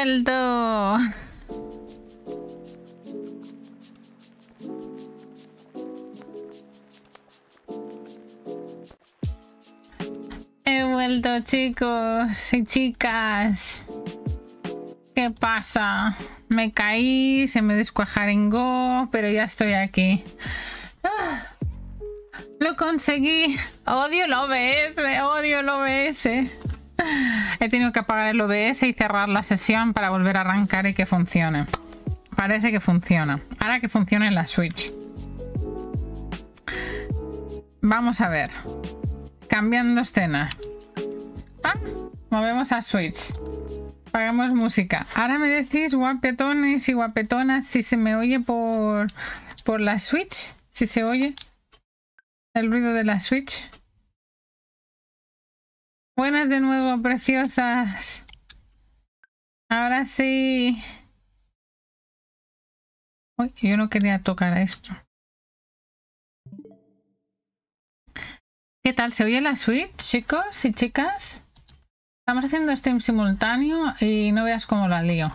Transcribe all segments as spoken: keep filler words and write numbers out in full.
vuelto. He vuelto, chicos y chicas. ¿Qué pasa? Me caí, se me descuajaringó, pero ya estoy aquí. ¡Ah! Lo conseguí. Odio el O B S, odio el O B S. He tenido que apagar el O B S y cerrar la sesión para volver a arrancar y que funcione. Parece que funciona. Ahora que funcione en la Switch. Vamos a ver. Cambiando escena. Ah, movemos a Switch. Apagamos música. Ahora me decís, guapetones y guapetonas, si se me oye por, por la Switch. Si se oye el ruido de la Switch. Buenas de nuevo, preciosas. Ahora sí. Uy, yo no quería tocar a esto. ¿Qué tal? ¿Se oye la Switch, chicos y chicas? Estamos haciendo stream simultáneo y no veas cómo la lío.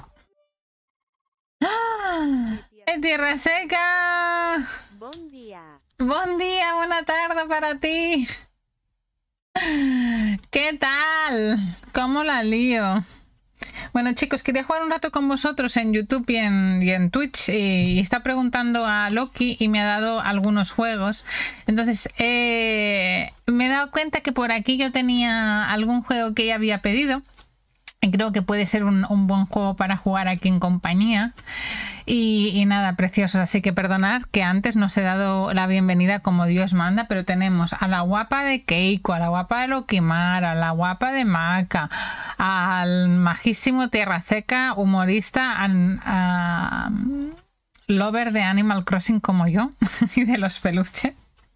¡Ah! ¡Eh, Tierra Seca! Buen día. Buen día, buena tarde para ti. ¿Qué tal? ¿Cómo la lío? Bueno, chicos, quería jugar un rato con vosotros en YouTube y en, y en Twitch y está preguntando a Loki y me ha dado algunos juegos. Entonces, eh, me he dado cuenta que por aquí yo tenía algún juego que ella había pedido y creo que puede ser un, un buen juego para jugar aquí en compañía. Y, y nada, preciosos, así que perdonad que antes no os he dado la bienvenida como Dios manda, pero tenemos a la guapa de Keiko, a la guapa de Lokimara, a la guapa de Maka, al majísimo Tierra Seca, humorista, a, a lover de Animal Crossing como yo y de los peluches.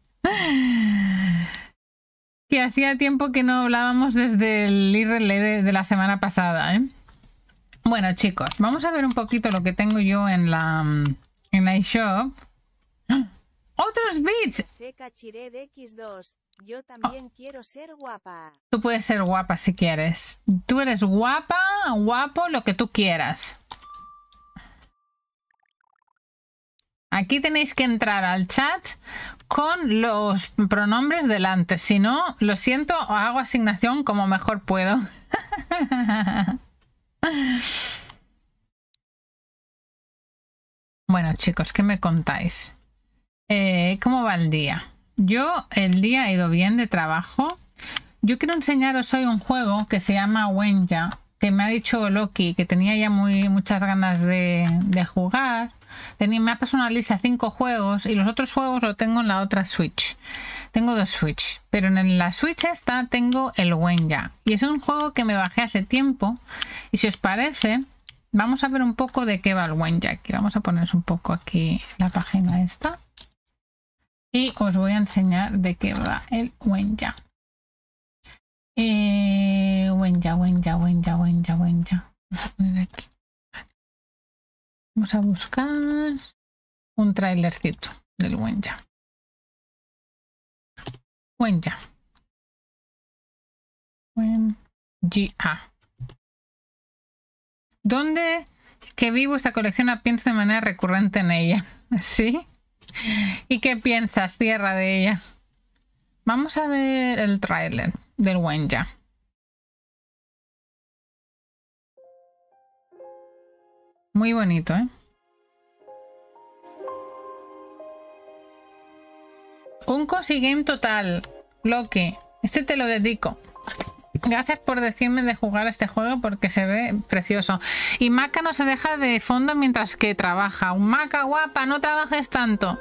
Que hacía tiempo que no hablábamos desde el I R L de, de la semana pasada, ¿eh? Bueno, chicos, vamos a ver un poquito lo que tengo yo en la en la eShop. ¡Otros bits! Seca Chire de equis dos. Yo también oh. quiero ser guapa. Tú puedes ser guapa si quieres. Tú eres guapa, guapo, lo que tú quieras. Aquí tenéis que entrar al chat con los pronombres delante. Si no, lo siento, hago asignación como mejor puedo. Bueno, chicos, ¿qué me contáis? Eh, ¿Cómo va el día? Yo, el día ha ido bien de trabajo. Yo quiero enseñaros hoy un juego que se llama Wenja, que me ha dicho Loki que tenía ya muy, muchas ganas de, de jugar. Tenía, me ha pasado una lista de cinco juegos y los otros juegos los tengo en la otra Switch. Tengo dos Switch, pero en la Switch esta tengo el Wenja. Y es un juego que me bajé hace tiempo. Y si os parece, vamos a ver un poco de qué va el Wenja. Aquí vamos a poner un poco aquí la página esta. Y os voy a enseñar de qué va el Wenja. Eh, Wenja, Wenja, Wenja, Wenja, Wenja. Vamos a poner aquí. Vamos a buscar un trailercito del Wenja. Wenja. Wenja. ¿Dónde que vivo esta colección la pienso de manera recurrente en ella? ¿Sí? ¿Y qué piensas, tierra de ella? Vamos a ver el tráiler del Wenja. Muy bonito, ¿eh? Un cozy game total, Loki. Este te lo dedico. Gracias por decirme de jugar a este juego porque se ve precioso. Y Maka no se deja de fondo mientras que trabaja. Maka guapa, no trabajes tanto.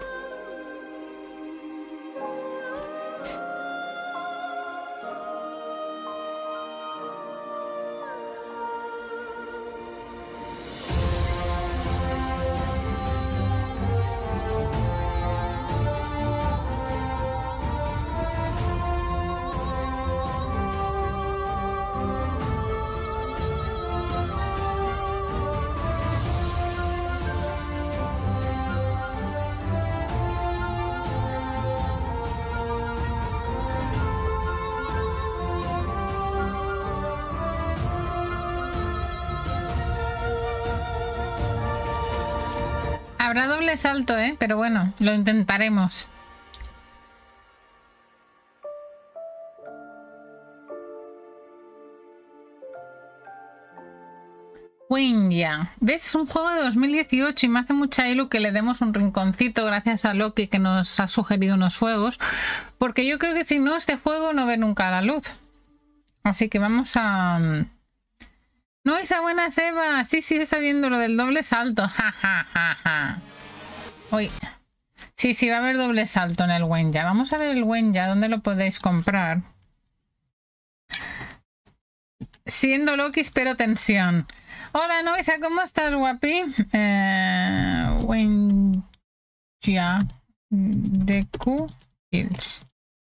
Habrá doble salto, ¿eh? Pero bueno, lo intentaremos. Wenja. ¿Ves? Es un juego de dos mil dieciocho y me hace mucha ilu que le demos un rinconcito gracias a Loki que nos ha sugerido unos juegos. Porque yo creo que si no, este juego no ve nunca la luz. Así que vamos a... No, esa buena Seba. Sí, sí, está viendo lo del doble salto. Ja, ja, ja, ja. Uy. Sí, sí, va a haber doble salto en el Wenja. Vamos a ver el Wenja. ¿Dónde lo podéis comprar? Siendo Loki, espero tensión. Hola, Noisa, ¿cómo estás, guapi? Eh, Wenja de Q Hills.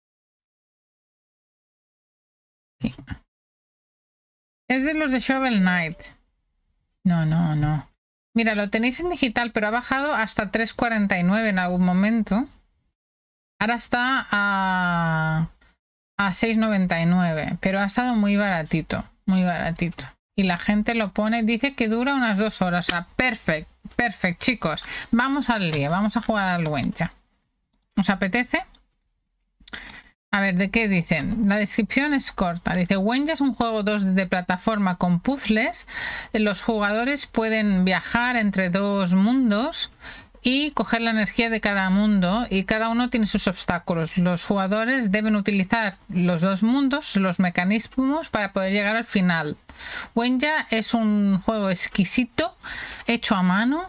Sí. Es de los de Shovel Knight. No, no, no. Mira, lo tenéis en digital, pero ha bajado hasta tres cuarenta y nueve en algún momento. Ahora está a, a seis noventa y nueve, pero ha estado muy baratito, muy baratito. Y la gente lo pone, dice que dura unas dos horas. O sea, perfecto, perfecto, chicos. Vamos al día, vamos a jugar al Wenja. ¿Os apetece? A ver, ¿de qué dicen? La descripción es corta. Dice, Wenja es un juego dos D de plataforma con puzzles. Los jugadores pueden viajar entre dos mundos y coger la energía de cada mundo, y cada uno tiene sus obstáculos. Los jugadores deben utilizar los dos mundos, los mecanismos, para poder llegar al final. Wenja es un juego exquisito, hecho a mano,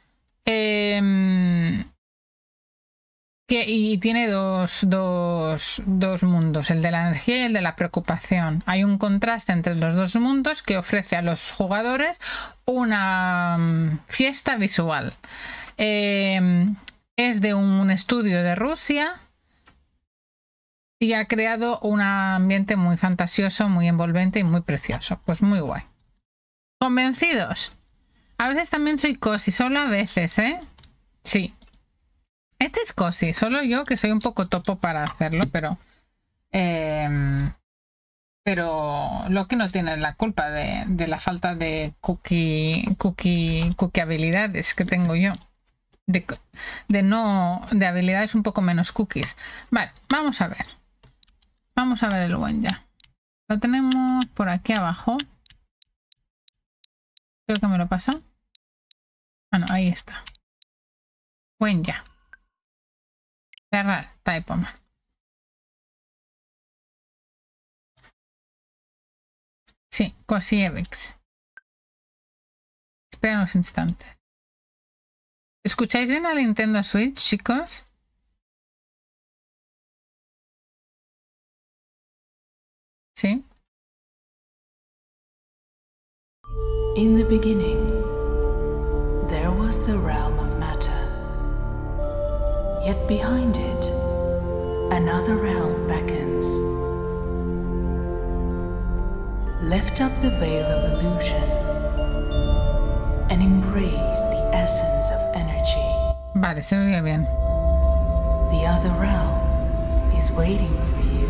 eh, que, y tiene dos, dos, dos mundos, el de la energía y el de la preocupación. Hay un contraste entre los dos mundos que ofrece a los jugadores una um, fiesta visual. Eh, es de un estudio de Rusia y ha creado un ambiente muy fantasioso, muy envolvente y muy precioso. Pues muy guay. ¿Convencidos? A veces también soy cosi, solo a veces, ¿eh? Sí. Este es cosi, solo yo que soy un poco topo para hacerlo, pero... Eh, pero Loki no tiene la culpa de, de la falta de cookie, cookie, cookie habilidades que tengo yo. De, de no de habilidades un poco menos cookies. Vale, vamos a ver. Vamos a ver el Wenja. Lo tenemos por aquí abajo. Creo que me lo pasa. Ah, no, ahí está. Wenja. Cerrar, Typoma. Sí, Cosievix. Espera unos instantes. ¿Escucháis bien a la Nintendo Switch, chicos? ¿Sí? In the beginning, there was the realm of matter. Yet behind it, another realm beckons. Lift up the veil of illusion and embrace the essence of energy. Vale, se oye bien. The other realm is waiting for you,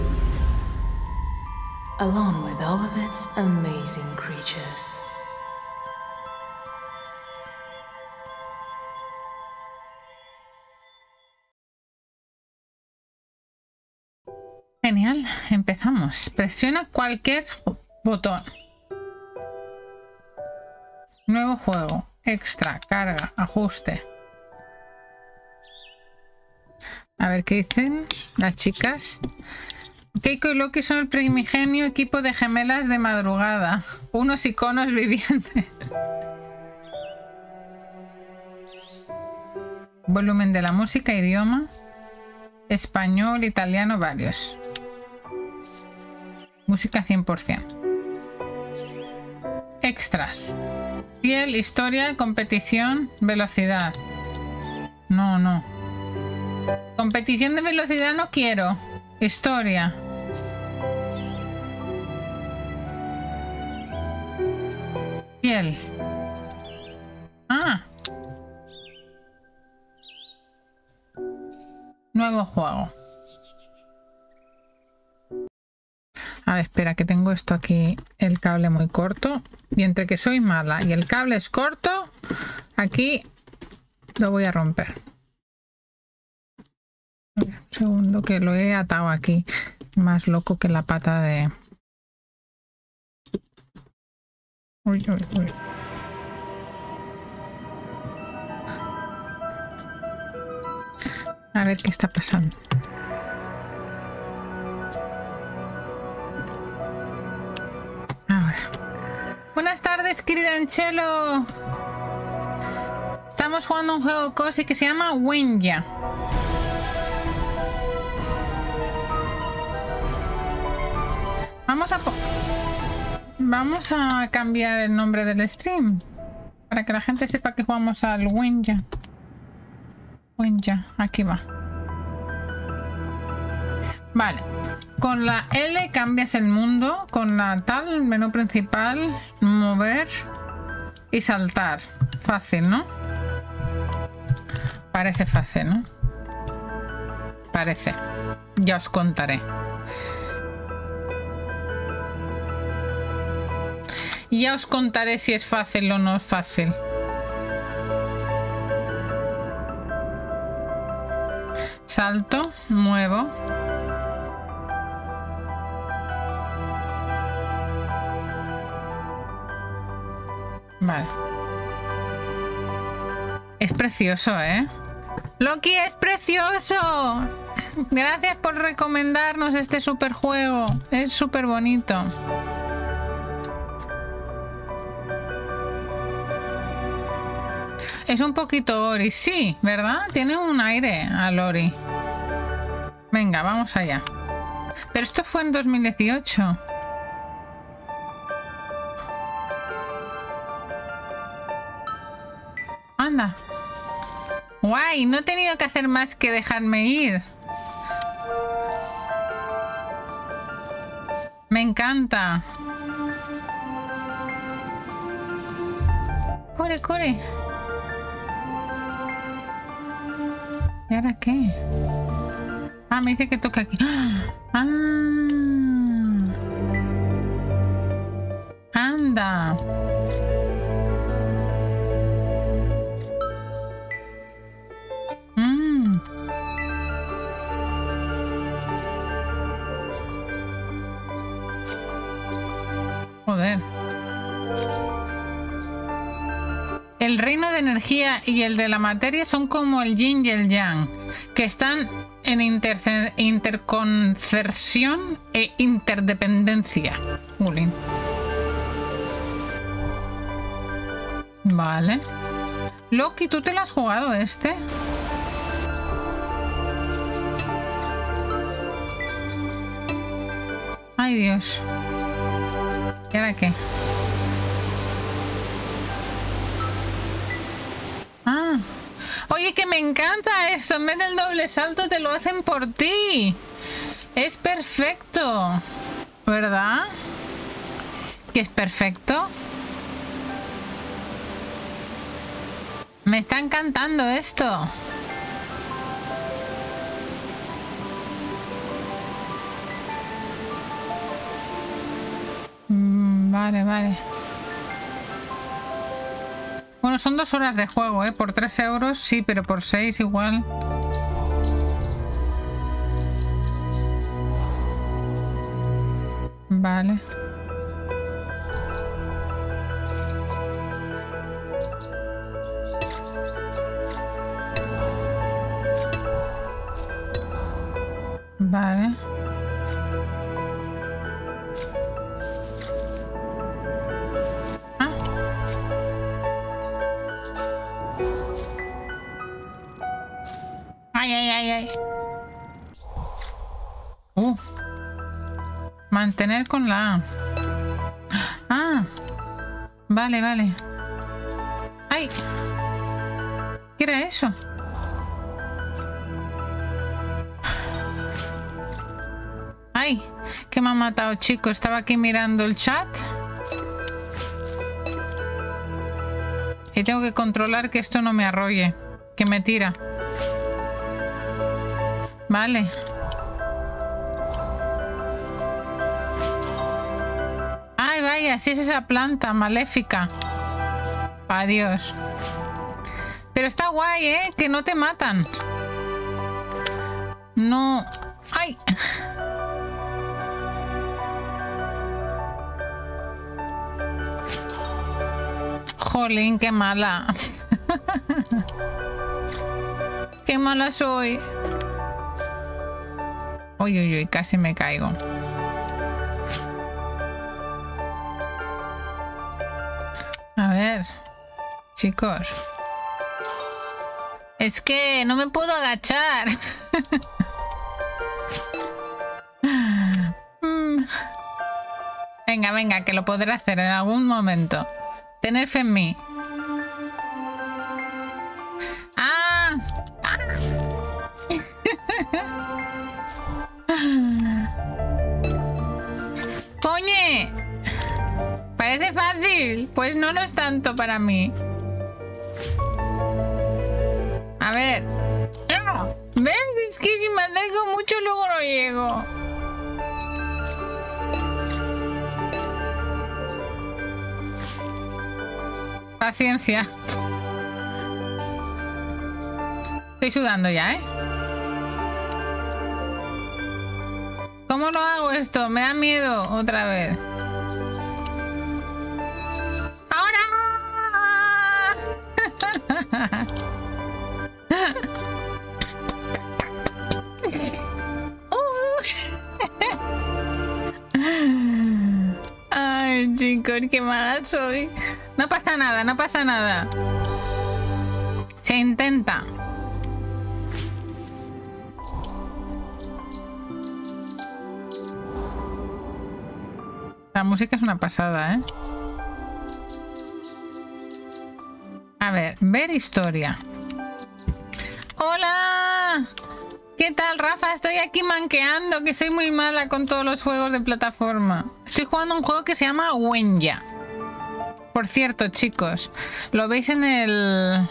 along with all of its amazing creatures. Genial, empezamos. Presiona cualquier botón. Nuevo juego, extra, carga, ajuste. A ver qué dicen las chicas. Keiko y Loki son el primigenio equipo de gemelas de madrugada. Unos iconos vivientes. Volumen de la música, idioma. Español, italiano, varios. Música cien por cien. Extras. Piel, historia, competición, velocidad. No, no. Competición de velocidad no quiero. Historia. Piel. Ah. Nuevo juego. A ver, espera, que tengo esto aquí, el cable muy corto. Y entre que soy mala y el cable es corto, aquí Lo voy a romper. Un segundo, que lo he atado aquí. Más loco que la pata de... Uy, uy, uy. A ver qué está pasando. Ahora. Buenas tardes, querido Anchelo. Estamos jugando un juego cozy que se llama Wenja. Vamos a... Vamos a cambiar el nombre del stream para que la gente sepa que jugamos al Wenja. Wenja, aquí va. Vale. Con la L cambias el mundo, con la tal, menú principal, mover y saltar. Fácil, ¿no? Parece fácil, ¿no? Parece. Ya os contaré. Ya os contaré si es fácil o no es fácil. Salto, muevo. Vale. Es precioso, ¿eh? Loki, es precioso. Gracias por recomendarnos este super juego. Es súper bonito. Es un poquito Ori, sí, ¿verdad? Tiene un aire al Ori. Venga, vamos allá. Pero esto fue en dos mil dieciocho. Anda. Guay, no he tenido que hacer más que dejarme ir. Me encanta. Corre, corre. ¿Y ahora qué? Ah, me dice que toca aquí. ¡Ah! ¡Anda! Mm. Joder. El reino de energía y el de la materia son como el yin y el yang, que están en inter interconcersión e interdependencia. Ulin. Vale. Loki, ¿tú te lo has jugado este? Ay, Dios. ¿Y ahora qué? Ah. Oye, que me encanta esto. En vez del doble salto te lo hacen por ti. Es perfecto. ¿Verdad? Que es perfecto. Me está encantando esto. Mm, vale, vale. Bueno, son dos horas de juego, ¿eh? Por tres euros, sí, pero por seis igual. Vale. Vale. Ah. Ay, ay, ay, ay. Uh. Mantener con la A. Ah. Vale, vale. Ay. ¿Qué era eso? Ay, que me ha matado, chico. Estaba aquí mirando el chat. Y tengo que controlar que esto no me arrolle. Que me tira. Vale. Ay, vaya, si es esa planta maléfica. Adiós. Pero está guay, ¿eh? Que no te matan. No... ¡Ay! Jolín, qué mala. Qué mala soy. Uy, uy, uy, casi me caigo. A ver, chicos. Es que no me puedo agachar. Venga, venga, que lo podré hacer en algún momento. Tener fe en mí. ¡Ah! ¡Ah! ¡Coñe! Parece fácil. Pues no lo es tanto para mí. A ver. ¿Ves? Es que si me acerco mucho luego no llego. Paciencia. Estoy sudando ya, ¿eh? ¿Cómo lo hago esto? Me da miedo otra vez. ¡Ahora! Ay, chicos, qué mala soy. No pasa nada, no pasa nada. Se intenta. La música es una pasada, ¿eh? A ver, ver historia. ¡Hola! ¿Qué tal, Rafa? Estoy aquí manqueando, que soy muy mala con todos los juegos de plataforma. Estoy jugando un juego que se llama Wenya. Por cierto, chicos, lo veis en el...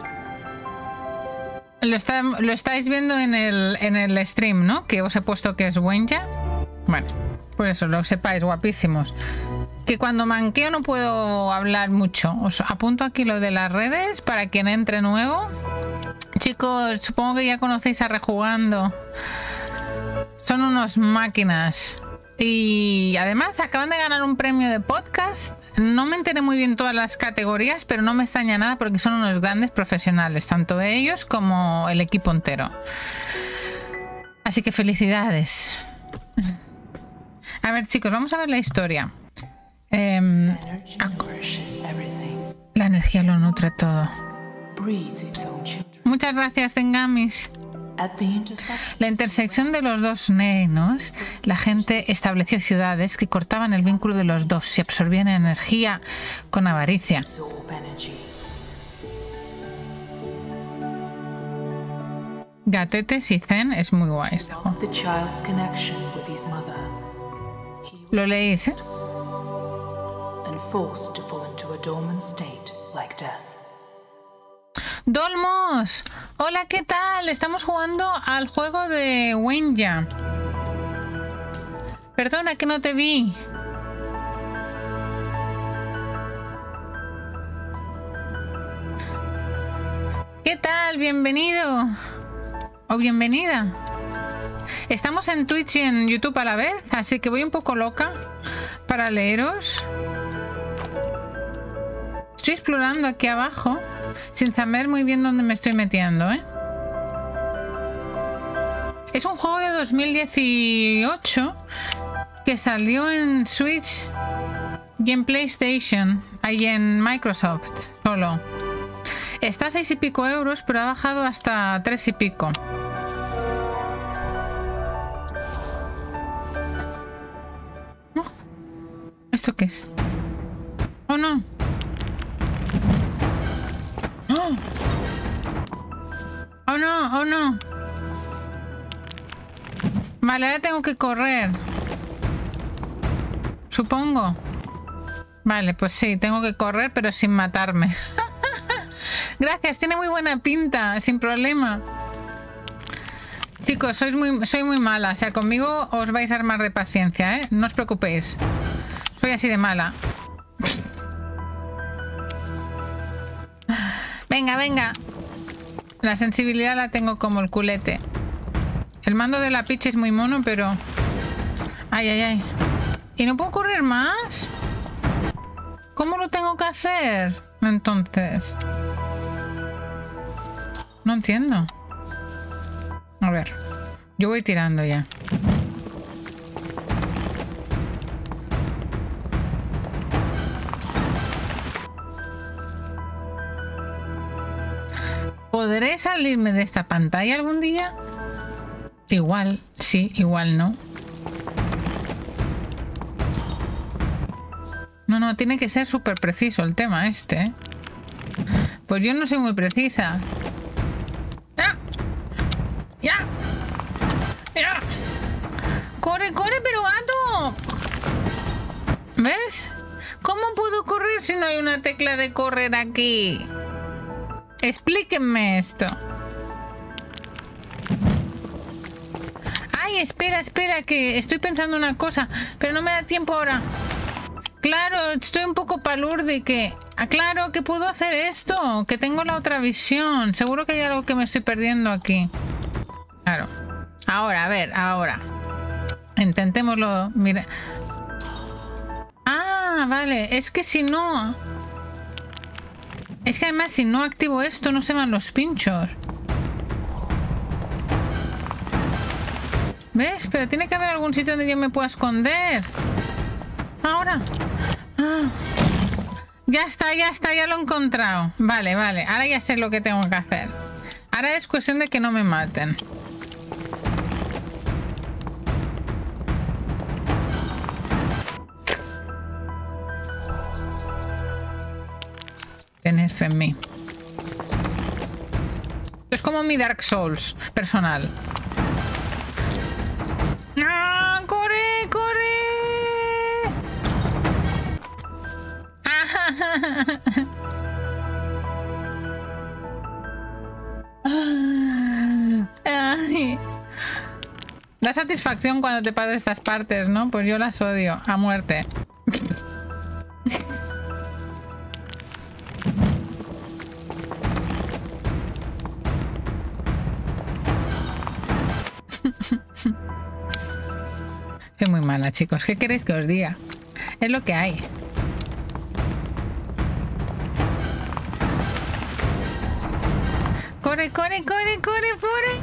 Lo, está... lo estáis viendo en el, en el stream, ¿no? Que os he puesto que es Wenya. Bueno, por eso lo sepáis, guapísimos. Que cuando manqueo no puedo hablar mucho. Os apunto aquí lo de las redes para quien entre nuevo. Chicos, supongo que ya conocéis a Rejugando. Son unos máquinas. Y además acaban de ganar un premio de podcast. No me enteré muy bien todas las categorías, pero no me extraña nada porque son unos grandes profesionales, tanto ellos como el equipo entero. Así que felicidades. A ver, chicos, vamos a ver la historia. Eh, la energía lo nutre todo. Muchas gracias, Tengamis. La intersección de los dos reinos, la gente estableció ciudades que cortaban el vínculo de los dos, se absorbían energía con avaricia. Gatetes y Zen es muy guay este juego. Lo leéis, ¿eh? Dolmos, hola, ¿qué tal? Estamos jugando al juego de Wenya. Perdona que no te vi. ¿Qué tal? Bienvenido. O bienvenida. Estamos en Twitch y en YouTube a la vez, así que voy un poco loca para leeros. Estoy explorando aquí abajo sin saber muy bien dónde me estoy metiendo, ¿eh? Es un juego de dos mil dieciocho que salió en Switch y en PlayStation, ahí en Microsoft solo. Está a seis y pico euros, pero ha bajado hasta tres y pico. ¿Esto qué es? ¡Oh, no! ¡Oh! ¡Oh, no! ¡Oh, no! Vale, ahora tengo que correr. Supongo. Vale, pues sí, tengo que correr, pero sin matarme. Gracias, tiene muy buena pinta, sin problema. Chicos, soy muy, soy muy mala. O sea, conmigo os vais a armar de paciencia, ¿eh? No os preocupéis. Soy así de mala. Venga, venga. La sensibilidad la tengo como el culete. El mando de la Peach es muy mono, pero... Ay, ay, ay. ¿Y no puedo correr más? ¿Cómo lo tengo que hacer? Entonces... No entiendo. A ver. Yo voy tirando ya. ¿Podré salirme de esta pantalla algún día? Igual, sí, igual no. No, no, tiene que ser súper preciso el tema este, ¿eh? Pues yo no soy muy precisa. ¡Ya! ¡Ya! ¡Ya! ¡Corre, corre, pero gato! ¿Ves? ¿Cómo puedo correr si no hay una tecla de correr aquí? Explíquenme esto. Ay, espera, espera, que estoy pensando una cosa, pero no me da tiempo ahora. Claro, estoy un poco palurdi que... Ah, claro, que puedo hacer esto, que tengo la otra visión. Seguro que hay algo que me estoy perdiendo aquí. Claro. Ahora, a ver, ahora. Intentémoslo. Mira. Ah, vale. Es que si no... Es que además si no activo esto no se van los pinchos. ¿Ves? Pero tiene que haber algún sitio donde yo me pueda esconder. Ahora. Ah. Ya está, ya está, ya lo he encontrado. Vale, vale. Ahora ya sé lo que tengo que hacer. Ahora es cuestión de que no me maten. Tener fe en mí. Es como mi Dark Souls personal. ¡Ah! ¡Corre, corre! Ay. Da satisfacción cuando te pasas estas partes, ¿no? Pues yo las odio a muerte. Soy muy mala, chicos. ¿Qué queréis que os diga? Es lo que hay. Corre, corre, corre, corre, corre.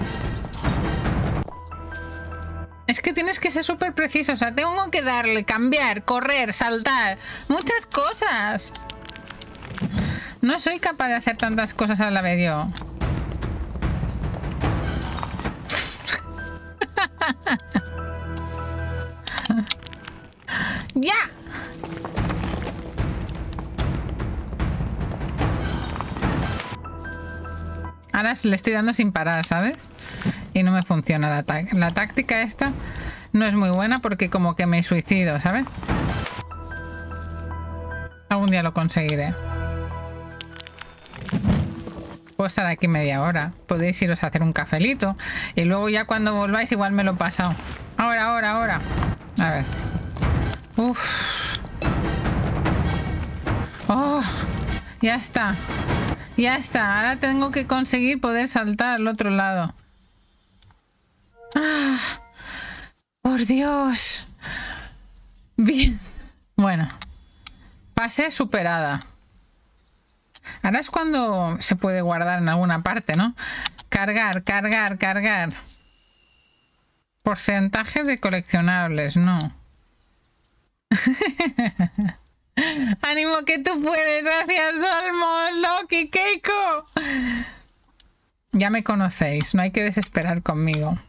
Es que tienes que ser súper preciso. O sea, tengo que darle, cambiar, correr, saltar. Muchas cosas. No soy capaz de hacer tantas cosas a la vez yo. ¡Ya! Ahora le estoy dando sin parar, ¿sabes? Y no me funciona la, tá la táctica esta. No es muy buena porque como que me suicido, ¿sabes? Algún día lo conseguiré. Puedo estar aquí media hora. Podéis iros a hacer un cafelito. Y luego ya cuando volváis igual me lo he pasado. Ahora, ahora, ahora. A ver. Uf. Oh, ya está. Ya está. Ahora tengo que conseguir poder saltar al otro lado. Ah, por Dios. Bien. Bueno. Fase superada. Ahora es cuando se puede guardar en alguna parte, ¿no? Cargar, cargar, cargar. Porcentaje de coleccionables, no. ¡Ánimo que tú puedes! ¡Gracias, Dolmo! ¡Loki! ¡Keiko! Ya me conocéis, no hay que desesperar conmigo.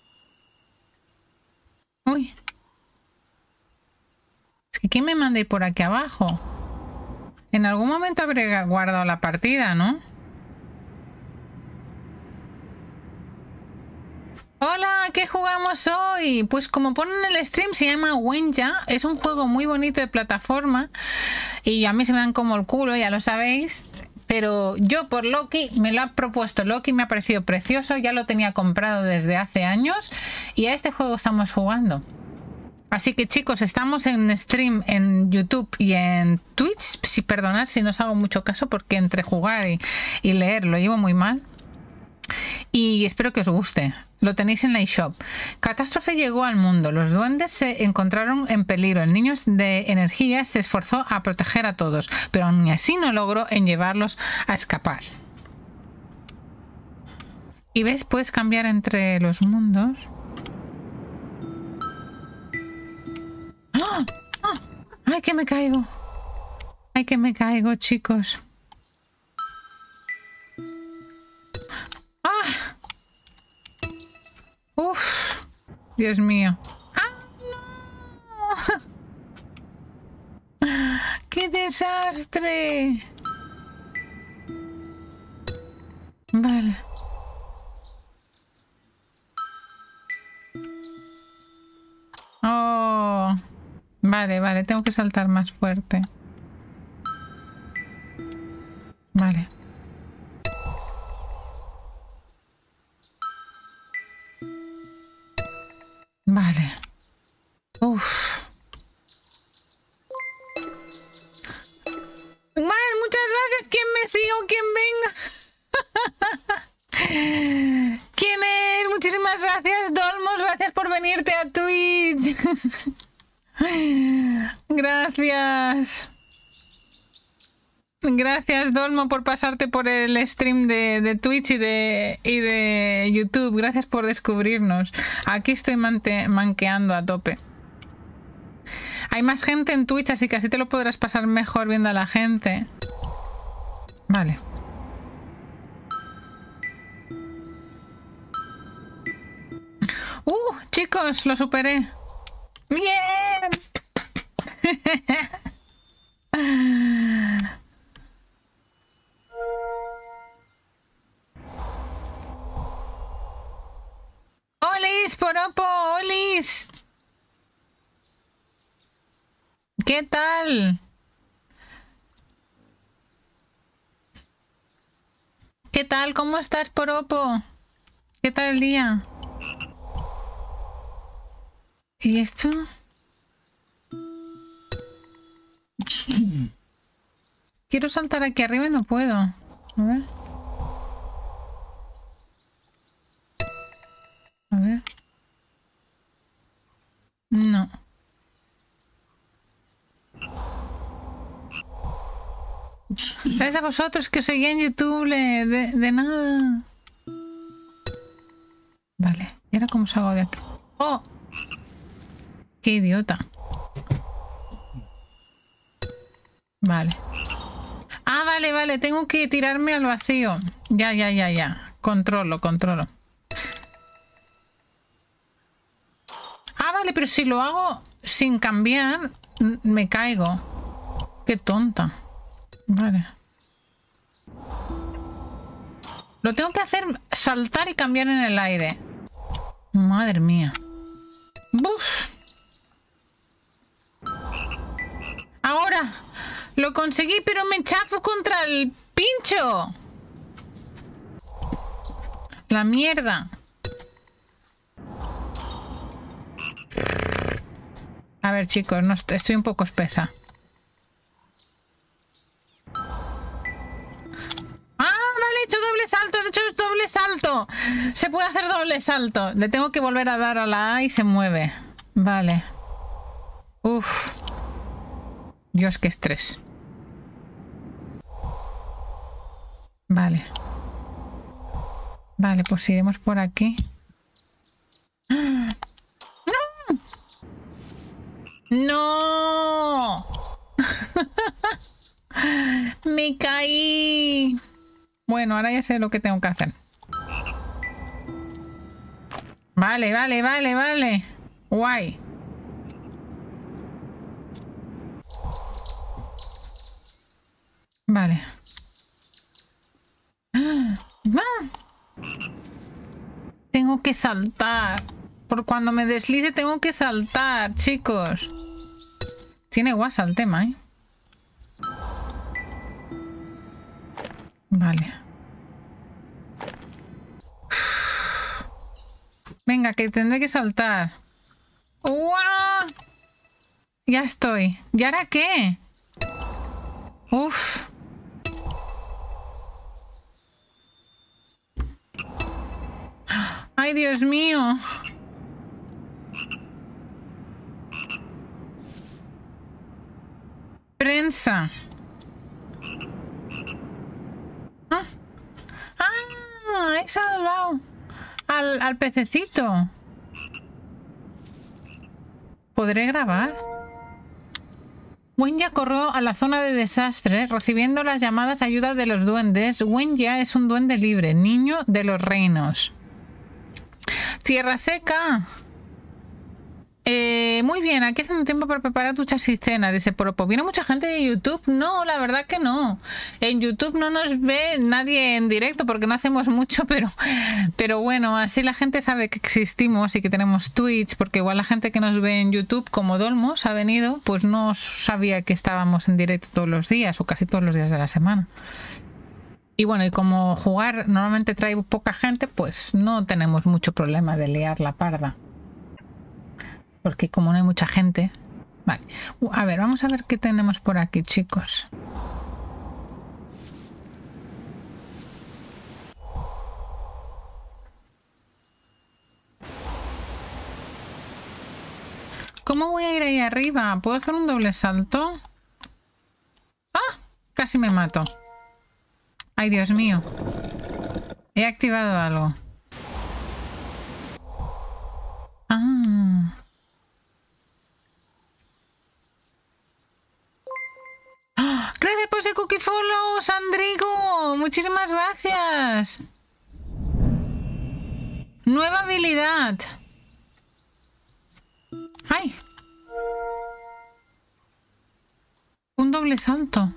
Uy. Es que ¿quién me manda ir por aquí abajo? En algún momento habré guardado la partida, ¿no? Hola, ¿qué jugamos hoy? Pues como ponen en el stream se llama Wenja. Es un juego muy bonito de plataforma. Y a mí se me dan como el culo, ya lo sabéis. Pero yo por Loki me lo ha propuesto Loki, me ha parecido precioso. Ya lo tenía comprado desde hace años. Y a este juego estamos jugando. Así que chicos, estamos en stream en YouTube y en Twitch. Si perdonad si no os hago mucho caso porque entre jugar y, y leer lo llevo muy mal. Y espero que os guste. Lo tenéis en la eShop. Catástrofe llegó al mundo. Los duendes se encontraron en peligro. El niño de energía se esforzó a proteger a todos, pero aún así no logró en llevarlos a escapar. Y ves, puedes cambiar entre los mundos. ¡Ah! ¡Ah! ¡Ay, que me caigo! ¡Ay, que me caigo, chicos! ¡Ah! ¡Uf! Dios mío. ¡Ah, no! ¡Qué desastre! Vale. Oh, vale, vale, tengo que saltar más fuerte. Vale. Vale. Uf. Bueno, muchas gracias. ¿Quién me sigue o quién venga? ¿Quién es? Muchísimas gracias, Dolmos. Gracias por venirte a Twitch. Gracias. Gracias, Dolmo, por pasarte por el stream de, de Twitch y de, y de YouTube. Gracias por descubrirnos. Aquí estoy mante, manqueando a tope. Hay más gente en Twitch, así que así te lo podrás pasar mejor viendo a la gente. Vale. ¡Uh! Chicos, lo superé. ¡Bien! ¡Olis, Poropo! ¡Olis! ¿Qué tal? ¿Qué tal? ¿Cómo estás, Poropo? ¿Qué tal el día? ¿Y esto? Quiero saltar aquí arriba y no puedo. A ver. A ver. No. Gracias a vosotros que os seguía en YouTube. De, de nada. Vale. ¿Y ahora cómo salgo de aquí? ¡Oh! ¡Qué idiota! Vale. Ah, vale, vale. Tengo que tirarme al vacío. Ya, ya, ya, ya. Controlo, controlo. Ah, vale, pero si lo hago sin cambiar, me caigo. Qué tonta. Vale. Lo tengo que hacer saltar y cambiar en el aire. Madre mía. Uf. Ahora. Lo conseguí, pero me chafo contra el pincho. La mierda. A ver, chicos, no estoy, estoy un poco espesa. ¡Ah, vale! He hecho doble salto. He hecho doble salto. Se puede hacer doble salto. Le tengo que volver a dar a la A y se mueve. Vale. Uf. Dios, qué estrés. Vale. Vale, pues iremos por aquí. ¡No! ¡No! Me caí. Bueno, ahora ya sé lo que tengo que hacer. Vale, vale, vale, vale. Guay. Vale. Tengo que saltar. Por cuando me deslice tengo que saltar, chicos. Tiene guasa el tema, ¿eh? Vale. Venga, que tendré que saltar. ¡Uah! Ya estoy. ¿Y ahora qué? Uf. ¡Ay, Dios mío! Prensa. Ah, ah, he salvado al, al pececito. ¿Podré grabar? Wenya corrió a la zona de desastre recibiendo las llamadas ayuda de los duendes. Wenya es un duende libre, niño de los reinos. Tierra seca. Eh, muy bien, aquí haciendo tiempo para preparar duchas y cenas. Dice, pero pues viene mucha gente de YouTube. No, la verdad que no. En YouTube no nos ve nadie en directo porque no hacemos mucho, pero, pero bueno, así la gente sabe que existimos y que tenemos Twitch, porque igual la gente que nos ve en YouTube, como Dolmos ha venido, pues no sabía que estábamos en directo todos los días o casi todos los días de la semana. Y bueno, y como jugar normalmente trae poca gente, pues no tenemos mucho problema de liar la parda. Porque como no hay mucha gente... Vale. A ver, vamos a ver qué tenemos por aquí, chicos. ¿Cómo voy a ir ahí arriba? ¿Puedo hacer un doble salto? ¡Ah! Casi me mato. ¡Ay, Dios mío! He activado algo. Ah... Gracias por ese cookie follow, Sandrigo. Muchísimas gracias. Nueva habilidad. ¡Ay! Un doble salto.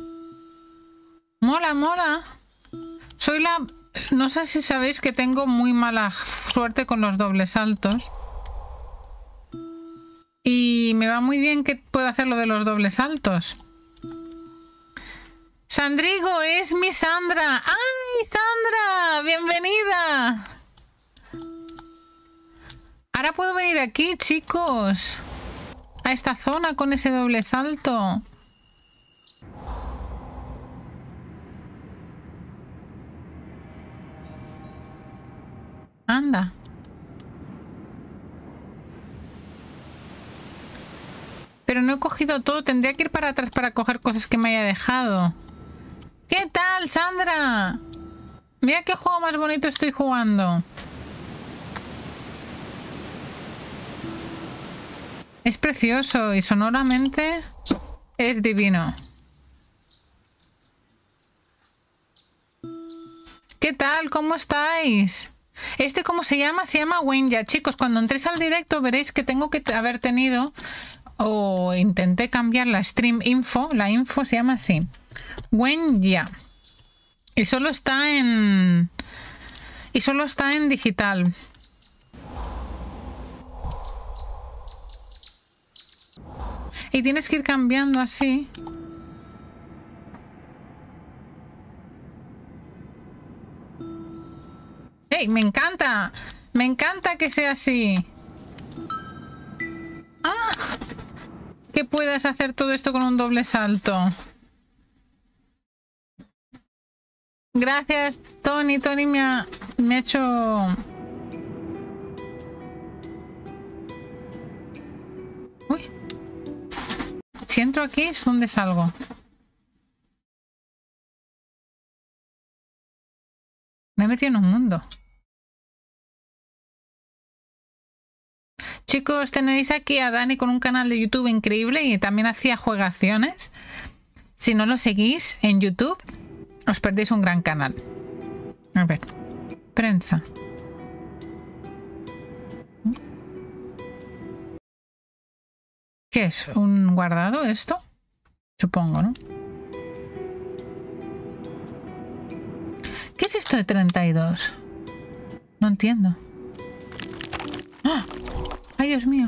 Mola, mola. Soy la... No sé si sabéis que tengo muy mala suerte con los dobles saltos. Y me va muy bien que pueda hacer lo de los dobles saltos. Sandrigo, es mi Sandra. ¡Ay, Sandra! ¡Bienvenida! Ahora puedo venir aquí, chicos. A esta zona con ese doble salto. Anda. Pero no he cogido todo. Tendría que ir para atrás para coger cosas que me haya dejado. ¿Qué tal, Sandra? Mira qué juego más bonito estoy jugando. Es precioso y sonoramente es divino. ¿Qué tal? ¿Cómo estáis? ¿Este cómo se llama? Se llama Wenya. Chicos, cuando entréis al directo veréis que tengo que haber tenido o intenté cambiar la stream info. La info se llama así. Wenya. Y solo está en... Y solo está en digital. Y tienes que ir cambiando así. ¡Ey! ¡Me encanta! ¡Me encanta que sea así! ¡Ah! Que puedas hacer todo esto con un doble salto. Gracias, Tony. Tony me ha, me ha hecho... Uy. Si entro aquí, ¿es donde salgo? Me he metido en un mundo. Chicos, tenéis aquí a Dani con un canal de YouTube increíble y también hacía juegaciones. Si no lo seguís en YouTube, os perdéis un gran canal. A ver, prensa. ¿Qué es? ¿Un guardado esto? Supongo, ¿no? ¿Qué es esto de treinta y dos? No entiendo. ¡Ah! ¡Ay, Dios mío!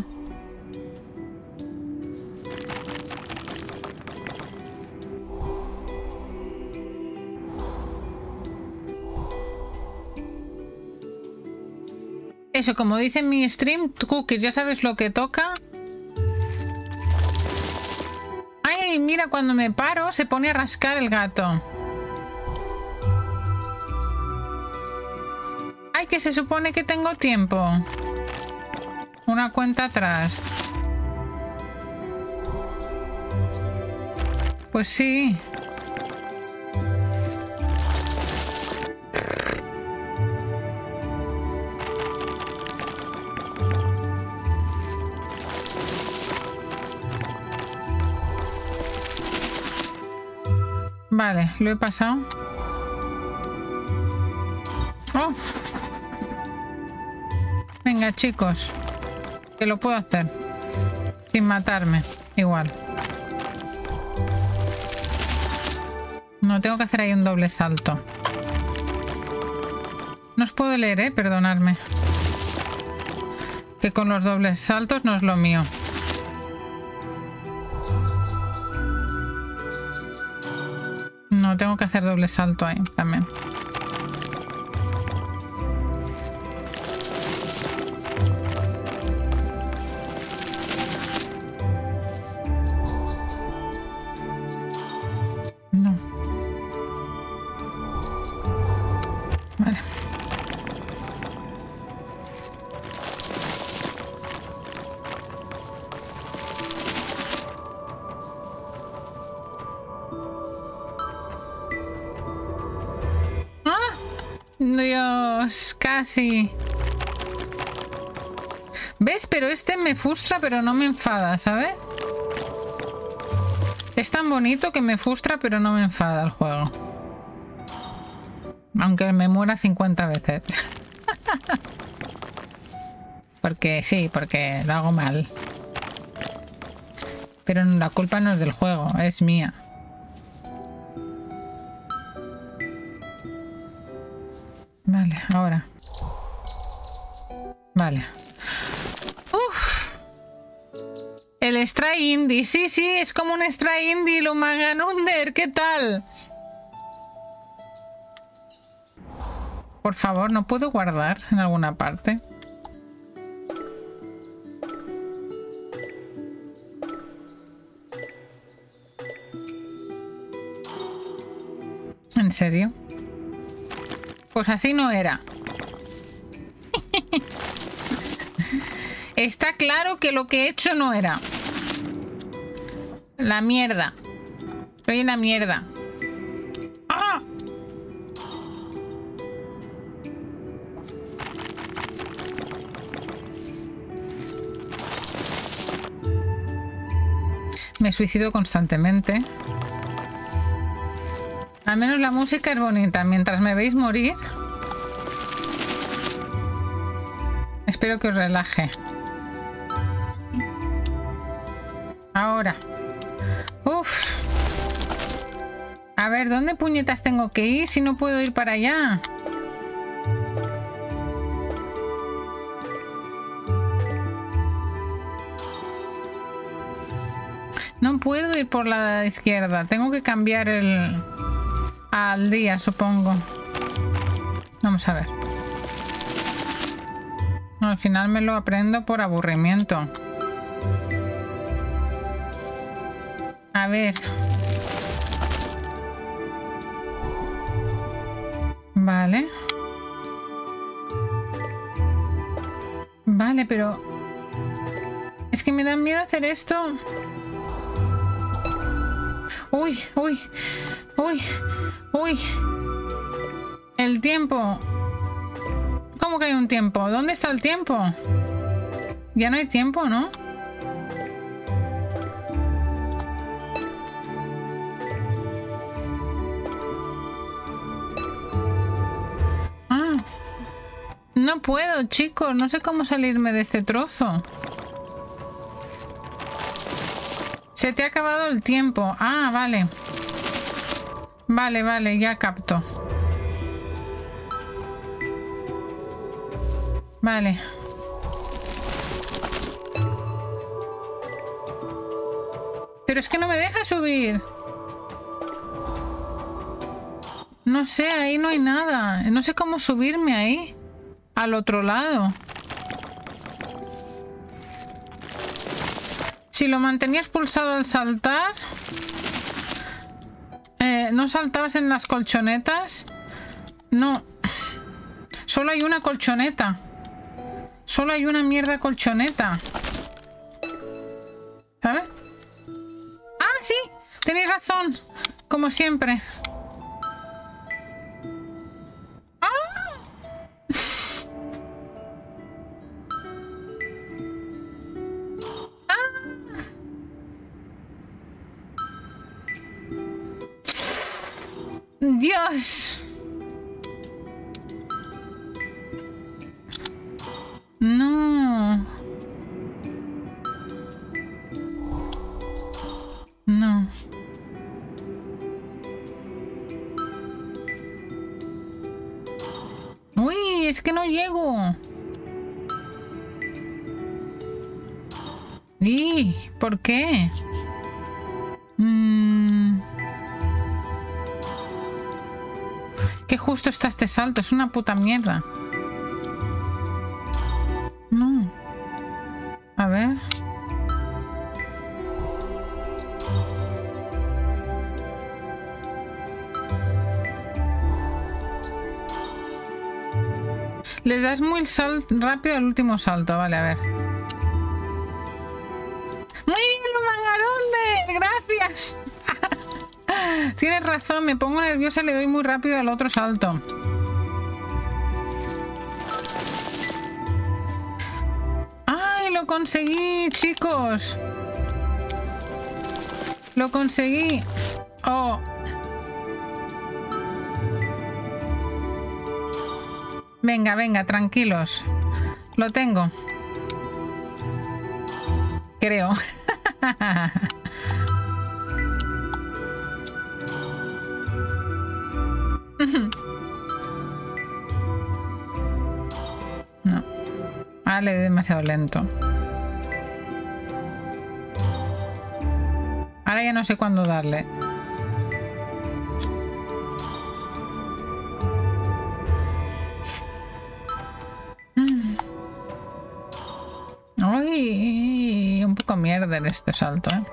Eso, como dice en mi stream, Cookies, ya sabes lo que toca. Ay, mira, cuando me paro se pone a rascar el gato. Ay, que se supone que tengo tiempo. Una cuenta atrás. Pues sí. Vale, lo he pasado. Oh. Venga, chicos. Que lo puedo hacer. Sin matarme. Igual. No, tengo que hacer ahí un doble salto. No os puedo leer, eh. Perdonadme. Que con los dobles saltos no es lo mío. No, tengo que hacer doble salto ahí también. No. Vale. Dios, casi. ¿Ves? Pero este me frustra, pero no me enfada, ¿sabes? Es tan bonito que me frustra, pero no me enfada el juego. Aunque me muera cincuenta veces. Porque sí, porque lo hago mal. Pero la culpa no es del juego, es mía. Vale, ahora. Vale. Uf. El Stray Indie. Sí, sí, es como un Stray Indie, lo Maganunder. ¿Qué tal? Por favor, ¿no puedo guardar en alguna parte? ¿En serio? Pues así no era. Está claro que lo que he hecho no era. La mierda. Estoy en la mierda. ¡Ah! Me suicido constantemente. Al menos la música es bonita. Mientras me veis morir, espero que os relaje. Ahora. Uf. A ver, ¿dónde puñetas tengo que ir si no puedo ir para allá? No puedo ir por la izquierda. Tengo que cambiar el... al día, supongo. Vamos a ver. No, al final me lo aprendo por aburrimiento. A ver. Vale. Vale, pero... es que me da miedo hacer esto. Uy, uy, uy, uy. El tiempo. ¿Cómo que hay un tiempo? ¿Dónde está el tiempo? Ya no hay tiempo, ¿no? Ah. No puedo, chicos. No sé cómo salirme de este trozo. Se te ha acabado el tiempo. Ah, vale. Vale, vale, ya capto. Vale. Pero es que no me deja subir. No sé, ahí no hay nada. No sé cómo subirme ahí. Al otro lado. Si lo mantenías pulsado al saltar, eh, ¿no saltabas en las colchonetas? No. Solo hay una colchoneta. Solo hay una mierda colchoneta. ¿Sabes? ¡Ah, sí! Tenéis razón. Como siempre. ¡Ah! Dios. No. No. Uy, es que no llego. ¿Y por qué? Mm. Qué justo está este salto, es una puta mierda. No. A ver. Le das muy sal rápido al último salto, vale, a ver. Muy bien, Lumangaronde, gracias. Tienes razón, me pongo nerviosa y le doy muy rápido al otro salto. ¡Ay, lo conseguí, chicos! Lo conseguí. Oh. Venga, venga, tranquilos. Lo tengo. Creo. No. Ahora le doy demasiado lento. Ahora ya no sé cuándo darle. Uy, un poco mierda en este salto, ¿eh?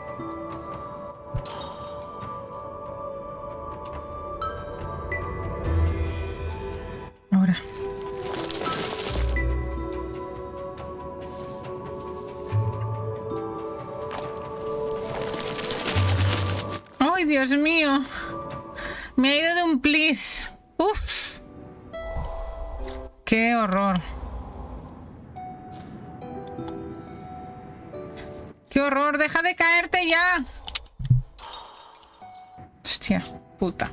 Ahora. ¡Ay, Dios mío! Me ha ido de un plis. ¡Uf! ¡Qué horror! ¡Qué horror! ¡Deja de caerte ya! Hostia, puta.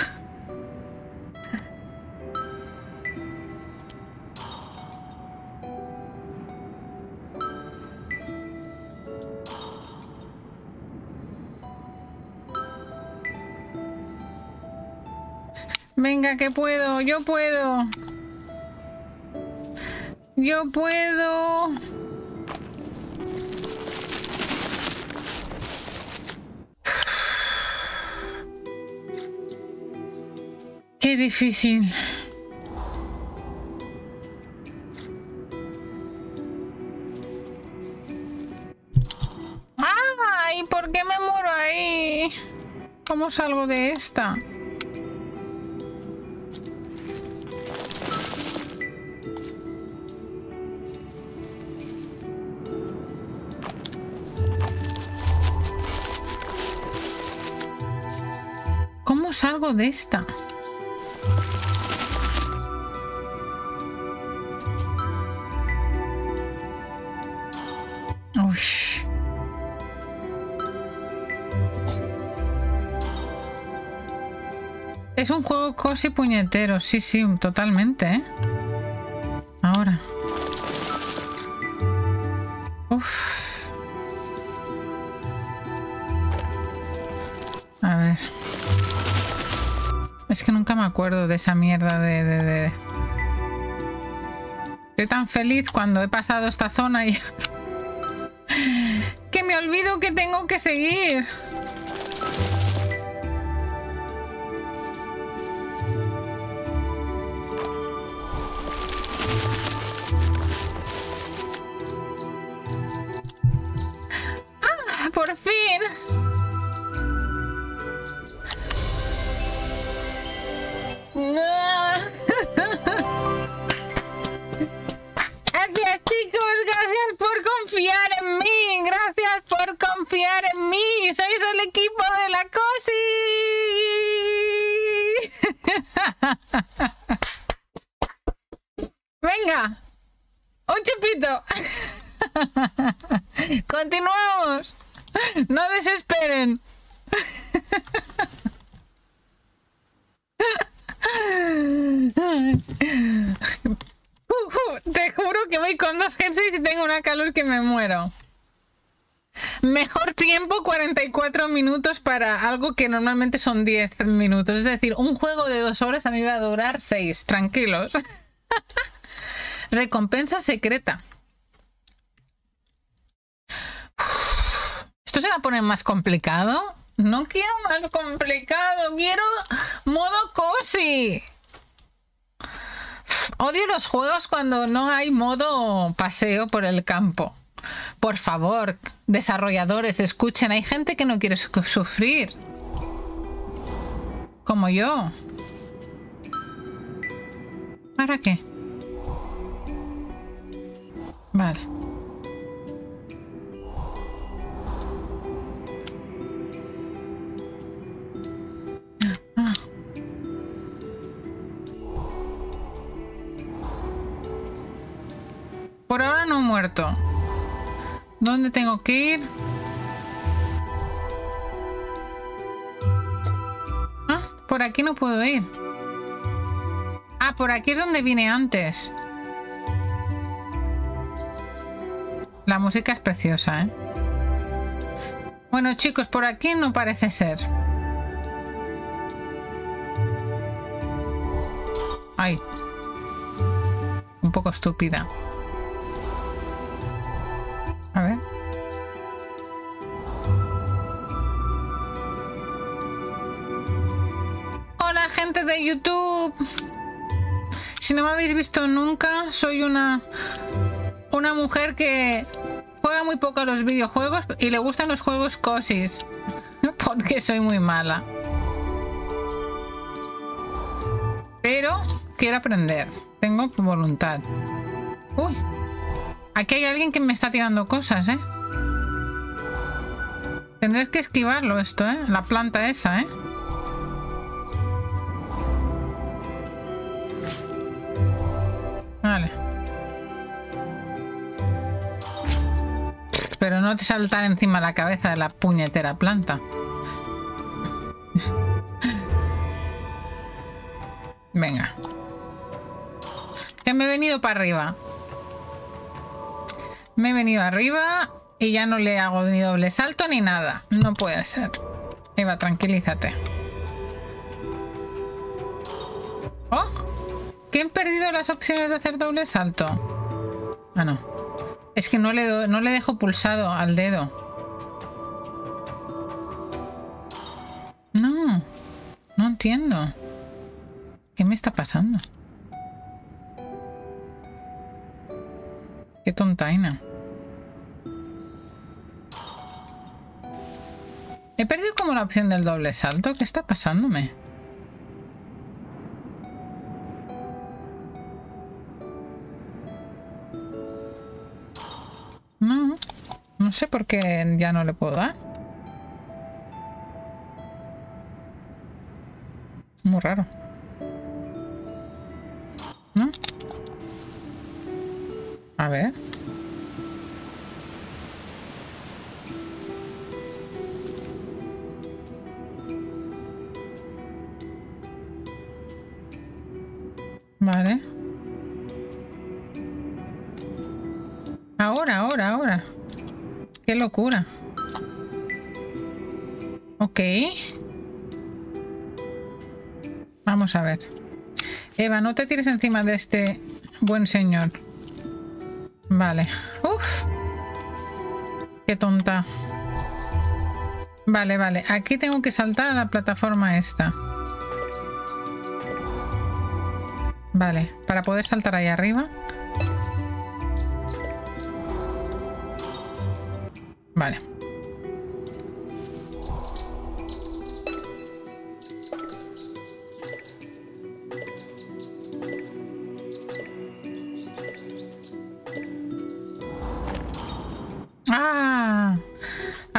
Venga, que puedo, yo puedo. Yo puedo. Qué difícil. ¡Ay! ¿Por qué me muero ahí? ¿Cómo salgo de esta? ¿Cómo salgo de esta? Uy. Es un juego cosi puñetero, sí, sí, totalmente, ¿eh? Ahora. Uf. A ver. Es que nunca me acuerdo de esa mierda de... de, de... Estoy tan feliz cuando he pasado esta zona y... que me olvido que tengo que seguir. ¡Ah! ¡Por fin! confiar en mí. Sois el equipo de la COSI. Venga, un chupito. Continuamos. No desesperen. Uh, uh, te juro que voy con dos jerseys y tengo una calor que me muero. Mejor tiempo, cuarenta y cuatro minutos para algo que normalmente son diez minutos. Es decir, un juego de dos horas a mí va a durar seis. Tranquilos. Recompensa secreta. ¿Esto se va a poner más complicado? No quiero más complicado. Quiero modo COSI. Odio los juegos cuando no hay modo paseo por el campo. Por favor, desarrolladores, escuchen. Hay gente que no quiere sufrir. Como yo. ¿Para qué? Vale. Ah. Por ahora no he muerto. ¿Dónde tengo que ir? Ah, por aquí no puedo ir. Ah, por aquí es donde vine antes. La música es preciosa, ¿eh? Bueno, chicos, por aquí no parece ser. Ay. Un poco estúpida. A ver. Hola, gente de YouTube. Si no me habéis visto nunca, soy una una mujer que juega muy poco a los videojuegos y le gustan los juegos cosis. Porque soy muy mala. Pero quiero aprender. Tengo voluntad. Uy. Aquí hay alguien que me está tirando cosas, ¿eh? Tendré que esquivarlo esto, ¿eh? La planta esa, ¿eh? Vale. Pero no te saltar encima la cabeza de la puñetera planta. Venga. Que me he venido para arriba. Me he venido arriba y ya no le hago ni doble salto ni nada. No puede ser. Eva, tranquilízate. ¡Oh! ¿Que he perdido las opciones de hacer doble salto? Ah, no. Es que no le, do, no le dejo pulsado al dedo. No. No entiendo. ¿Qué me está pasando? Qué tontaina. He perdido como la opción del doble salto. ¿Qué está pasándome? No. No sé por qué ya no le puedo dar. Muy raro. ¿No? A ver. Vale. Ahora, ahora, ahora. Qué locura. Ok. Vamos a ver. Eva, no te tires encima de este buen señor. Vale. Uf. Qué tonta. Vale, vale. Aquí tengo que saltar a la plataforma esta. Vale. Para poder saltar ahí arriba. Vale.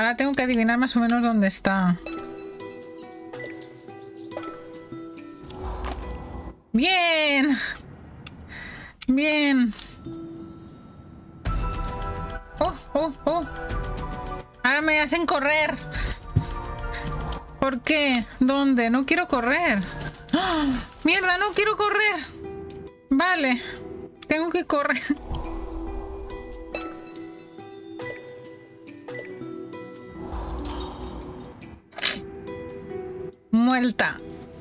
Ahora tengo que adivinar más o menos dónde está. Bien. Bien. Oh, oh, oh. Ahora me hacen correr. ¿Por qué? ¿Dónde? No quiero correr. ¡Oh! ¡Mierda! No quiero correr. Vale. Tengo que correr. Muerta.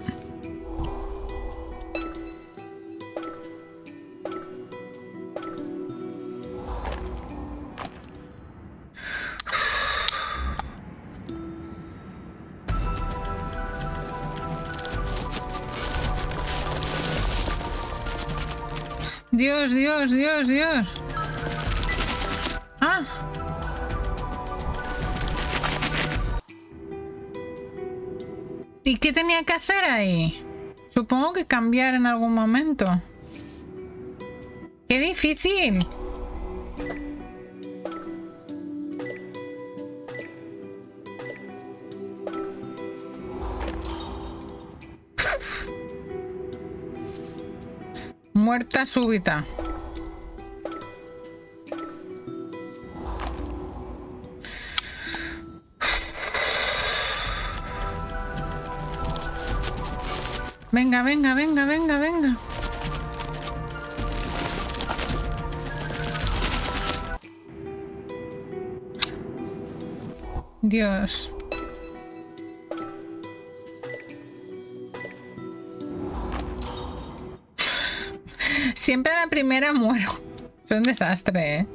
Dios, Dios, Dios, Dios. Ah. ¿Y qué tenía que hacer ahí? Supongo que cambiar en algún momento. ¡Qué difícil! Muerta súbita. Venga, venga, venga, venga, venga. Dios. Siempre a la primera muero. Soy un desastre, ¿eh?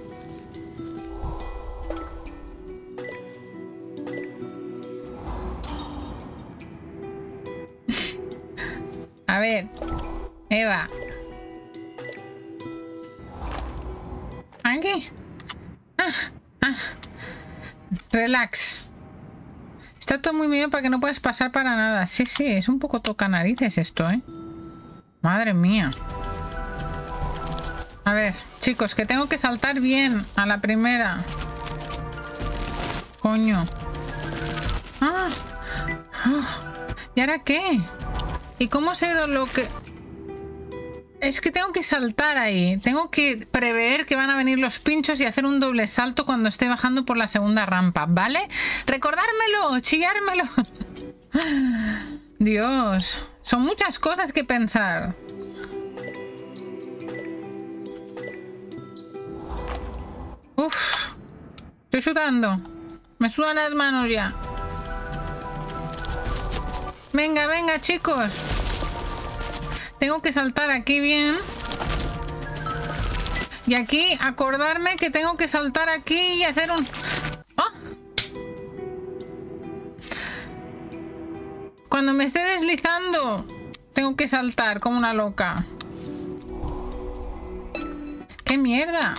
A ver, Eva. Aquí. Ah, ah. Relax. Está todo muy bien para que no puedas pasar para nada. Sí, sí, es un poco toca narices esto, ¿eh? Madre mía. A ver, chicos, que tengo que saltar bien a la primera. Coño. Ah. Ah. ¿Y ahora qué? ¿Y cómo sé lo que...? Es que tengo que saltar ahí. Tengo que prever que van a venir los pinchos y hacer un doble salto cuando esté bajando por la segunda rampa, ¿vale? Recordármelo, chillármelo. Dios, son muchas cosas que pensar. Uf, estoy sudando. Me sudan las manos ya. Venga, venga, chicos. Tengo que saltar aquí bien. Y aquí acordarme que tengo que saltar aquí y hacer un... ¡Oh! Cuando me esté deslizando, tengo que saltar como una loca. ¡Qué mierda!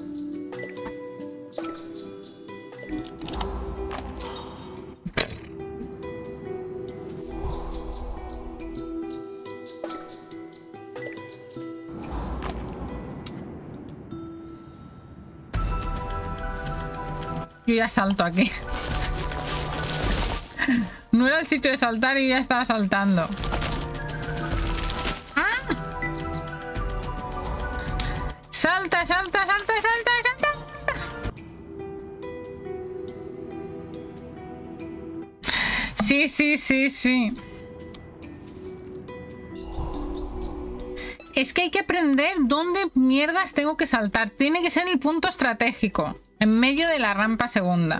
Yo ya salto aquí. No era el sitio de saltar y ya estaba saltando. ¡Ah! ¡Salta, salta, salta, salta, salta! Sí, sí, sí, sí. Es que hay que aprender dónde mierdas tengo que saltar. Tiene que ser el punto estratégico. En medio de la rampa segunda.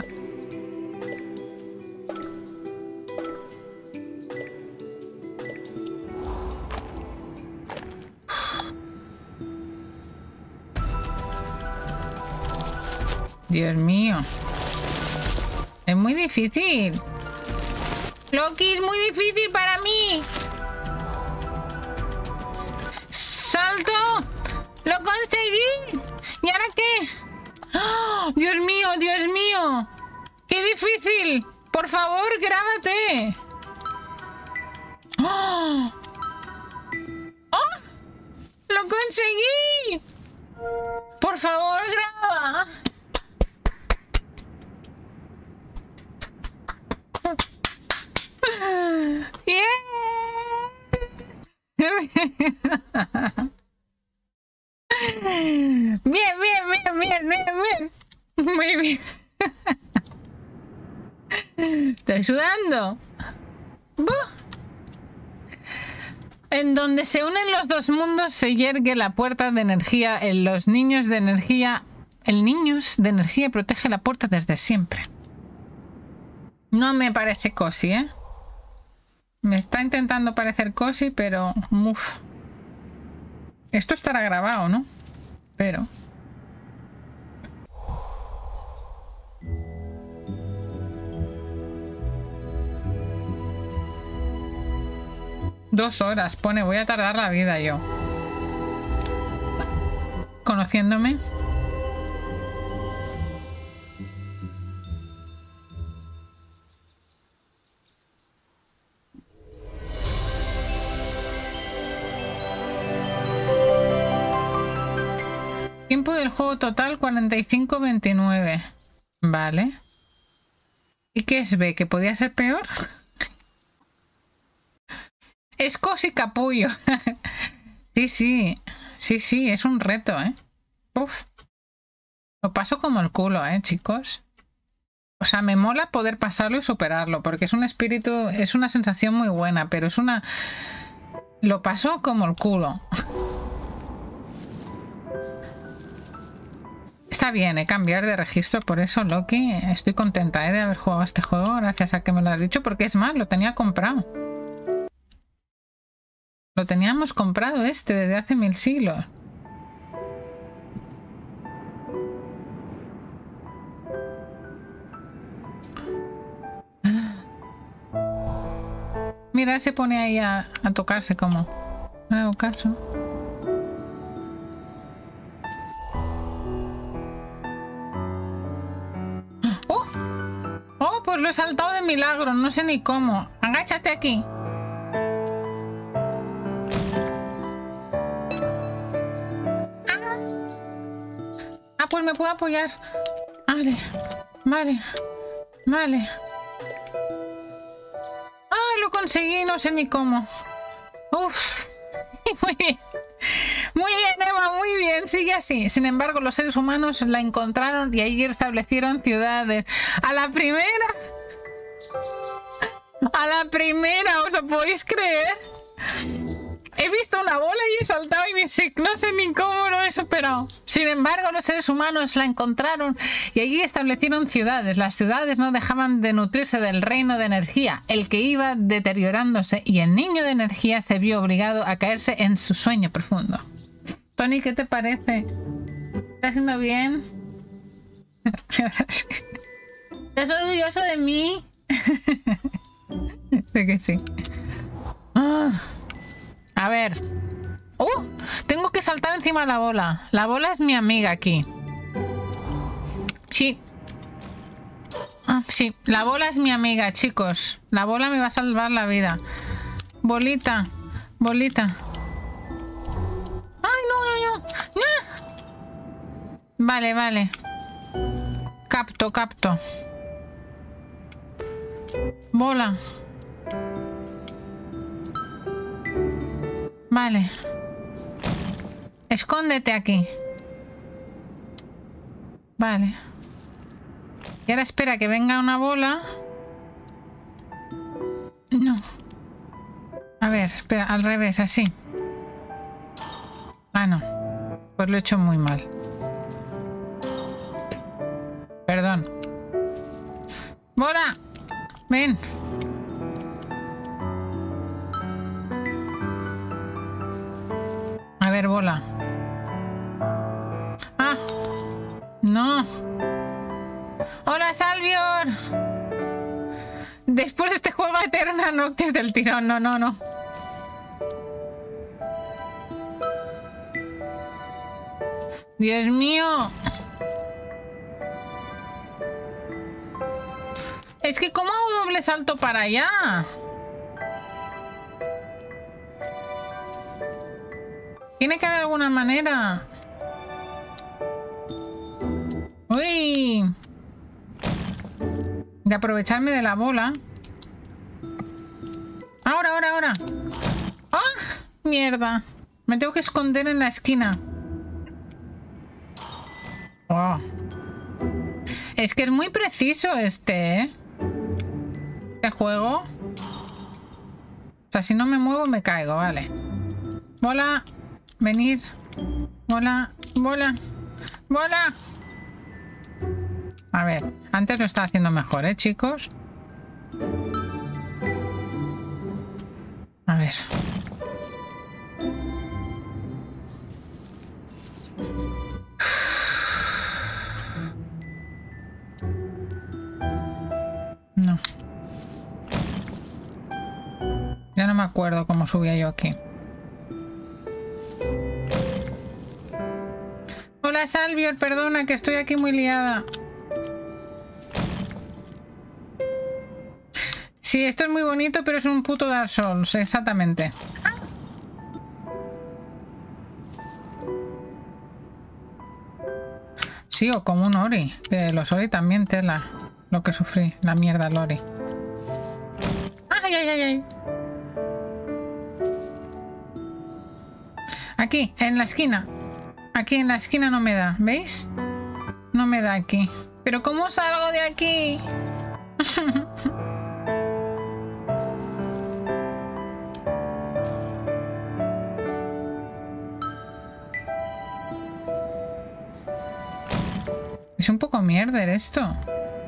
Dios mío. Es muy difícil. Loki, es muy difícil para mí. ¡Salto! ¡Lo conseguí! ¿Y ahora qué? ¡Oh! ¡Dios mío, Dios mío! ¡Qué difícil! ¡Por favor, grábate! ¡Oh! ¡Oh! ¡Lo conseguí! ¡Por favor, graba! Bien, bien, bien, bien, bien, bien. Muy bien. Estoy sudando. ¡Buh! En donde se unen los dos mundos se yergue la puerta de energía. En los niños de energía... El niños de energía protege la puerta desde siempre. No me parece cozy, ¿eh? Me está intentando parecer cozy, pero... Uf. Esto estará grabado, ¿no? Pero... Dos horas, pone. Voy a tardar la vida yo. Conociéndome. Tiempo del juego total cuarenta y cinco veintinueve. Vale. ¿Y qué es B? ¿Que podía ser peor? Es cosi capullo. Sí, sí. Sí, sí, es un reto, ¿eh? Uf. Lo paso como el culo, ¿eh, chicos? O sea, me mola poder pasarlo y superarlo, porque es un espíritu, es una sensación muy buena, pero es una... Lo paso como el culo. Está bien, ¿eh? Cambiar de registro, por eso, Loki, estoy contenta, ¿eh? De haber jugado este juego, gracias a que me lo has dicho, porque es más, lo tenía comprado. Lo teníamos comprado este desde hace mil siglos. Mira, se pone ahí a, a tocarse como... No hago caso. ¡Oh! ¡Oh! Pues lo he saltado de milagro, no sé ni cómo. Agáchate aquí. Ah, pues me puedo apoyar. Vale, vale, vale. ¡Ah, lo conseguí! No sé ni cómo. Uf. Muy bien. Muy bien, Eva, muy bien. Sigue así. Sin embargo, los seres humanos la encontraron y allí establecieron ciudades. ¡A la primera! ¡A la primera! ¿Os lo podéis creer? He visto una bola y he saltado y ni sé, no sé ni cómo lo he superado. Sin embargo, los seres humanos la encontraron y allí establecieron ciudades. Las ciudades no dejaban de nutrirse del reino de energía, el que iba deteriorándose, y el niño de energía se vio obligado a caerse en su sueño profundo. Tony, ¿qué te parece? ¿Estás haciendo bien? ¿Estás orgulloso de mí? Sé que sí. Ah. A ver. ¡Uh! Tengo que saltar encima de la bola. La bola es mi amiga aquí. Sí. Ah, sí. La bola es mi amiga, chicos. La bola me va a salvar la vida. Bolita. Bolita. ¡Ay, no, no, no! ¡No! Vale, vale. Capto, capto. Bola. Vale. Escóndete aquí. Vale. Y ahora espera que venga una bola. No. A ver, espera, al revés, así. Ah, no. Pues lo he hecho muy mal. Perdón. ¡Bola! Ven. A ver, bola. Ah. No. Hola, Salvior. Después de este juego eterna Noctis del tirón. No, no, no. Dios mío. Es que ¿cómo hago doble salto para allá? Tiene que haber alguna manera. Uy. De aprovecharme de la bola. Ahora, ahora, ahora. ¡Ah! Mierda. Me tengo que esconder en la esquina. Oh. Es que es muy preciso este, ¿eh? Este juego. O sea, si no me muevo me caigo, vale. Bola. Venir. Bola. Bola. Bola. A ver, antes lo estaba haciendo mejor, ¿eh, chicos? A ver. No. Ya no me acuerdo cómo subía yo aquí. Hola, Salvior, perdona que estoy aquí muy liada. Sí, esto es muy bonito, pero es un puto Dark Souls, exactamente. Sí, o como un Ori. Que los Ori también tela. Lo que sufrí. La mierda, el Ori. ¡Ay, ay, ay, ay! Aquí, en la esquina. Aquí en la esquina no me da. ¿Veis? No me da aquí. ¿Pero cómo salgo de aquí? Es un poco mierder esto.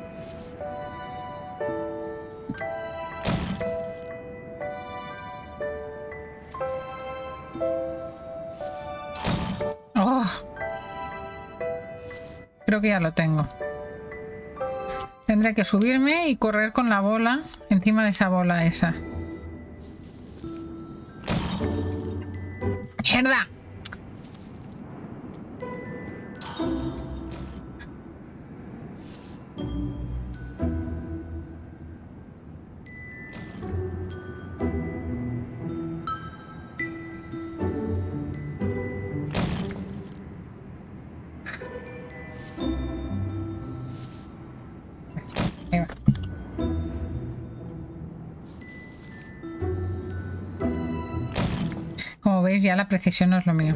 Oh. Creo que ya lo tengo. Tendré que subirme y correr con la bola encima de esa bola esa. ¡Mierda! Ahí va. Como veis, ya la precisión no es lo mío.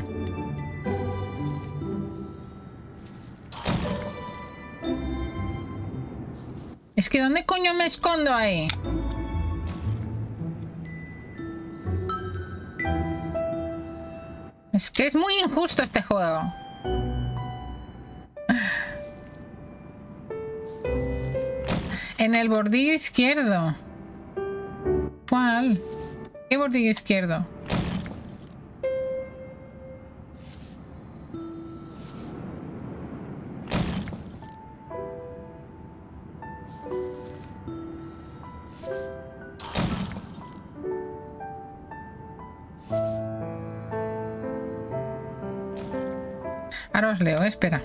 Es que ¿dónde coño me escondo ahí? Es que es muy injusto este juego. En el bordillo izquierdo. ¿Cuál? ¿Qué bordillo izquierdo? Ahora os leo, espera.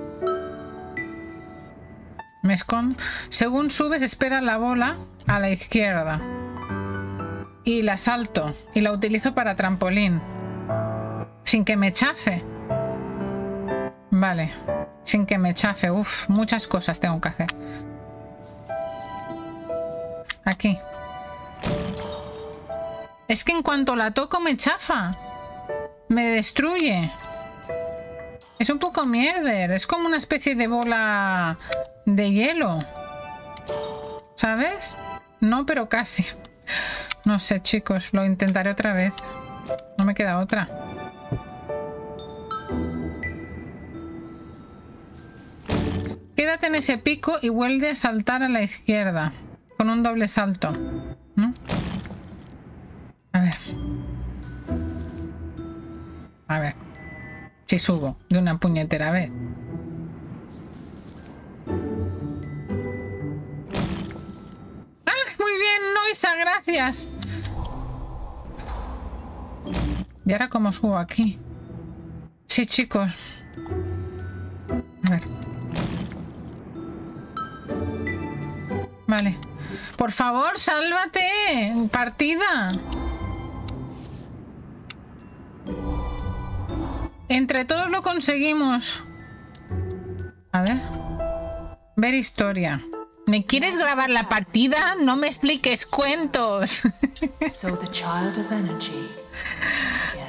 Me escondo. Según subes, espera la bola a la izquierda. Y la salto. Y la utilizo para trampolín. Sin que me chafe. Vale. Sin que me chafe. Uf, muchas cosas tengo que hacer. Aquí. Es que en cuanto la toco me chafa. Me destruye. Es un poco mierder. Es como una especie de bola de hielo. ¿Sabes? No, pero casi. No sé, chicos. Lo intentaré otra vez. No me queda otra. Quédate en ese pico y vuelve a saltar a la izquierda. Con un doble salto. ¿No? A ver. A ver. Si subo de una puñetera vez. ¡Ah! Muy bien, Noisa, gracias. ¿Y ahora cómo subo aquí? Sí, chicos. A ver. Vale. Por favor, sálvate. Partida. Entre todos lo conseguimos. A ver. Ver historia. ¿Me quieres grabar la partida? No me expliques cuentos. So the child of energy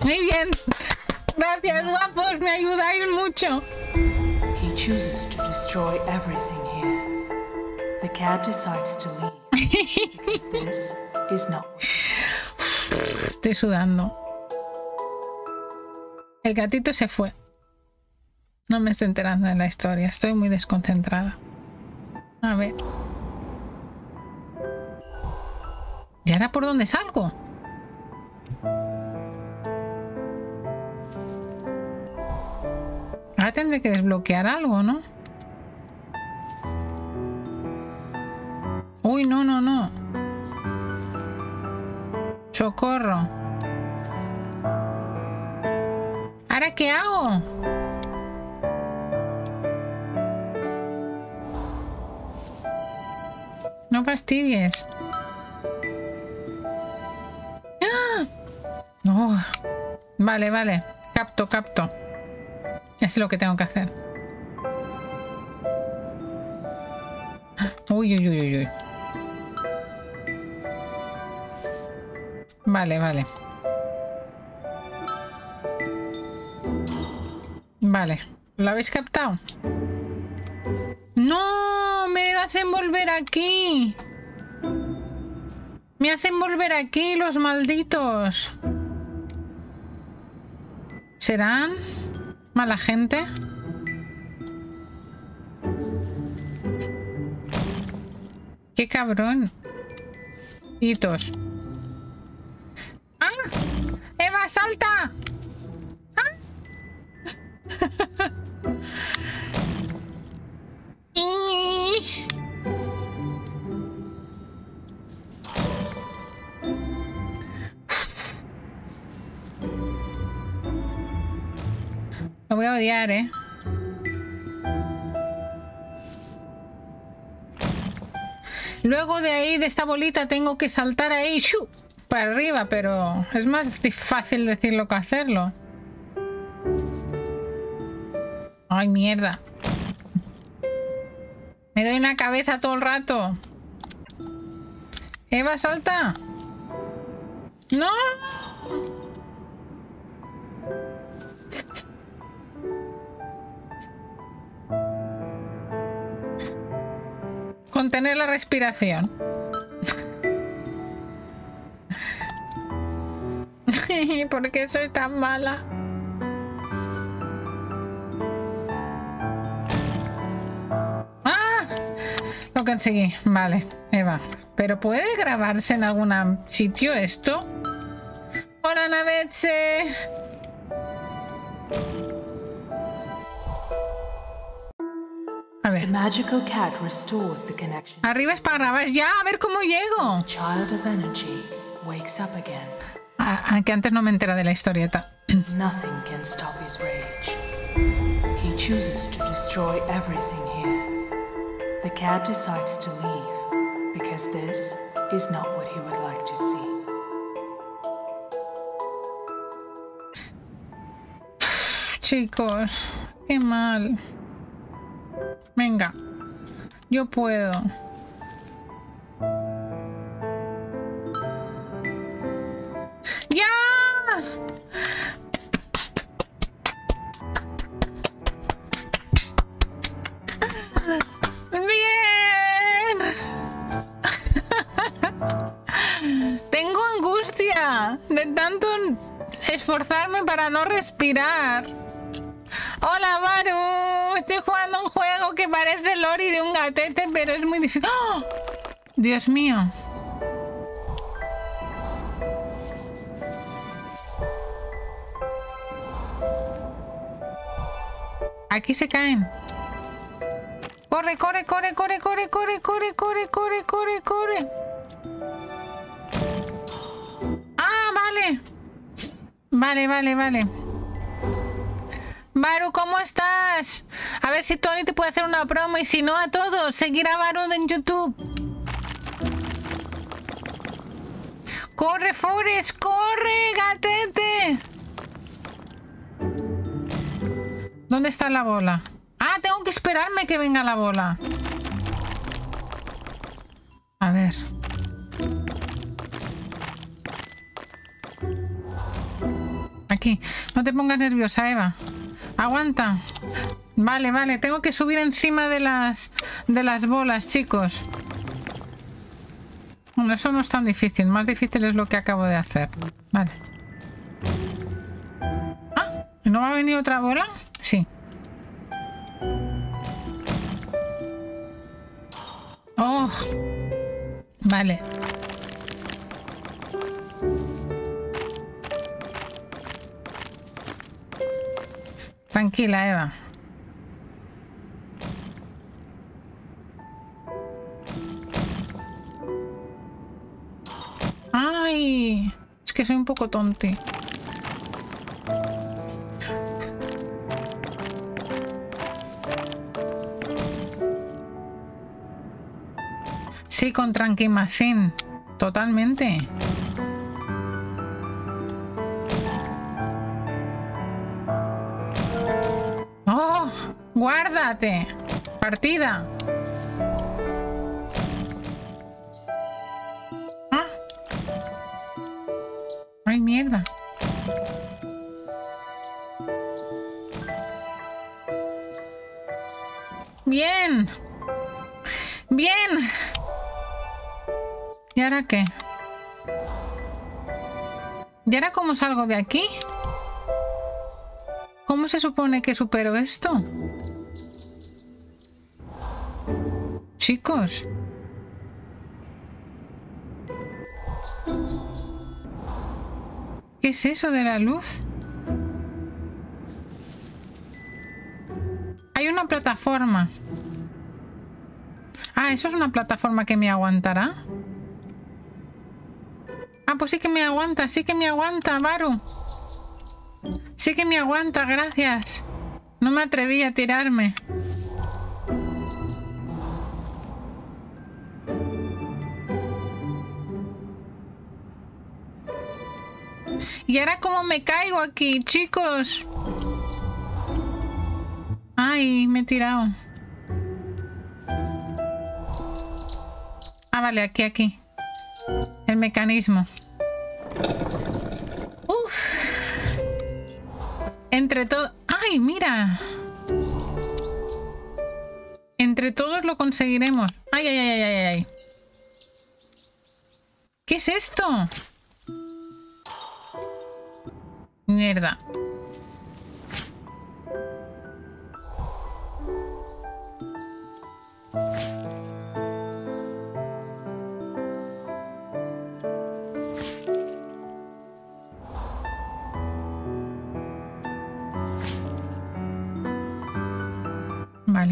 Muy bien. Gracias, guapos, me ayudáis mucho. He chooses to destroy everything here. The cat decides to leave because this is not. Estoy sudando. El gatito se fue. No me estoy enterando de la historia. Estoy muy desconcentrada. A ver. ¿Y ahora por dónde salgo? Ahora tendré que desbloquear algo, ¿no? Uy, no, no, no. Socorro. ¿Ahora qué hago? No fastidies. ¡Ah! Oh. Vale, vale. Capto, capto. Ya sé lo que tengo que hacer. Uy, uy, uy, uy, uy. Vale, vale. Vale. ¿Lo habéis captado? ¡No! Me hacen volver aquí. Me hacen volver aquí los malditos. ¿Serán mala gente? ¡Qué cabrón! Hitos. ¡Ah! ¡Eva, salta! ¡Ah! y... Lo voy a odiar, ¿eh? Luego de ahí, de esta bolita, tengo que saltar ahí, ¡shu!, para arriba, pero es más fácil decirlo que hacerlo. ¡Ay, mierda! Me doy una cabeza todo el rato. Eva, salta. ¡No! Contener la respiración. ¿Por qué soy tan mala? ¡Ah! Lo conseguí. Vale, Eva. ¿Pero puede grabarse en algún sitio esto? ¡Hola, Navetze! A ver. Magical cat restores the connection. Arriba es para grabar. Ya, a ver cómo llego. The child of energy wakes up again. Ah, que antes no me entera de la historieta. Nothing can stop his rage. He chooses to destroy everything here. The cat decides to leave because this is not what he would like to see. Chicos, qué mal. Venga, yo puedo. ¡Ya! ¡Bien! Tengo angustia de tanto esforzarme para no respirar. Hola, Baru. Estoy jugando un juego que parece Lori de un gatete, pero es muy difícil. ¡Oh! Dios mío. Aquí se caen. Corre, corre, corre, corre, corre, corre, corre, corre, corre, corre, corre. Ah, vale. Vale, vale, vale. Baru, ¿cómo estás? A ver si Tony te puede hacer una promo y si no, a todos, seguir a Baru en YouTube. ¡Corre, Forrest! ¡Corre, gatete! ¿Dónde está la bola? Ah, tengo que esperarme que venga la bola. A ver. aquí. No te pongas nerviosa, Eva. Aguanta. Vale, vale. Tengo que subir encima de las, de las bolas, chicos. Bueno, eso no es tan difícil. Más difícil es lo que acabo de hacer. Vale. Ah, ¿no va a venir otra bola? Sí. Oh. Vale. Tranquila, Eva. Ay, es que soy un poco tonti. Sí, con tranquimacín. Totalmente. ¡Oh! ¡Guárdate! ¡Partida! ¿Ah? ¡Ay, mierda! ¡Bien! ¡Bien! ¿Y ahora qué? ¿Y ahora cómo salgo de aquí? ¿Cómo se supone que supero esto? Chicos. ¿Qué es eso de la luz? Hay una plataforma. Ah, ¿eso es una plataforma que me aguantará? Ah, pues sí que me aguanta, sí que me aguanta, Baru. Sí que me aguanta, gracias. No me atreví a tirarme. ¿Y ahora cómo me caigo aquí, chicos? Ay, me he tirado. Ah, vale, aquí, aquí. El mecanismo. Uf. Entre todos... ¡Ay, mira! Entre todos lo conseguiremos. ¡Ay, ay, ay, ay, ay! ¿Qué es esto? Mierda. Vale.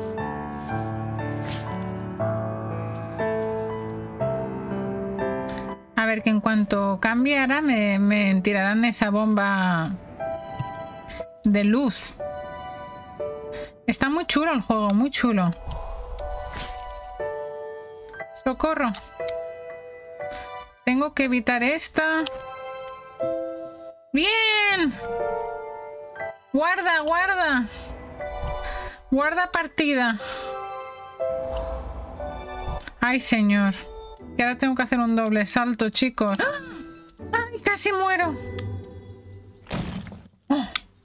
A ver, que en cuanto cambie ahora me, me tirarán esa bomba de luz. Está muy chulo el juego, muy chulo. Socorro. Tengo que evitar esta. ¡Bien! Guarda, guarda. Guarda partida. Ay, señor. Que ahora tengo que hacer un doble salto, chicos. Ay, casi muero. Oh,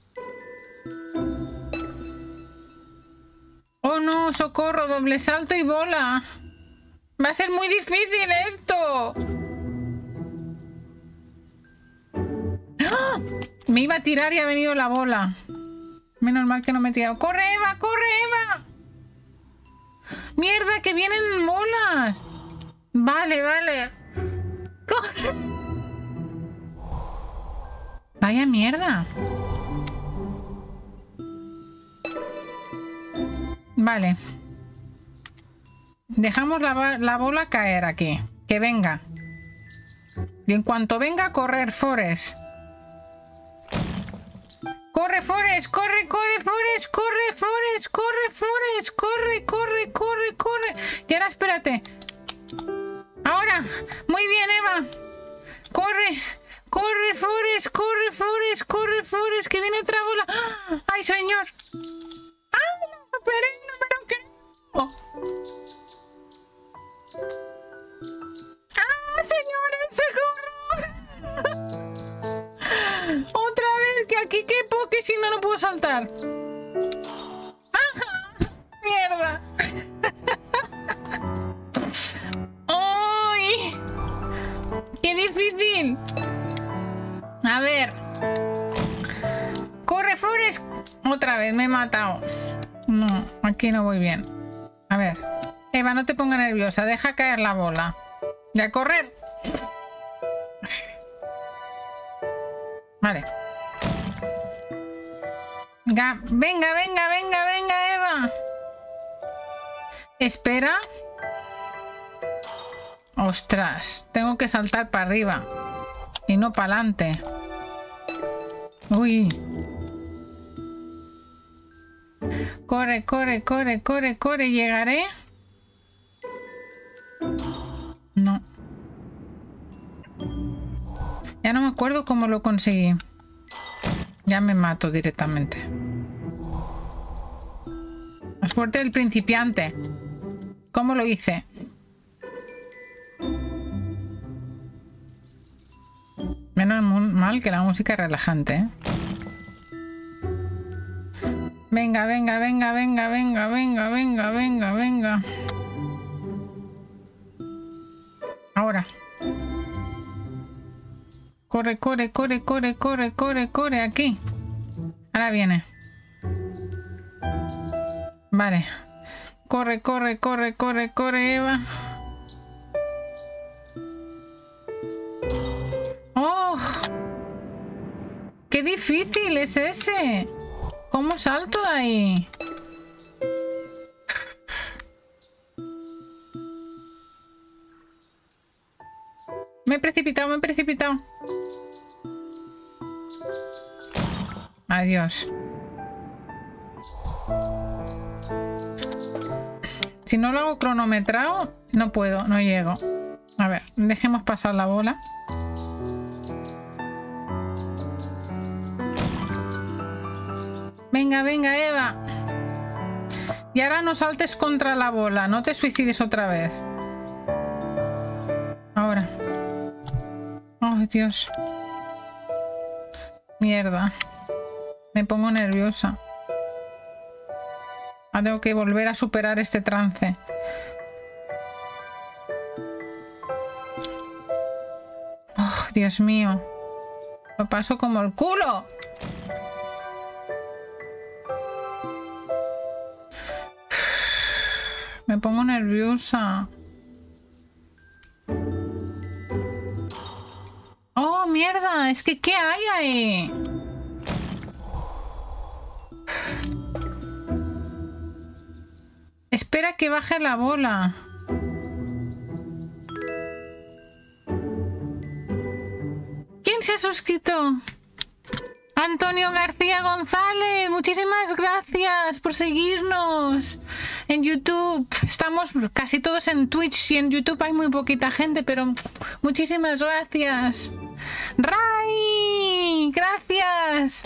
oh no, socorro, doble salto y bola. Va a ser muy difícil esto. ¡Ah! Me iba a tirar y ha venido la bola. Menos mal que no me he tirado. ¡Corre, Eva! ¡Corre, Eva! ¡Mierda, que vienen bolas! Vale, vale. ¡Corre! Vaya mierda. Vale. Dejamos la, la bola caer aquí. Que venga. Y en cuanto venga a correr, Forest. ¡Corre, Forest! ¡Corre, corre, Forest! ¡Corre, Forest! ¡Corre, Forest! ¡Corre, corre, corre, corre! Y ahora espérate. ¡Ahora! ¡Muy bien, Eva! ¡Corre! ¡Corre, Forest! ¡Corre, Forest! ¡Corre, Forest! ¡Que viene otra bola! ¡Ay, señor! ¡Ay, no! ¡Pero no me lo creo! ¡Ah, señores! ¡Socorro! ¡Otra vez! pasar. ¡Mierda! ¡Uy! ¡Qué difícil! A ver. ¡Corre, Forrest! Otra vez, me he matado. No, aquí no voy bien. A ver. Eva, no te pongas nerviosa. Deja caer la bola. ¡Y a correr! Vale. Venga, venga, venga, venga, venga, Eva. Espera. Ostras, tengo que saltar para arriba y no para adelante. Uy. Corre, corre, corre, corre, corre. ¿Llegaré? No. Ya no me acuerdo cómo lo conseguí. Ya me mato directamente. La suerte del principiante. ¿Cómo lo hice? Menos mal que la música es relajante, ¿eh? Venga, venga, venga, venga, venga, venga, venga, venga, venga. Ahora. Corre, corre, corre, corre, corre, corre, corre, aquí. Ahora viene. Vale. Corre, corre, corre, corre, corre, Eva. ¡Oh! ¡Qué difícil es ese! ¿Cómo salto de ahí? Me he precipitado, me he precipitado. Adiós. Si no lo hago cronometrado, no puedo, no llego. A ver, dejemos pasar la bola. Venga, venga, Eva. Y ahora no saltes contra la bola, no te suicides otra vez. Ahora. Oh, Dios. Mierda. Me pongo nerviosa. Ahora tengo que volver a superar este trance. Oh, Dios mío. Lo paso como el culo. Me pongo nerviosa. Oh, mierda. Es que ¿qué hay ahí? Espera que baje la bola. ¿Quién se ha suscrito? Antonio García González. Muchísimas gracias por seguirnos en YouTube. Estamos casi todos en Twitch y en YouTube hay muy poquita gente, pero muchísimas gracias. Ray, gracias.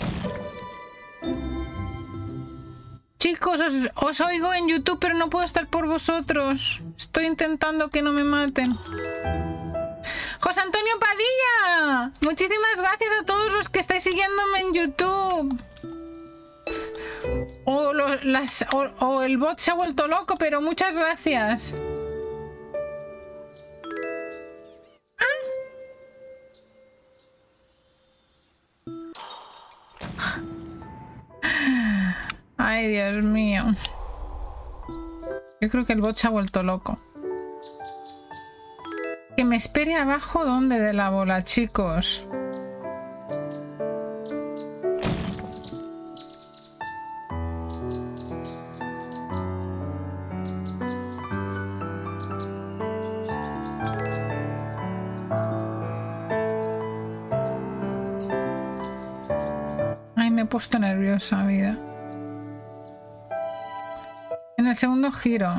Chicos, os, os oigo en YouTube, pero no puedo estar por vosotros. Estoy intentando que no me maten. José Antonio Padilla, muchísimas gracias a todos los que estáis siguiéndome en YouTube. O, lo, las, o, o el bot se ha vuelto loco, pero muchas gracias. Ay, Dios mío. Yo creo que el bot se ha vuelto loco. Que me espere abajo, ¿dónde? De la bola, chicos. Ay, me he puesto nerviosa, vida. En el segundo giro.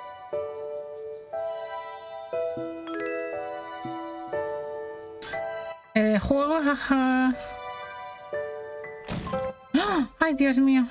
Eh, juegos, ajá. ¡Oh! Ay, Dios mío.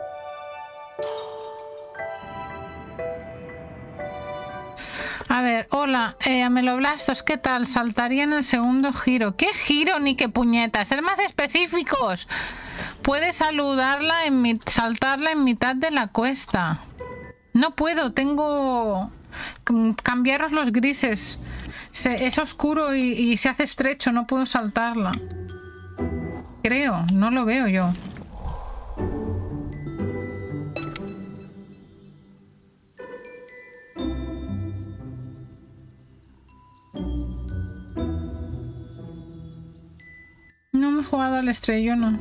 A ver, hola, eh, Ameloblastos, ¿qué tal? Saltaría en el segundo giro. ¿Qué giro ni qué puñetas? ¡Ser más específicos! puede saludarla, en mi, saltarla en mitad de la cuesta. No puedo, tengo... Cambiaros los grises. Se, es oscuro y, y se hace estrecho, no puedo saltarla. Creo, no lo veo yo. No hemos jugado al estrellón.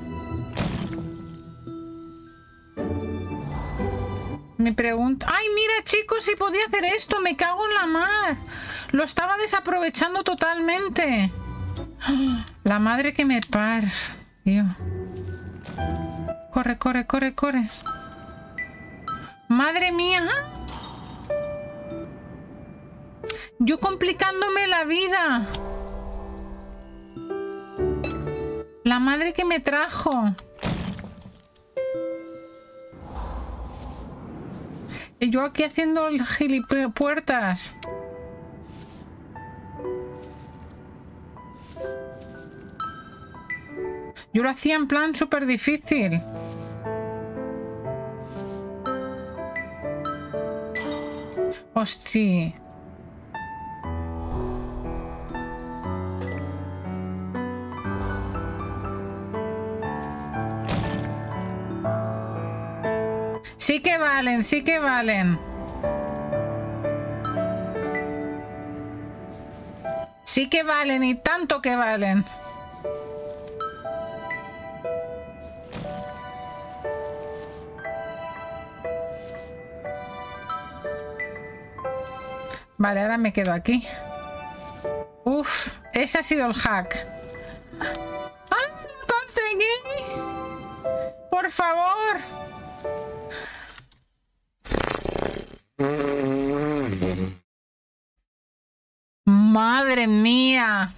Me pregunto... ¡Ay, mira, chicos! Si podía hacer esto, me cago en la mar. Lo estaba desaprovechando totalmente. La madre que me par. Tío. Corre, corre, corre, corre. Madre mía. Yo complicándome la vida. La madre que me trajo. Y yo aquí haciendo el gilipuertas. Yo lo hacía en plan súper difícil. Hostia. Sí que valen, sí que valen. Sí que valen y tanto que valen. Vale, ahora me quedo aquí. Uf, ese ha sido el hack. ¡Ah, lo conseguí! Por favor. Madre mía.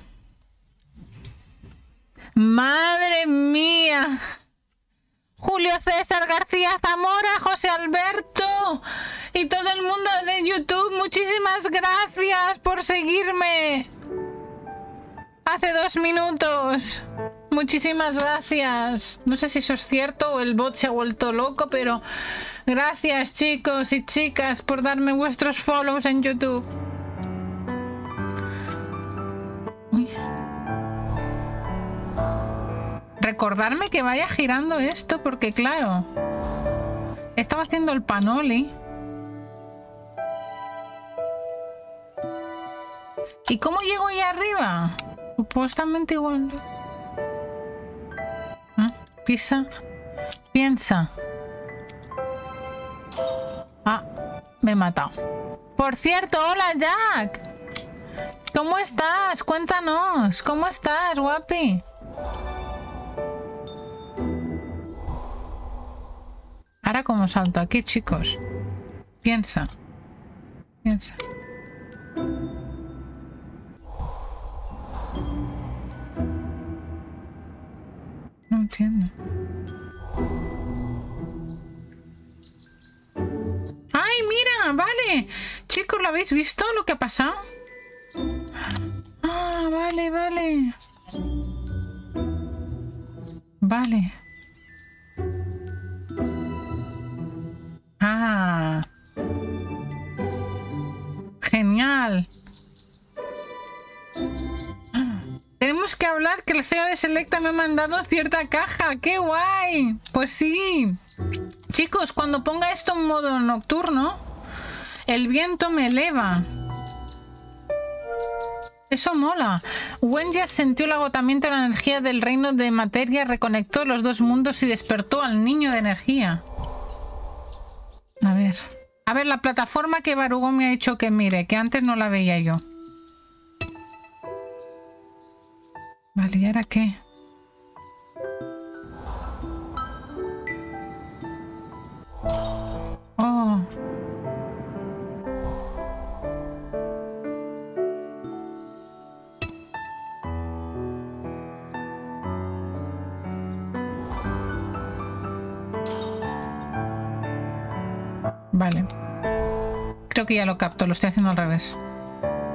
Madre mía. Julio César García Zamora, José Alberto y todo el mundo de YouTube, muchísimas gracias por seguirme hace dos minutos. Muchísimas gracias. No sé si eso es cierto o el bot se ha vuelto loco, pero gracias chicos y chicas por darme vuestros follows en YouTube. Uy. Recordarme que vaya girando esto porque claro, estaba haciendo el panoli. ¿Y cómo llego ahí arriba? Supuestamente igual. ¿Ah? Pisa. Piensa. Ah, me he matado. Por cierto, hola Jack. ¿Cómo estás? Cuéntanos. ¿Cómo estás, guapi? Ahora cómo salto aquí, chicos. Piensa. Piensa. No entiendo. ¡Ay, mira! Vale. Chicos, ¿lo habéis visto lo que ha pasado? Ah, vale, vale. Vale. Ah. Genial. Tenemos que hablar que el C E O de Selecta me ha mandado cierta caja. ¡Qué guay! Pues sí. Chicos, cuando ponga esto en modo nocturno, el viento me eleva. Eso mola. Wenja sintió el agotamiento de la energía del reino de materia, reconectó los dos mundos y despertó al niño de energía. A ver. A ver, la plataforma que Barugo me ha dicho que mire, que antes no la veía yo. Vale, ¿y ahora qué? Oh. Vale. Creo que ya lo capto, lo estoy haciendo al revés.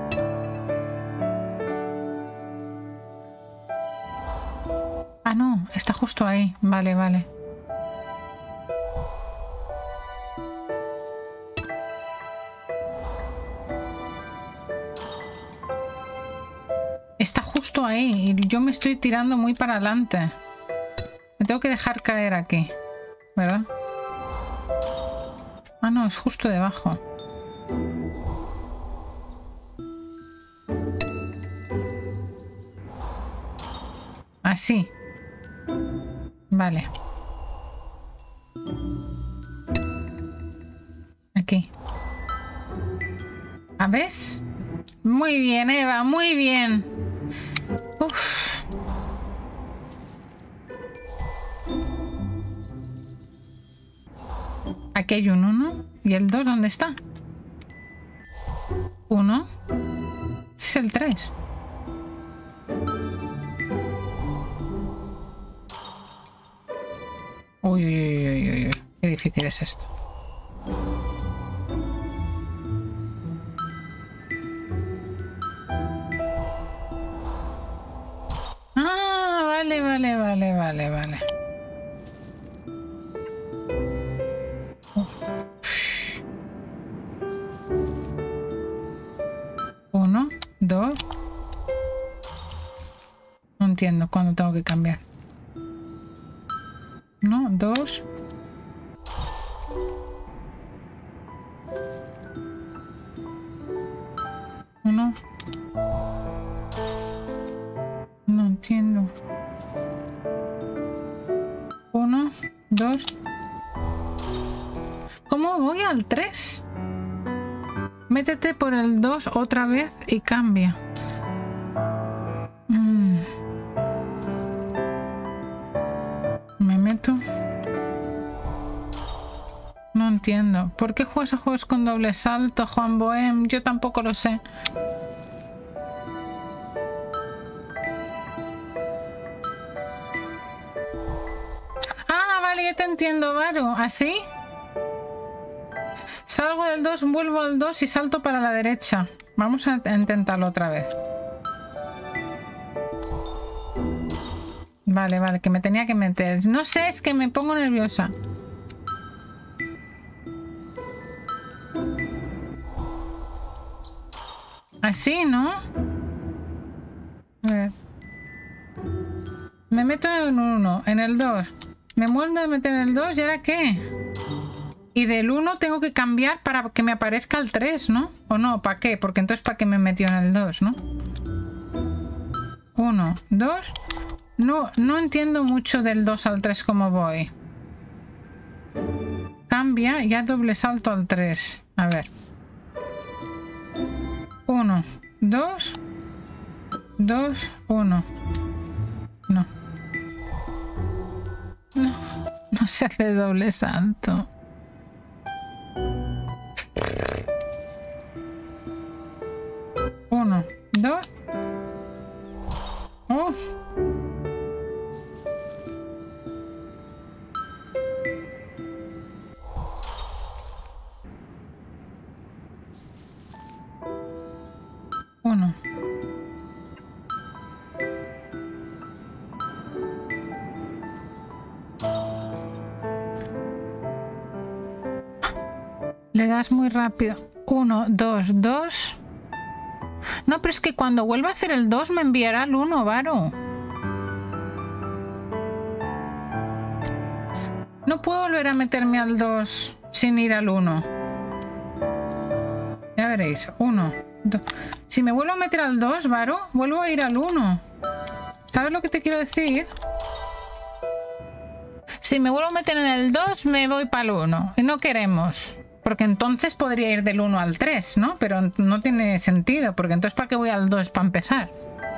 Ah, no, está justo ahí. Vale, vale. Está justo ahí y yo me estoy tirando muy para adelante. Me tengo que dejar caer aquí, ¿verdad? Ah, no, es justo debajo. Así. Vale. Aquí. ¿A ves? Muy bien, Eva, muy bien. Uf. Aquí hay un uno. ¿Y el dos dónde está? uno. Es el tres. Uy, uy, uy, uy, uy. Qué difícil es esto. Ah, vale, vale, vale, vale, vale. Uno, dos. No entiendo cuándo tengo que cambiar. Uno, dos. Uno. No entiendo. Uno, dos. ¿Cómo voy al tres? Métete por el dos otra vez y cambia. Mm. Me meto. No entiendo. ¿Por qué juegas a juegos con doble salto, Juan Bohem? Yo tampoco lo sé. Ah, vale, ya te entiendo, Varo. ¿Así? Salgo del dos, vuelvo al dos y salto para la derecha. Vamos a intentarlo otra vez. Vale, vale, que me tenía que meter. No sé, es que me pongo nerviosa. Así, ¿no? A ver. Me meto en uno, en el dos. Me vuelvo a meter en el dos, ¿y ahora qué? Y del uno tengo que cambiar para que me aparezca el tres, ¿no? ¿O no? ¿Para qué? Porque entonces ¿para qué me metió en el dos, no? uno, dos. No, no entiendo mucho del dos al tres cómo voy. Cambia, ya doble salto al tres. A ver. uno, dos. dos, uno. No. No, no se hace doble salto. Uno, dos. Oh. Uno. Le das muy rápido. Uno, dos, dos. No, pero es que cuando vuelva a hacer el dos me enviará el uno, Varo. No puedo volver a meterme al dos sin ir al uno. Ya veréis. uno, dos. Si me vuelvo a meter al dos, Varo, vuelvo a ir al uno. ¿Sabes lo que te quiero decir? Si me vuelvo a meter en el dos, me voy para el uno. Y no queremos. Porque entonces podría ir del uno al tres, ¿no? Pero no tiene sentido, porque entonces ¿para qué voy al dos para empezar?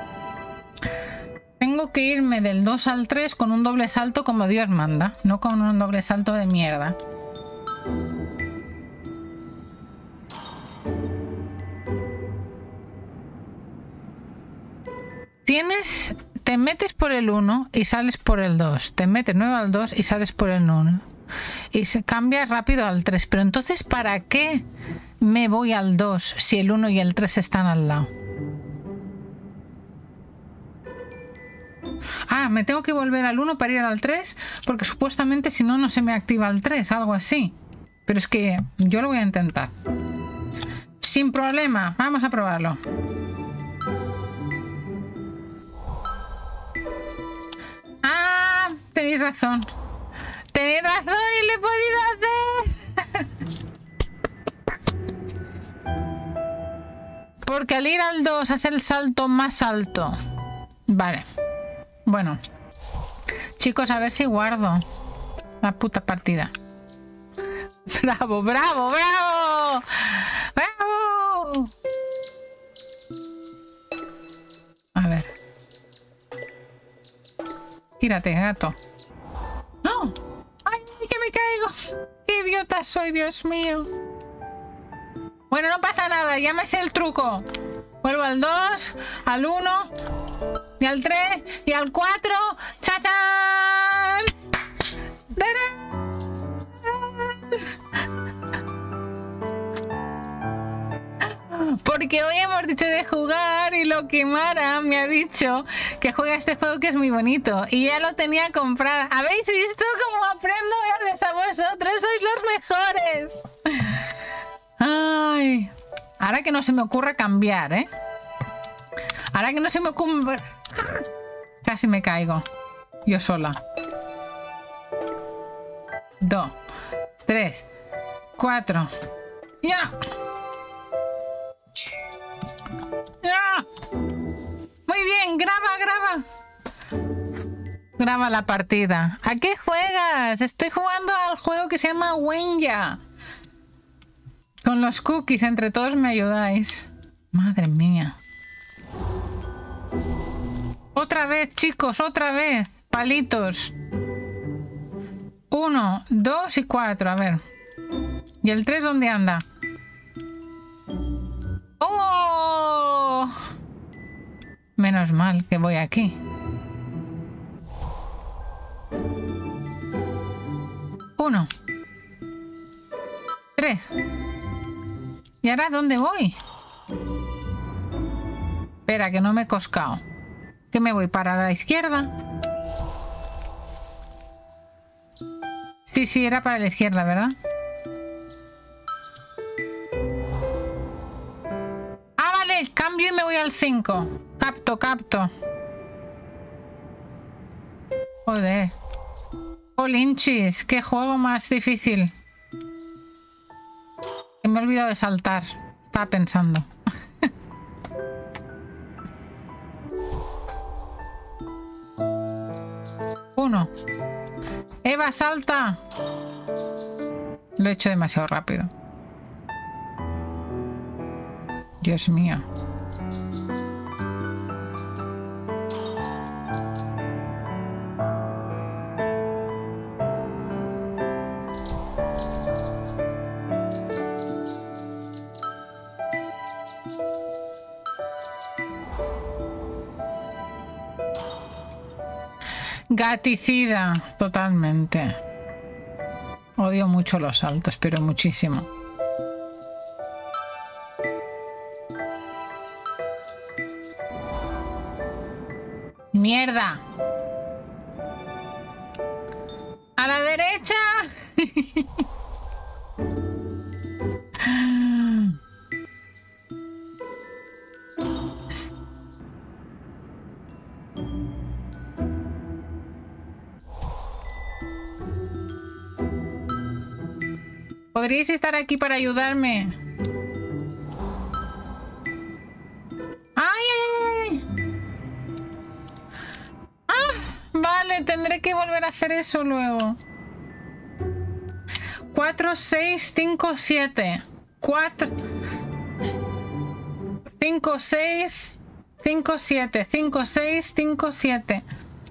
Tengo que irme del dos al tres con un doble salto como Dios manda, no con un doble salto de mierda. Tienes... Te metes por el uno y sales por el dos. Te metes nuevo al dos y sales por el uno. Y se cambia rápido al tres. Pero entonces, ¿para qué me voy al dos si el uno y el tres están al lado? Ah, Ah, me tengo que volver al uno para ir al tres, porque supuestamente si no, no se me activa el tres, algo así. Pero es que yo lo voy a intentar. Sin problema, vamos a probarlo. Ah, tenéis razón. Tenéis razón y lo he podido hacer. Porque al ir al dos hace el salto más alto. Vale. Bueno. Chicos, a ver si guardo la puta partida. ¡Bravo, bravo, bravo! ¡Bravo! A ver. Tírate, gato. ¡Oh! ¡Ay, que me caigo! ¡Qué idiota soy, Dios mío! Bueno, no pasa nada, ya me sé el truco. Vuelvo al dos, al uno, y al tres, y al cuatro. ¡Chachán! Porque hoy hemos dicho de jugar y lo que Mara me ha dicho que juega este juego que es muy bonito y ya lo tenía comprado. ¿Habéis visto cómo aprendo gracias a vosotros? ¡Sois los mejores! Ay, ahora que no se me ocurre cambiar, ¿eh? Ahora que no se me ocurre... Casi me caigo. Yo sola. Dos, tres, cuatro. ¡Ya! ¡Ya! Muy bien, graba, graba. Graba la partida. ¿A qué juegas? Estoy jugando al juego que se llama Wenya. Con los cookies, entre todos me ayudáis. Madre mía. Otra vez, chicos, otra vez. Palitos. Uno, dos y cuatro, a ver. ¿Y el tres dónde anda? ¡Oh! Menos mal que voy aquí. Uno. Tres. ¿Y ahora dónde voy? Espera, que no me he coscado. ¿Que me voy para la izquierda? Sí, sí, era para la izquierda, ¿verdad? Ah, vale, cambio y me voy al cinco. Capto, capto. Joder. Polinchis, qué juego más difícil. Me he olvidado de saltar. Estaba pensando. Uno. Eva, salta. Lo he hecho demasiado rápido. Dios mío. Gaticida, totalmente. Odio mucho los saltos, pero muchísimo. ¡Mierda! ¡A la derecha! ¿Podríais estar aquí para ayudarme? ¡Ay, ay, ay! ¡Ah! Vale, tendré que volver a hacer eso luego. cuatro, seis, cinco, siete. cuatro... cinco, seis, cinco, siete. cinco, seis, cinco, siete.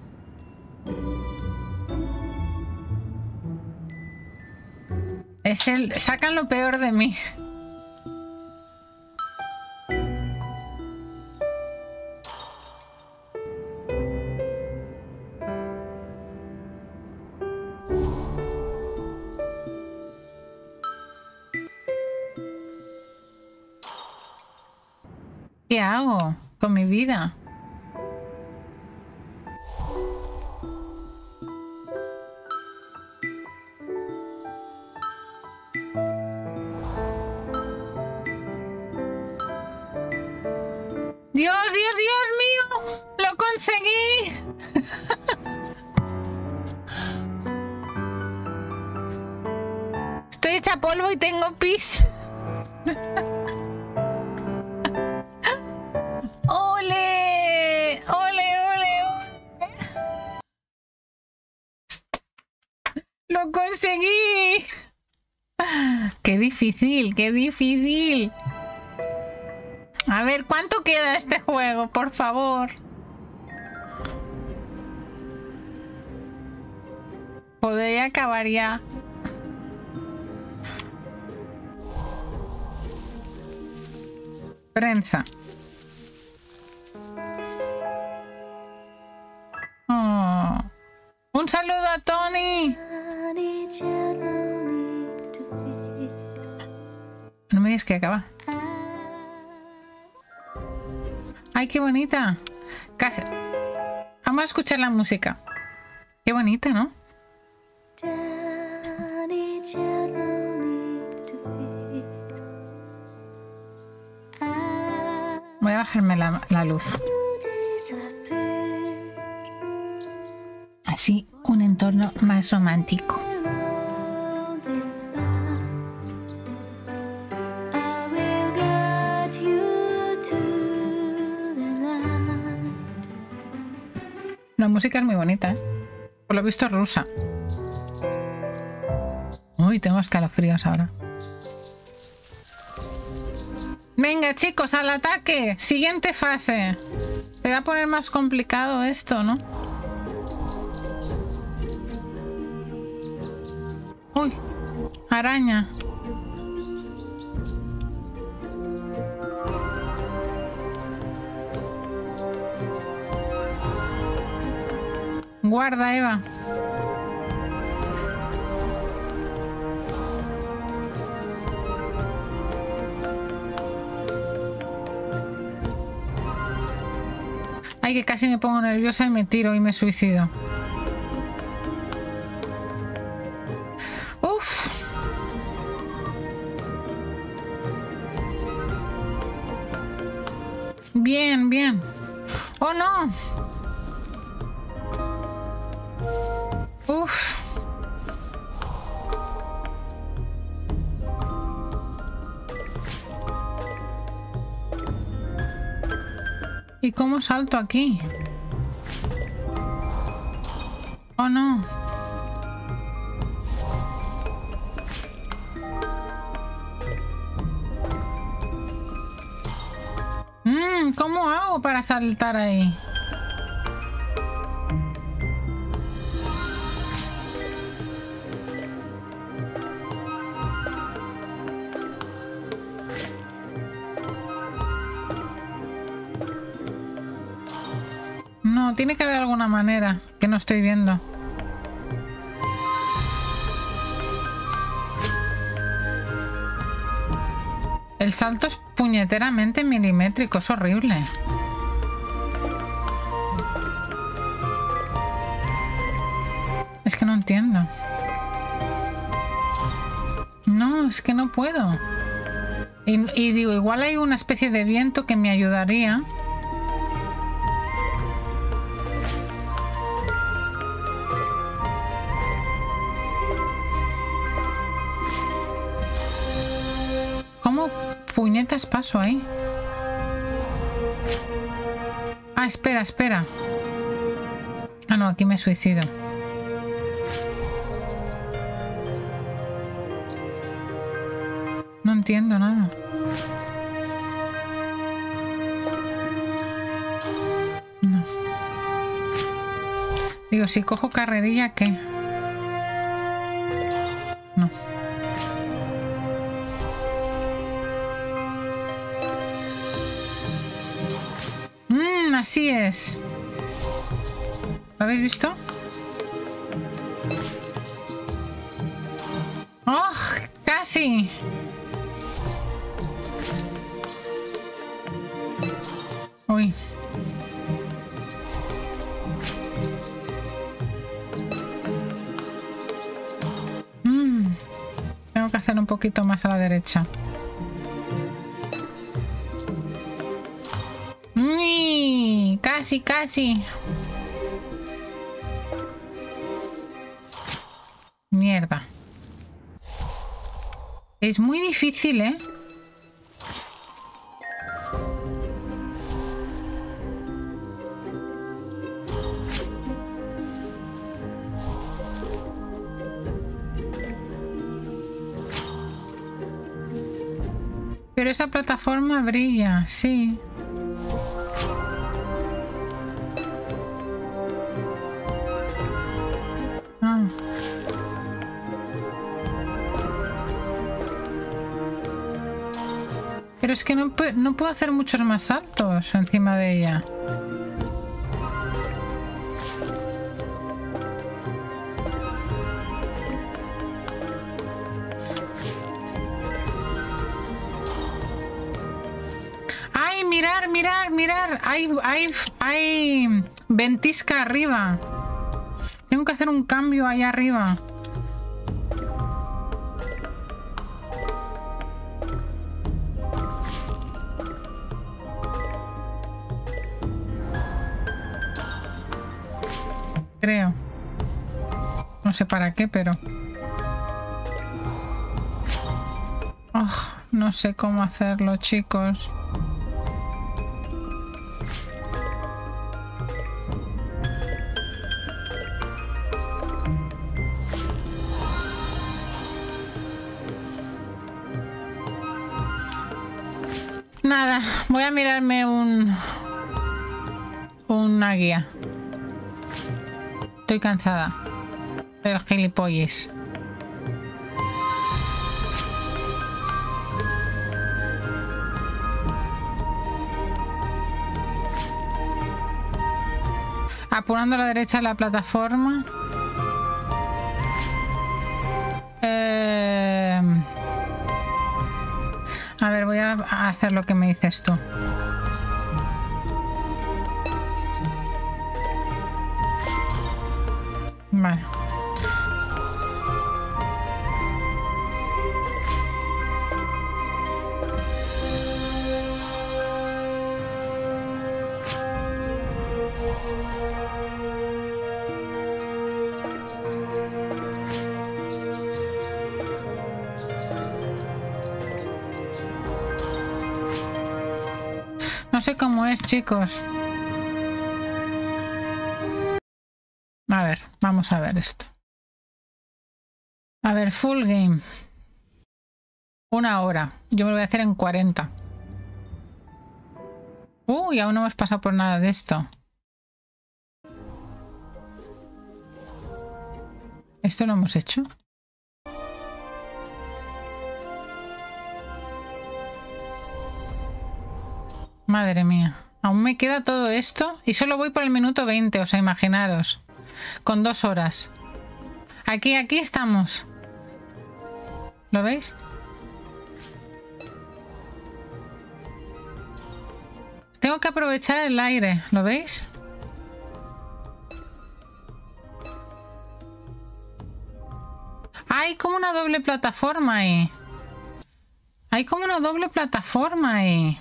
Es el... Sacan lo peor de mí. ¿Qué hago con mi vida? polvo y tengo pis. ¡Ole! ¡Ole, ole, ole! ¡Lo conseguí! ¡Qué difícil, qué difícil! A ver, ¿cuánto queda este juego, por favor? Podría acabar ya. Prensa. Oh. Un saludo a Tony. No me digas que acaba. Ay, qué bonita. Casi. Vamos a escuchar la música. Qué bonita, ¿no? Voy a bajarme la, la luz. Así, un entorno más romántico. La música es muy bonita, ¿eh? Por lo visto es rusa. Uy, tengo escalofríos ahora. Venga, chicos, al ataque. Siguiente fase. Se va a poner más complicado esto, ¿no? Uy, araña. Guarda, Eva. Ay, que casi me pongo nerviosa y me tiro y me suicido. Uf. Bien, bien. Oh, no. Uf. ¿Y cómo salto aquí? Oh, no. Mm, ¿cómo hago para saltar ahí? No, tiene que haber alguna manera que no estoy viendo. El salto es puñeteramente milimétrico, es horrible. Es que no entiendo. No, es que no puedo. Y, y digo, igual hay una especie de viento que me ayudaría. ¿Cómo puñetas paso ahí? Ah, espera, espera. Ah, no, aquí me suicido. No entiendo nada. No. Digo, si cojo carrerilla, ¿qué? No. Mmm, así es. ¿Lo habéis visto? ¡Oh! ¡Casi! Uy. Mm. Tengo que hacer un poquito más a la derecha. Mm. Casi, casi. Mierda. Es muy difícil, ¿eh? Pero esa plataforma brilla, sí. Ah. Pero es que no, no puedo hacer muchos más saltos encima de ella. ¡Ay, mirar, mirar, mirar! Hay, hay, hay ventisca arriba. Tengo que hacer un cambio ahí arriba. Creo. No sé para qué, pero... Oh, no sé cómo hacerlo, chicos. Nada, voy a mirarme un... una guía. Estoy cansada del gilipollas. Apurando a la derecha la plataforma. Eh... A ver, voy a hacer lo que me dices tú. Vale. No sé cómo es, chicos. A ver, vamos a ver esto. A ver, full game. Una hora. Yo me lo voy a hacer en cuarenta. Uy, aún no hemos pasado por nada de esto. ¿Esto lo hemos hecho? Madre mía. Aún me queda todo esto y solo voy por el minuto veinte, o sea, imaginaros. Con dos horas. Aquí, aquí estamos. ¿Lo veis? Tengo que aprovechar el aire. ¿Lo veis? Hay como una doble plataforma ahí. Hay como una doble plataforma ahí.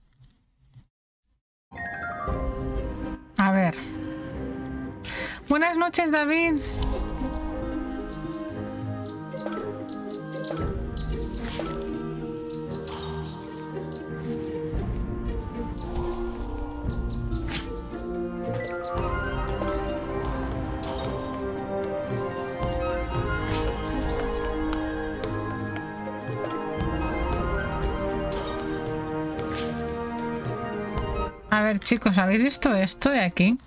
A ver. Buenas noches, David. A ver, chicos, ¿habéis visto esto de aquí?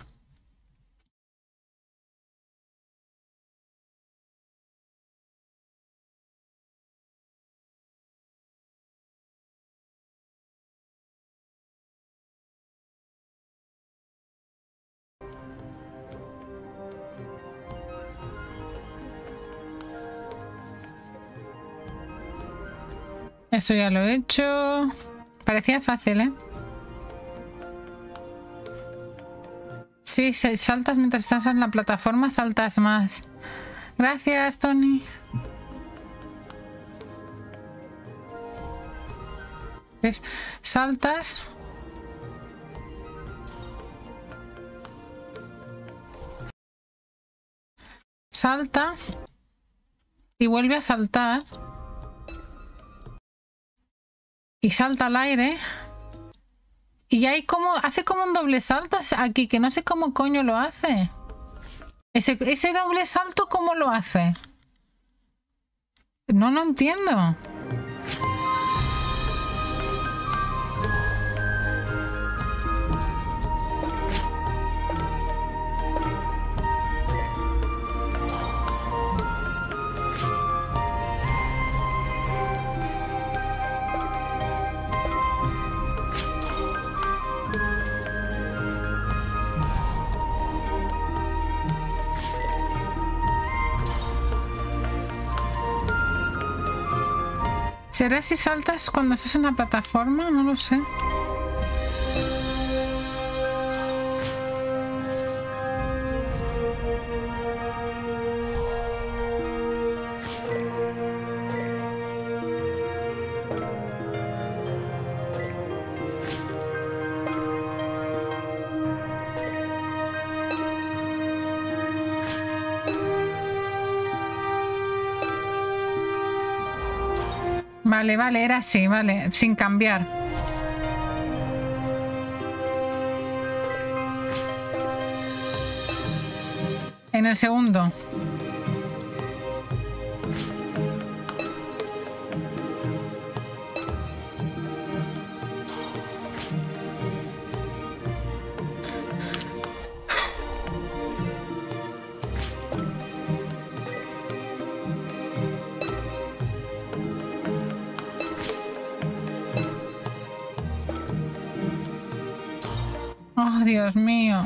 Esto ya lo he hecho. Parecía fácil, ¿eh? Sí, si saltas mientras estás en la plataforma, saltas más. Gracias, Tony. ¿Ves? Saltas. Salta. Y vuelve a saltar. y salta al aire. Y hay como, hace como un doble salto aquí, que no sé cómo coño lo hace. Ese, ese doble salto, ¿cómo lo hace? No lo entiendo. ¿Será si saltas cuando estás en la plataforma? No lo sé. Vale, vale, era así, vale, sin cambiar. En el segundo. Oh, Dios mío.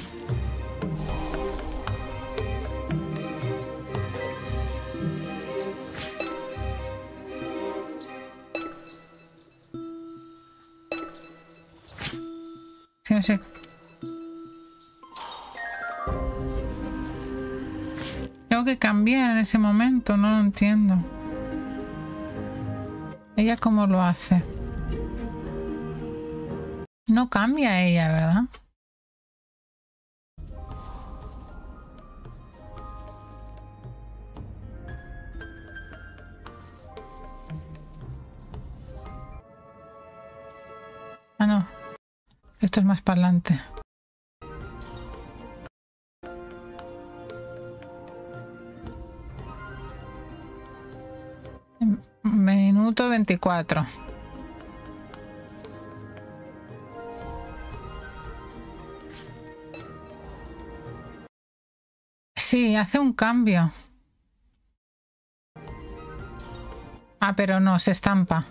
Sí, no sé. Tengo que cambiar en ese momento, no lo entiendo. ¿Ella cómo lo hace? No cambia ella, ¿verdad? Ah, no. Esto es más para adelante. Minuto veinticuatro. Sí, hace un cambio. Ah, pero no, se estampa.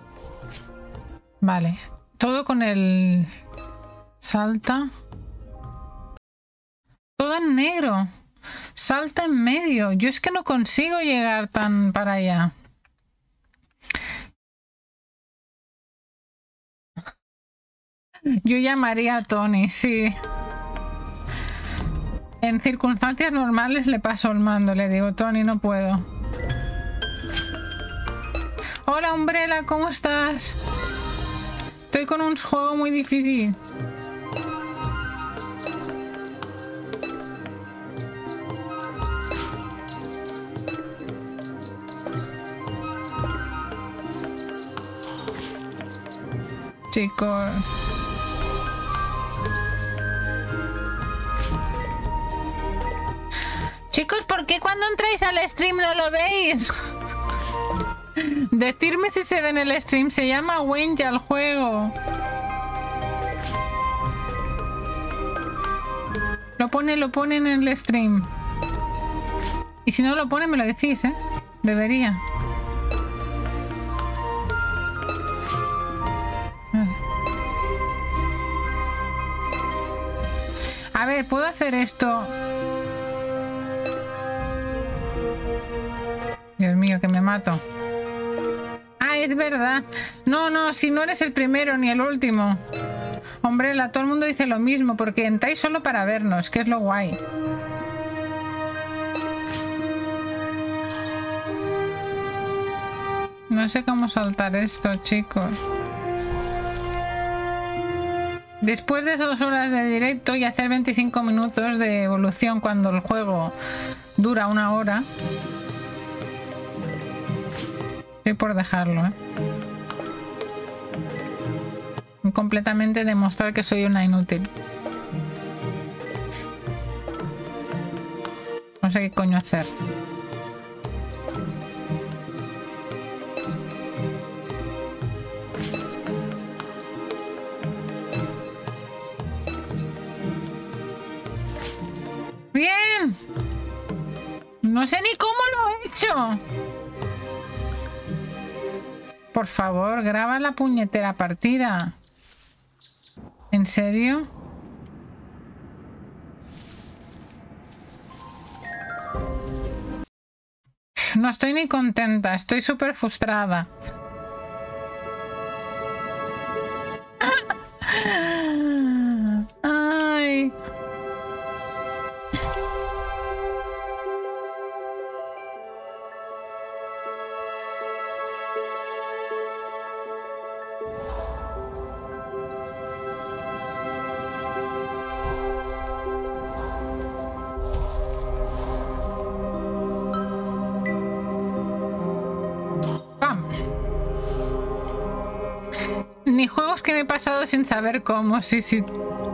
Vale. Todo con el... Salta. Todo en negro. Salta en medio. Yo es que no consigo llegar tan para allá. Yo llamaría a Tony, sí. En circunstancias normales le paso el mando. Le digo, Tony, no puedo. Hola, Umbrella, ¿cómo estás? Estoy con un juego muy difícil. Chicos. Chicos, ¿por qué cuando entráis al stream no lo veis? Decirme si se ve en el stream. Se llama Wenja el juego. Lo pone, lo pone en el stream. Y si no lo pone me lo decís, ¿eh? Debería. A ver, ¿puedo hacer esto? Dios mío, que me mato. Ah, es verdad. No, no, si no eres el primero ni el último. Umbrella, todo el mundo dice lo mismo, porque entráis solo para vernos, que es lo guay. No sé cómo saltar esto, chicos. Después de dos horas de directo y hacer veinticinco minutos de evolución cuando el juego dura una hora, estoy por dejarlo, ¿eh? completamente demostrar que soy una inútil. No sé qué coño hacer. ¡Bien! No sé ni cómo lo he hecho. Por favor, graba la puñetera partida. ¿En serio? No estoy ni contenta, estoy súper frustrada. Ay. Ni juegos que me he pasado sin saber cómo, sí, sí.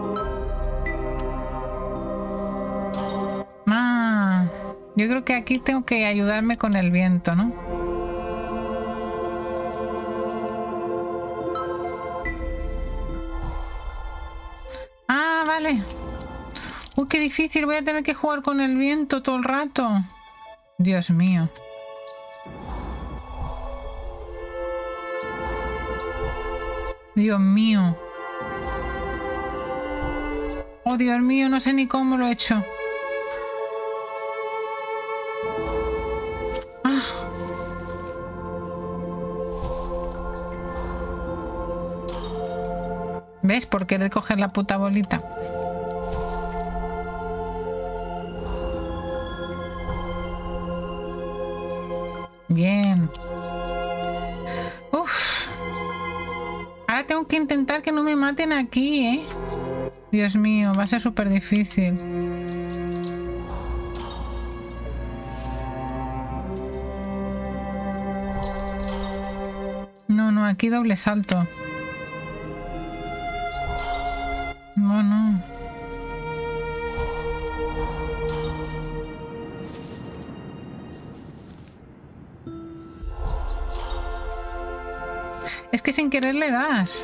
Ah, yo creo que aquí tengo que ayudarme con el viento, ¿no? Ah, vale. Uy, qué difícil, voy a tener que jugar con el viento todo el rato. Dios mío. Dios mío. Oh, Dios mío, no sé ni cómo lo he hecho. Ah. ¿Ves? Por querer coger la puta bolita. Bien. Uf. Ahora tengo que intentar que no me maten aquí, ¿eh? Dios mío, va a ser súper difícil. No, no, aquí doble salto. No, no. Es que sin querer le das.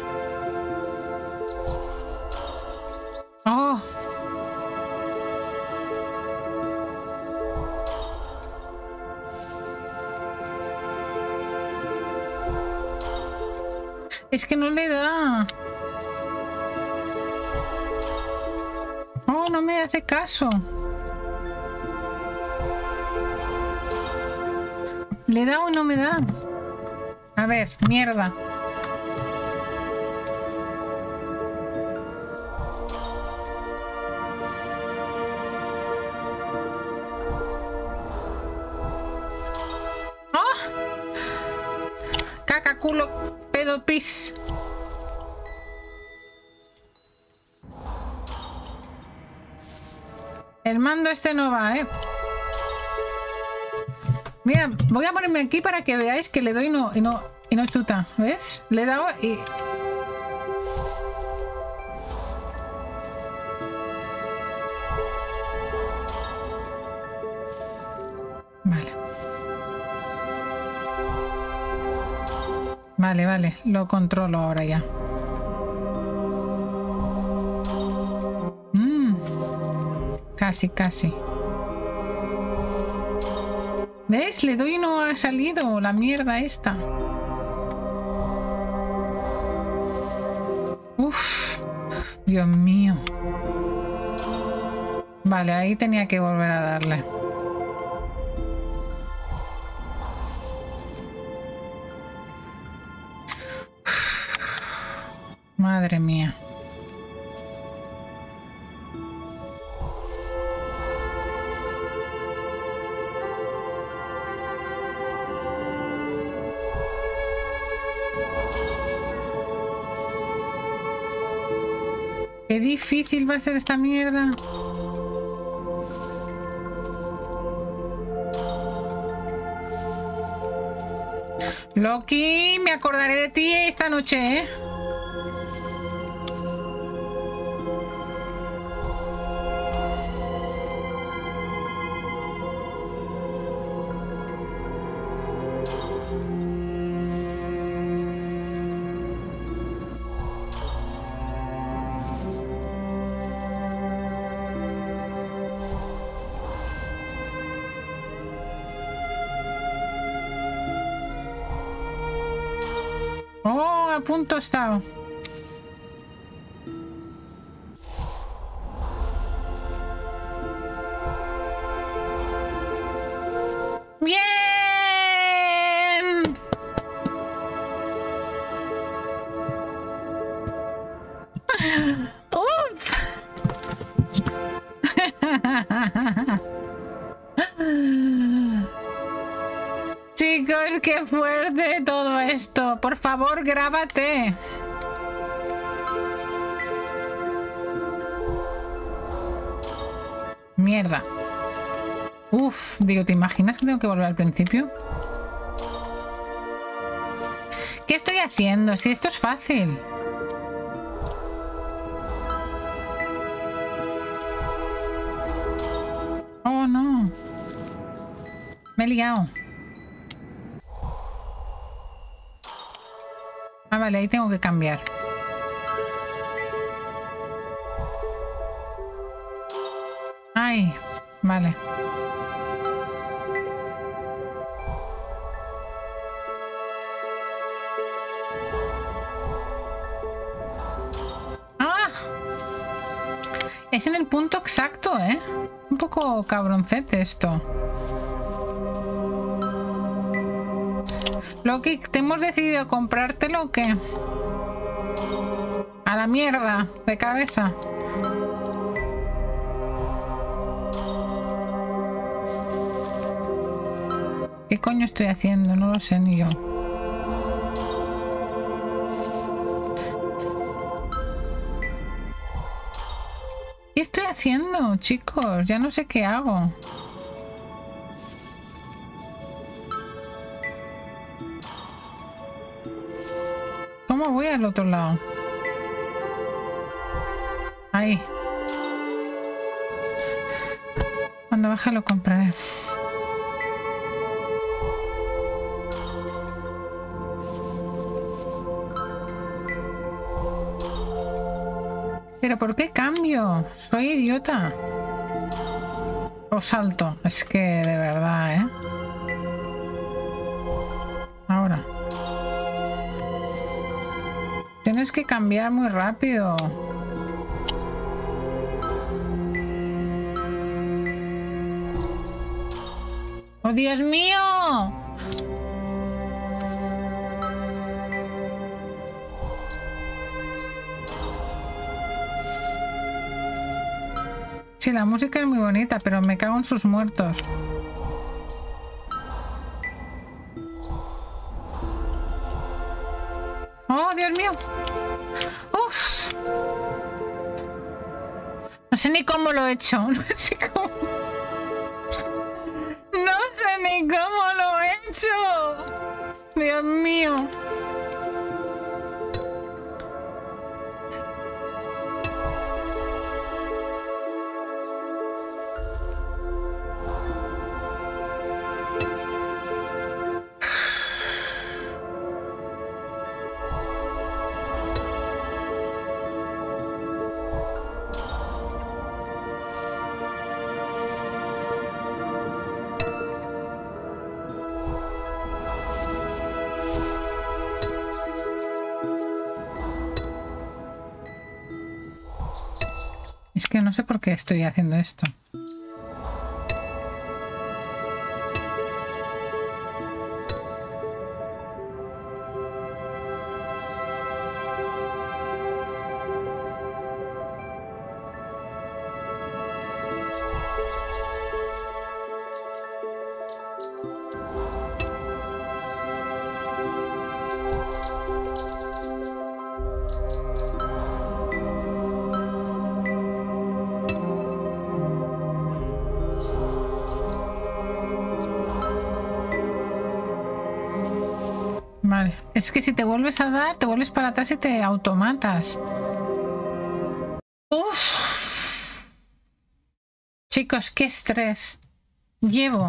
Oh. Es que no le da. Oh, no me hace caso. Le da o no me da. A ver, mierda. Caca, culo, pedo, pis. El mando este no va, ¿eh? Mira, voy a ponerme aquí para que veáis que le doy y no, y no, y no chuta. ¿Ves? Le he dado y... Vale. Vale, vale. Lo controlo ahora ya. Mm. Casi, casi. ¿Ves? Le doy y no ha salido la mierda esta. Uf. Dios mío. Vale, ahí tenía que volver a darle. Madre mía. Qué difícil va a ser esta mierda. Loki, me acordaré de ti esta noche, ¿eh? Oh, a punto he estado. ¡Bien! ¡Uf! Chicos, qué fuerte todo esto. Por favor, grábate. Mierda. Uf, digo, ¿te imaginas que tengo que volver al principio? ¿Qué estoy haciendo? Si esto es fácil. Oh, no. Me he liado. Ah, vale, ahí tengo que cambiar. Ay, vale. ¡Ah! Es en el punto exacto, ¿eh? Un poco cabroncete esto. Loki, ¿te hemos decidido comprártelo o qué? A la mierda, de cabeza. ¿Qué coño estoy haciendo? No lo sé ni yo. ¿Qué estoy haciendo, chicos? Ya no sé qué hago. ¿Cómo voy al otro lado? Ahí. Cuando baje lo compraré. ¿Pero por qué cambio? Soy idiota. O salto. Es que de verdad, ¿eh? Ahora. Tienes que cambiar muy rápido. ¡Oh, Dios mío! Sí, la música es muy bonita, pero me cago en sus muertos. ¡Oh, Dios mío! ¡Uf! No sé ni cómo lo he hecho. No sé cómo... No sé ni cómo lo he hecho. Dios mío. Es que no sé por qué estoy haciendo esto. Vale, es que si te vuelves a dar, te vuelves para atrás y te automatas. Uf. Chicos, qué estrés. Llevo...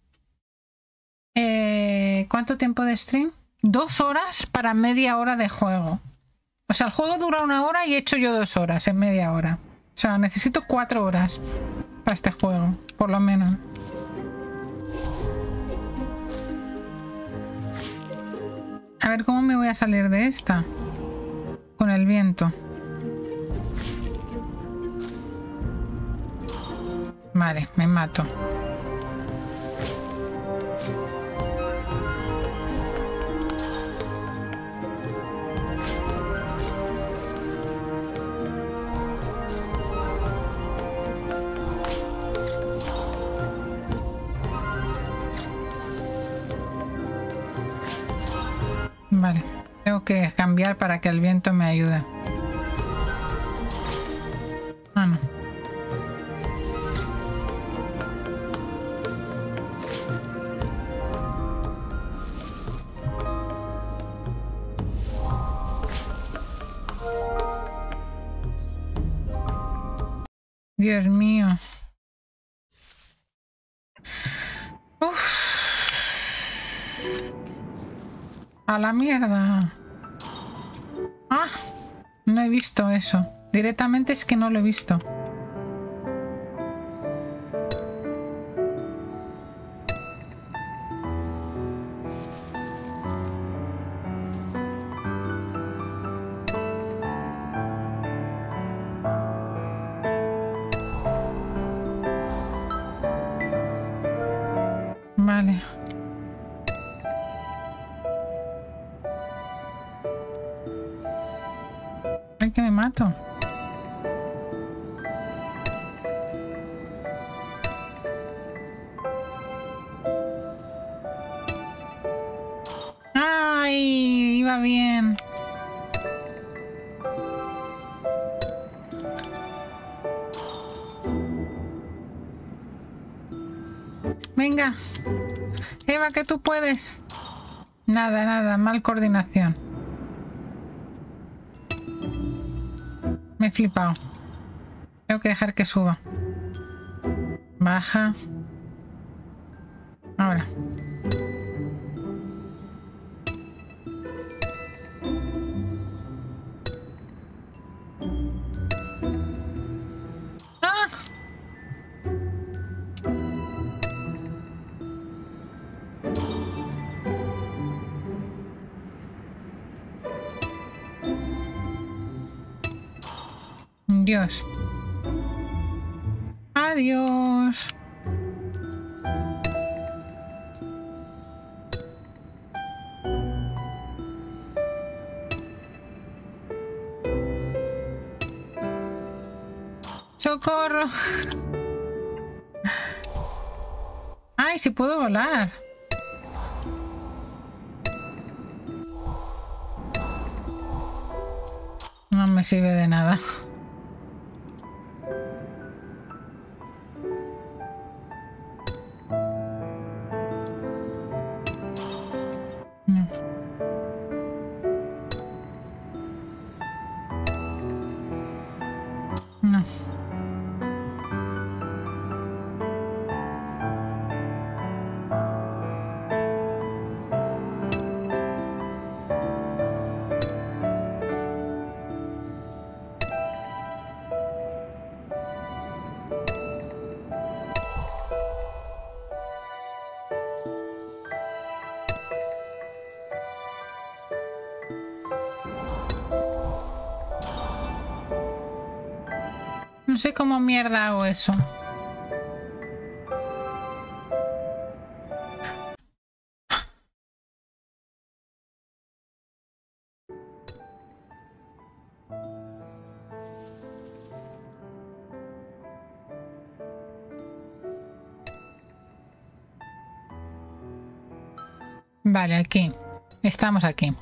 Eh, ¿Cuánto tiempo de stream? Dos horas para media hora de juego. O sea, el juego dura una hora y he hecho yo dos horas en media hora. O sea, necesito cuatro horas para este juego, por lo menos. A ver cómo me voy a salir de esta. Con el viento. Vale, me mato. Vale, tengo que cambiar para que el viento me ayude. Ah, no. Dios mío. Uf. A la mierda. Ah, no he visto eso. Directamente es que no lo he visto. Vale. Ay, que me mato. Ay, iba bien. Venga. Eva, que tú puedes. Nada, nada, mal coordinación. Me he flipado. Tengo que dejar que suba. Baja. Ahora. ¡Ah! Dios. Adiós. ¡Socorro! ¡Ay, si puedo volar! No me sirve de nada. No. No. No sé cómo mierda hago eso. Vale, aquí. Estamos aquí.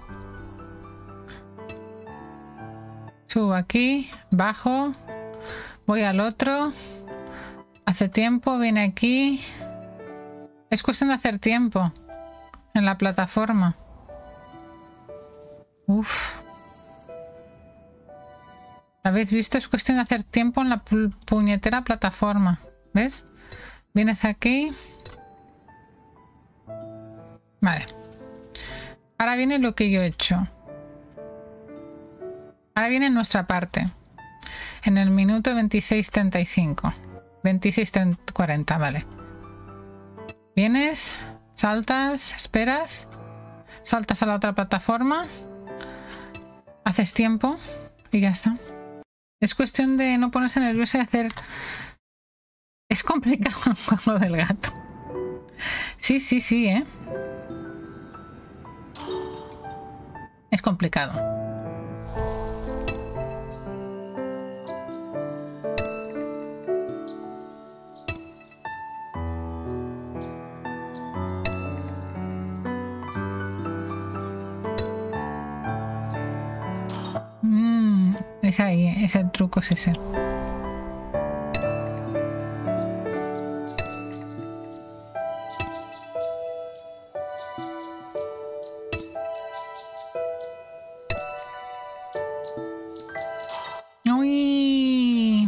Subo aquí, bajo. Voy al otro. Hace tiempo, viene aquí. Es cuestión de hacer tiempo en la plataforma. Uf. ¿Lo habéis visto? Es cuestión de hacer tiempo en la pu puñetera plataforma. ¿Ves? Vienes aquí. Vale. Ahora viene lo que yo he hecho. Ahora viene nuestra parte. En el minuto veintiséis treinta y cinco. veintiséis cuarenta, vale. Vienes, saltas, esperas. saltas a la otra plataforma, haces tiempo y ya está. Es cuestión de no ponerse nerviosa y hacer... Es complicado el juego del gato. Sí, sí, sí, ¿eh? Es complicado. Mm, es ahí, es el truco, es ese. Uy.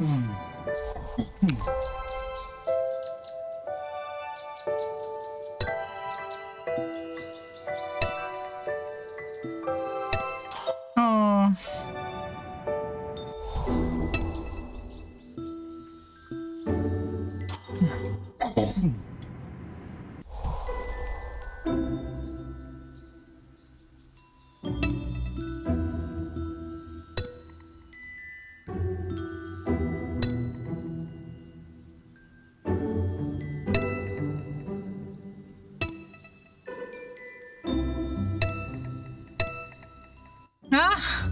Oh. ¡Ah!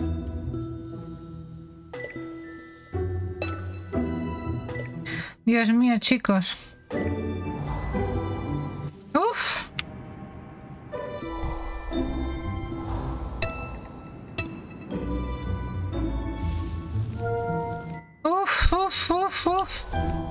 Dios mío, chicos. Uf. Uf, uf, uf, uf.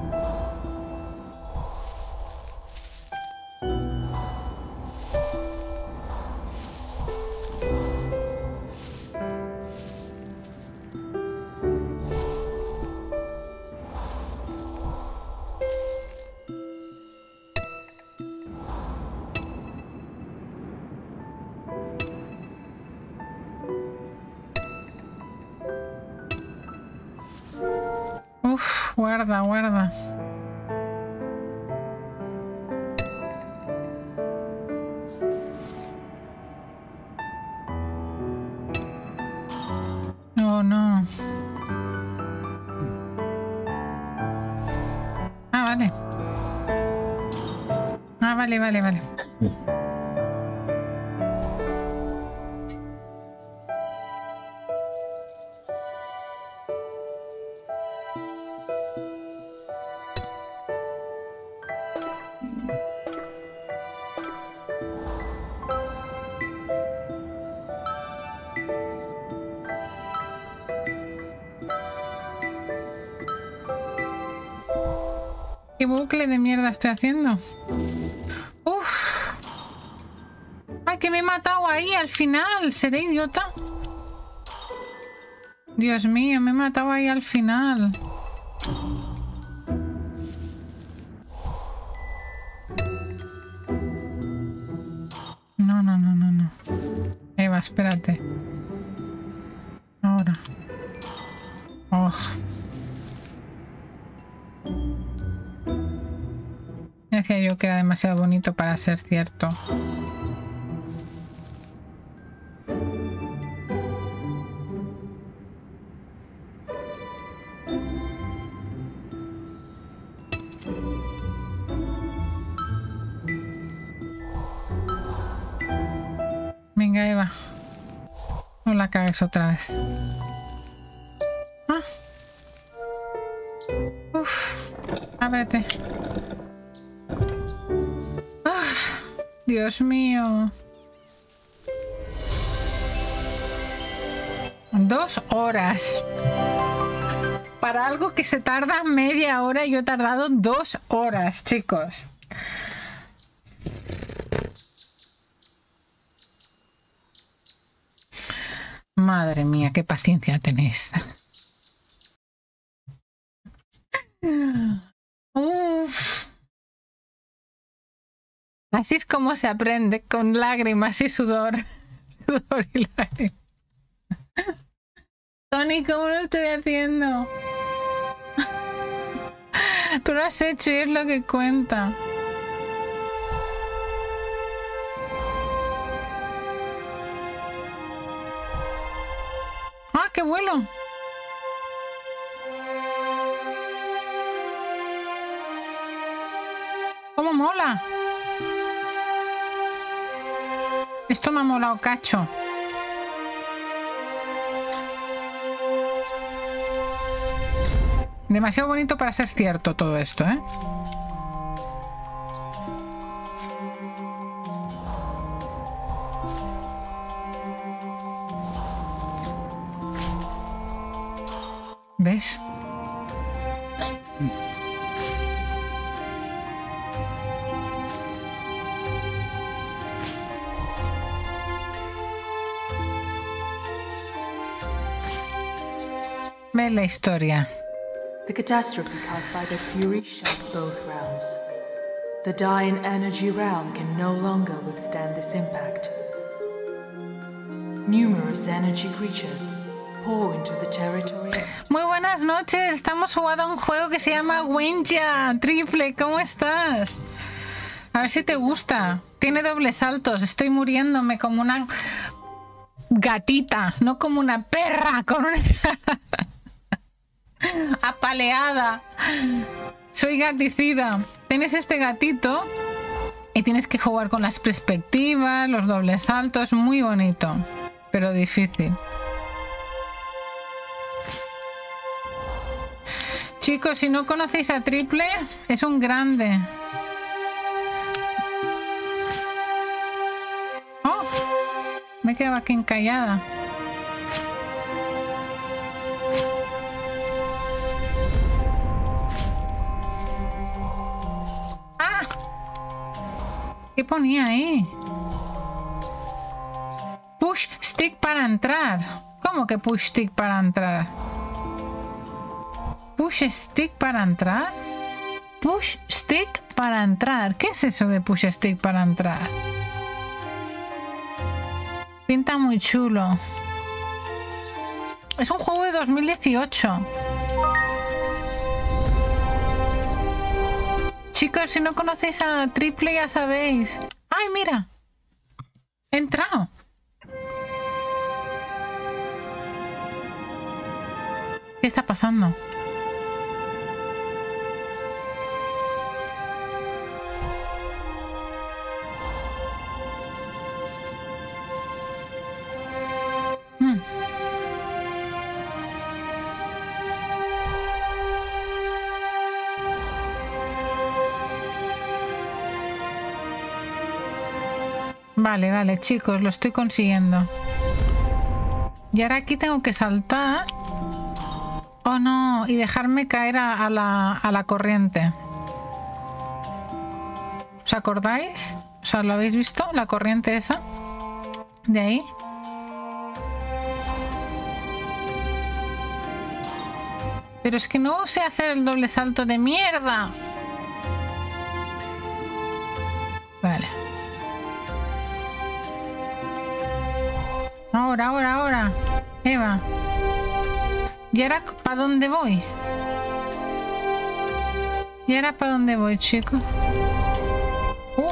Uf, guarda, guarda. Oh, no. Ah, vale. Ah, vale, vale, vale. ¿Qué bucle de mierda estoy haciendo? Uf. Ay, que me he matado ahí al final. ¿Seré idiota? Dios mío, me he matado ahí al final. No, no, no, no, no. Eva, espérate. Ahora. Oh. Decía yo que era demasiado bonito para ser cierto. Venga, Eva. No la cagues otra vez. Ah. Uf. Ábrete. Dios mío. Dos horas. Para algo que se tarda media hora, yo he tardado dos horas, chicos. Madre mía, qué paciencia tenéis. Uf. Así es como se aprende, con lágrimas y sudor. Sudor y lágrimas. Tony, ¿cómo lo estoy haciendo? Pero has hecho y es lo que cuenta. qué vuelo! ¡Cómo mola! Esto me ha molado cacho. Demasiado bonito para ser cierto todo esto, ¿eh? ¿Ves? ¿Ves la historia? The catastrophe caused by the Fury shook both realms. The Dying Energy realm can no longer withstand this impact. Numerous energy creatures pour into the territory. Muy buenas noches, estamos jugando a un juego que se llama Wenja. Triple, ¿cómo estás? A ver si te gusta. Tiene dobles saltos, estoy muriéndome como una gatita, no como una perra, con una... apaleada. Soy gaticida. Tienes este gatito y tienes que jugar con las perspectivas, los dobles saltos, muy bonito, pero difícil. Chicos, si no conocéis a Triple, es un grande. Oh, me quedaba aquí encallada. ¡Ah! ¿Qué ponía ahí? Push stick para entrar. ¿Cómo que push stick para entrar? Push stick para entrar. Push stick para entrar. ¿Qué es eso de push stick para entrar? Pinta muy chulo. Es un juego de dos mil dieciocho. Chicos, si no conocéis a Triple ya sabéis. ¡Ay, mira! He entrado. ¿Qué está pasando? Hmm. Vale, vale, chicos, lo estoy consiguiendo. Y ahora aquí tengo que saltar. Oh, no, y dejarme caer a, a, la, a la corriente. ¿Os acordáis? O sea, ¿lo habéis visto? La corriente esa. De ahí. Pero es que no sé hacer el doble salto de mierda. Vale. Ahora, ahora, ahora. Eva. ¿Y ahora para dónde voy? ¿Y ahora para dónde voy, chicos? Uh.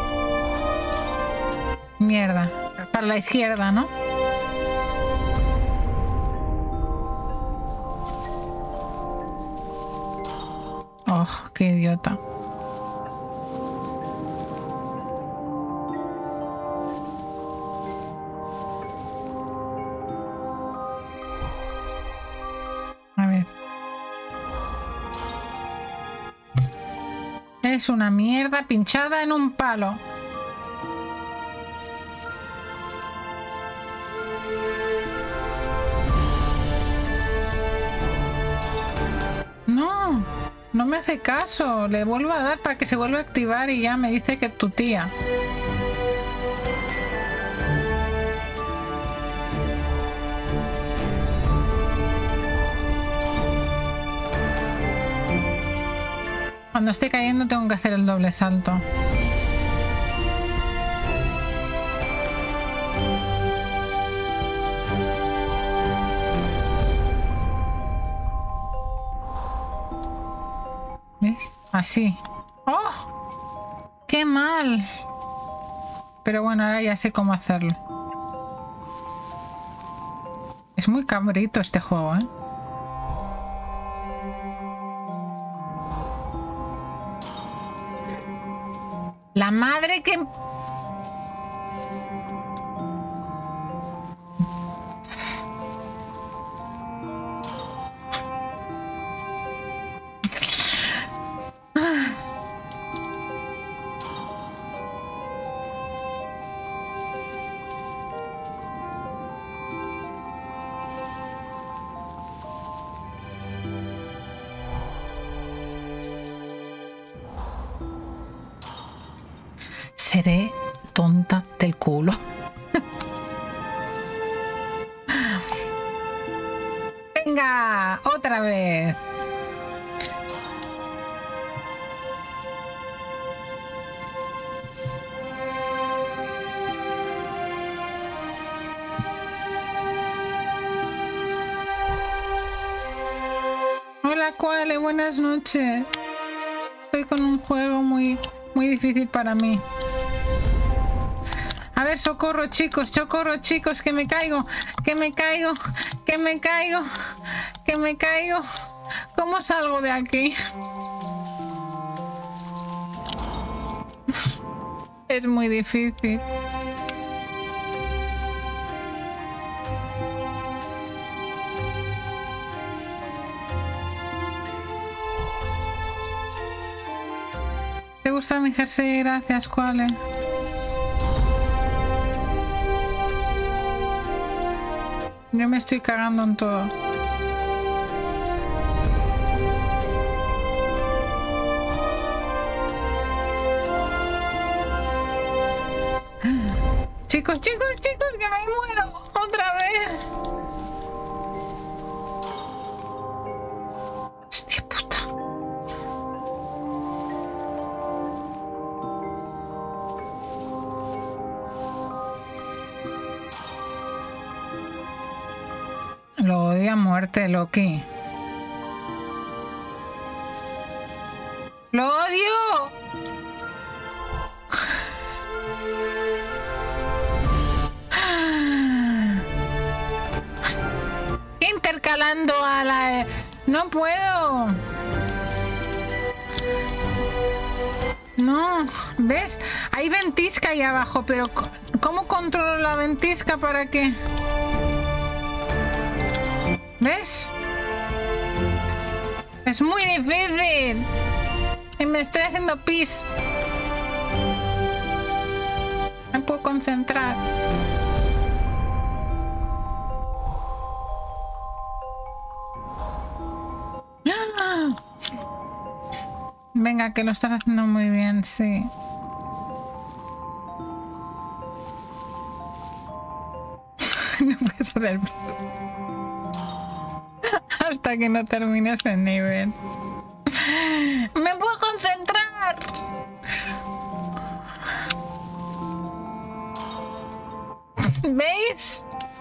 Mierda. Para la izquierda, ¿no? Oh, qué idiota. Es una mierda pinchada en un palo. No, no me hace caso. Le vuelvo a dar para que se vuelva a activar y ya me dice que es tu tía. Cuando esté cayendo tengo que hacer el doble salto. ¿Ves? Así. ¡Oh! ¡Qué mal! Pero bueno, ahora ya sé cómo hacerlo. Es Es muy cabrito este juego, ¿eh? La madre que... Seré tonta del culo. Venga, otra vez. Hola, Kuale, buenas noches. Estoy con un juego muy, muy difícil para mí. A ver, socorro, chicos, socorro, chicos, que me caigo, que me caigo, que me caigo, que me caigo. ¿Cómo salgo de aquí? Es muy difícil. ¿Te gusta mi jersey? Gracias, Kuale. Yo me estoy cagando en todo. Chicos, chicos, chicos, que me muero otra vez. Hostia puta. Lo odio a muerte, Loki. ¡Lo odio! Intercalando a la... No puedo. No, ¿ves? Hay ventisca ahí abajo, pero ¿cómo controlo la ventisca para qué? ¿Ves? Es muy difícil. Y me estoy haciendo pis. Me puedo concentrar. Venga, que lo estás haciendo muy bien, sí. No puedes hacer... Hasta que no termines el nivel. ¡Me puedo concentrar! ¿Veis?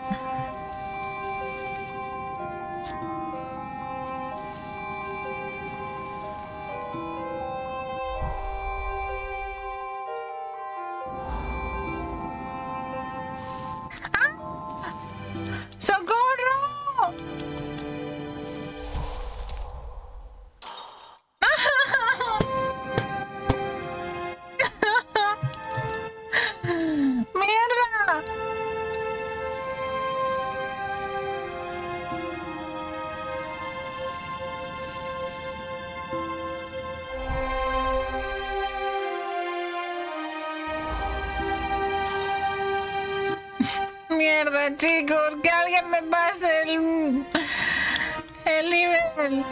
Mierda, chicos, que alguien me pase el, el nivel.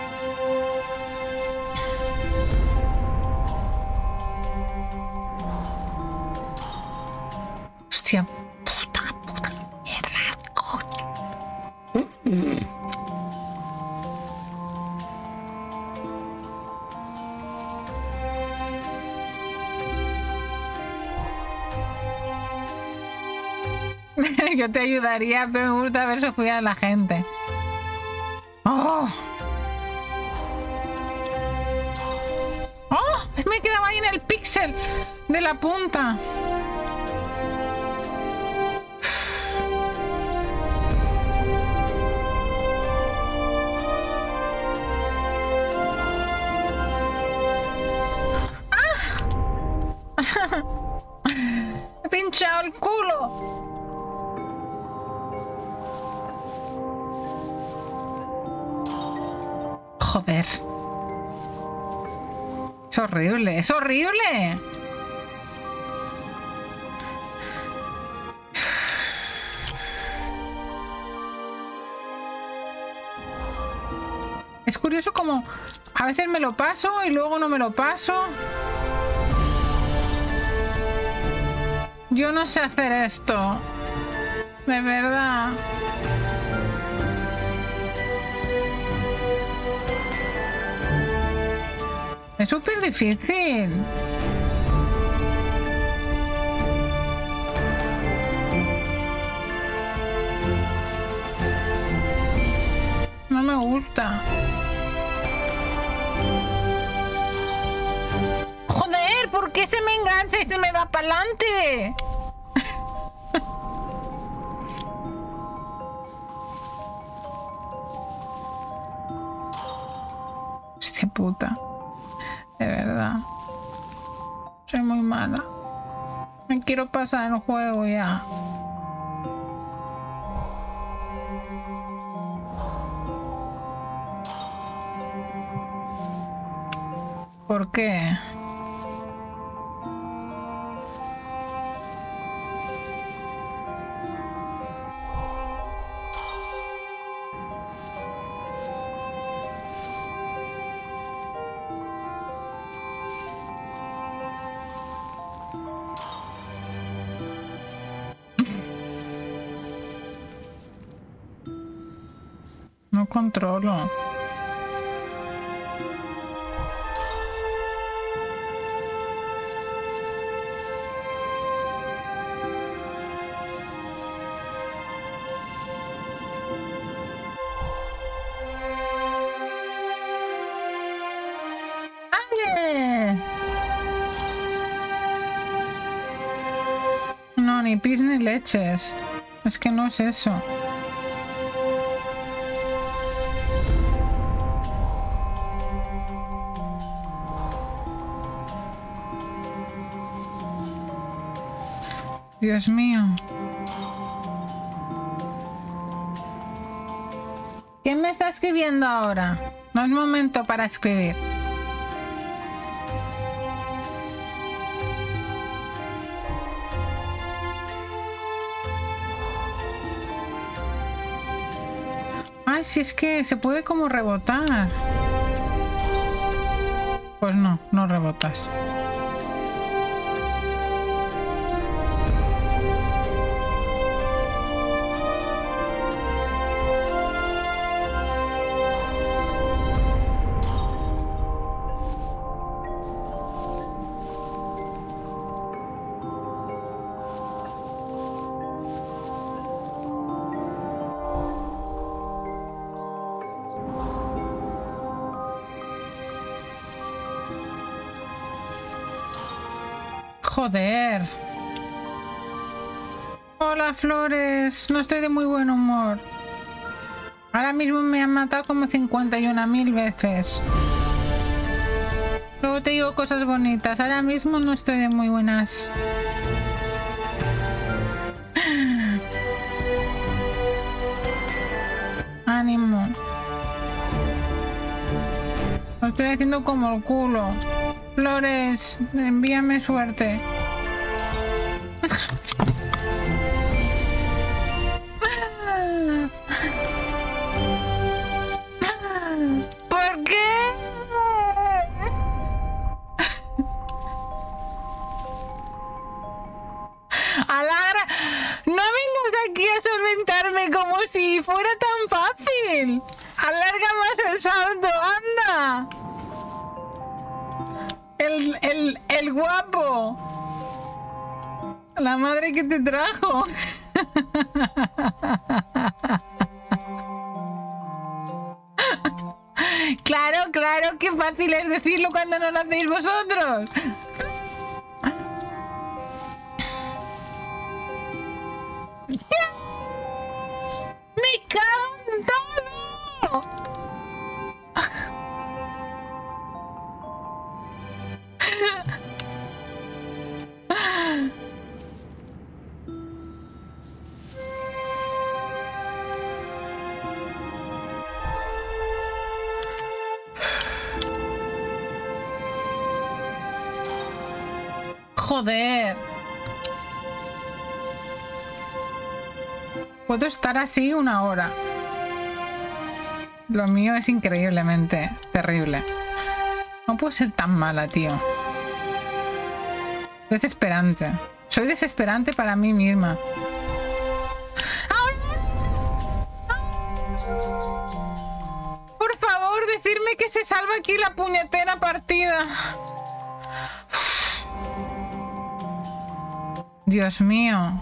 Hostia, puta, puta mierda. Yo te ayudaría, pero me gusta ver sufrir a la gente. ¡Oh! ¡Oh! Me quedaba ahí en el píxel de la punta. He pinchado el culo. Joder. Es horrible, es horrible. Es curioso como a veces me lo paso y luego no me lo paso. Yo no sé hacer esto. De verdad. Es súper difícil. No me gusta. Joder, ¿por qué se me engancha y se me va para adelante? Hostia puta. De verdad. Soy muy mala. Me quiero pasar el juego ya. ¿Por qué? No controlo. No, ni pis ni leches. Es que no es eso. Dios mío. ¿Qué me está escribiendo ahora? No es momento para escribir. Ay, si es que se puede como rebotar. Pues no, no rebotas. Joder. Hola, Flores. No estoy de muy buen humor. Ahora mismo me han matado como cincuenta y una mil veces. Luego te digo cosas bonitas. Ahora mismo no estoy de muy buenas. Ánimo. Lo estoy haciendo como el culo. Flores, envíame suerte. ¿Por qué? Alagra, no vengas aquí a solventarme como si fuera tan fácil. Alarga más el salto, anda. El, el, el guapo. La madre que te trajo. Claro, claro, qué fácil es decirlo cuando no lo hacéis vosotros. ¡Me cago en todo! Joder. Puedo estar así una hora. Lo mío es increíblemente terrible. No puedo ser tan mala, tío. Desesperante. Soy desesperante para mí misma. Por favor, decirme que se salva aquí la puñetera partida. Dios mío.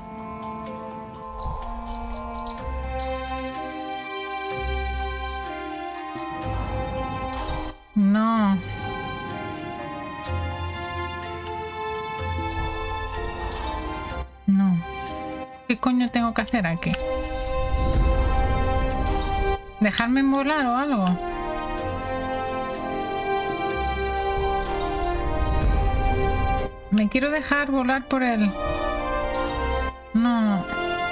No. No. ¿Qué coño tengo que hacer aquí? ¿Dejarme volar o algo? Me quiero dejar volar por él. No.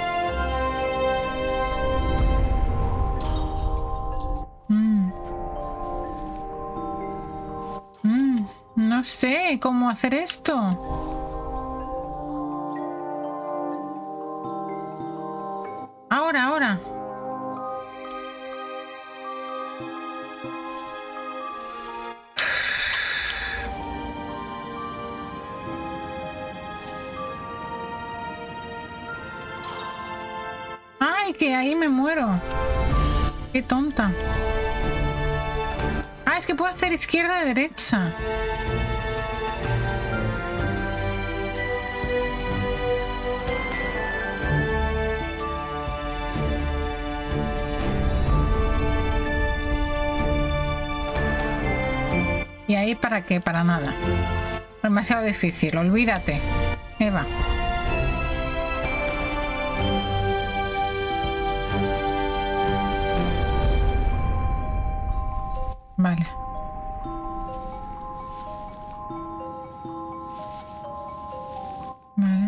Mm. Mm. No sé cómo hacer esto. Ahora, ahora. Ay, que ahí me muero. Qué tonta. Ah, es que puedo hacer izquierda y derecha. ¿Y ahí para qué? Para nada. Demasiado difícil, olvídate. Eva. Vale. Vale.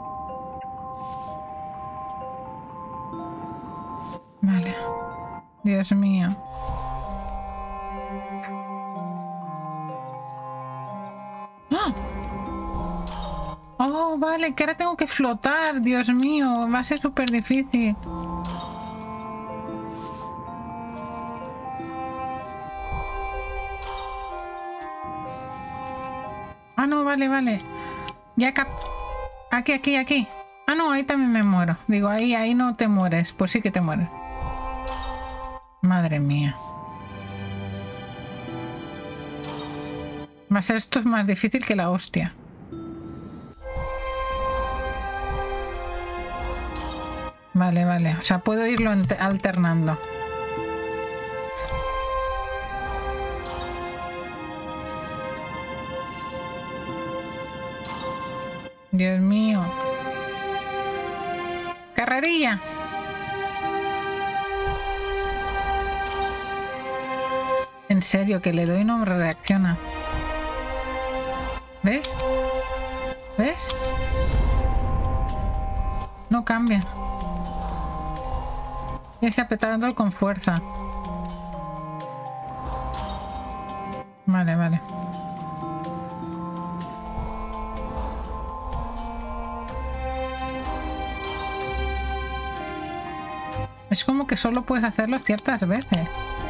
Vale. Dios mío. ¡Ah! Oh, vale, que ahora tengo que flotar. Dios mío, va a ser súper difícil. Ah, no, vale, vale. Ya cap... Aquí, aquí, aquí. Ah, no, ahí también me muero. Digo, ahí, ahí no te mueres. Pues sí que te mueres. Madre mía. Va a ser esto es más difícil que la hostia. Vale, vale. O sea, puedo irlo alternando. Dios mío. Carrerilla. En serio, que le doy y no reacciona. ¿Ves? ¿Ves? No cambia. Tienes que apretarlo con fuerza. Vale, vale. Es como que solo puedes hacerlo ciertas veces.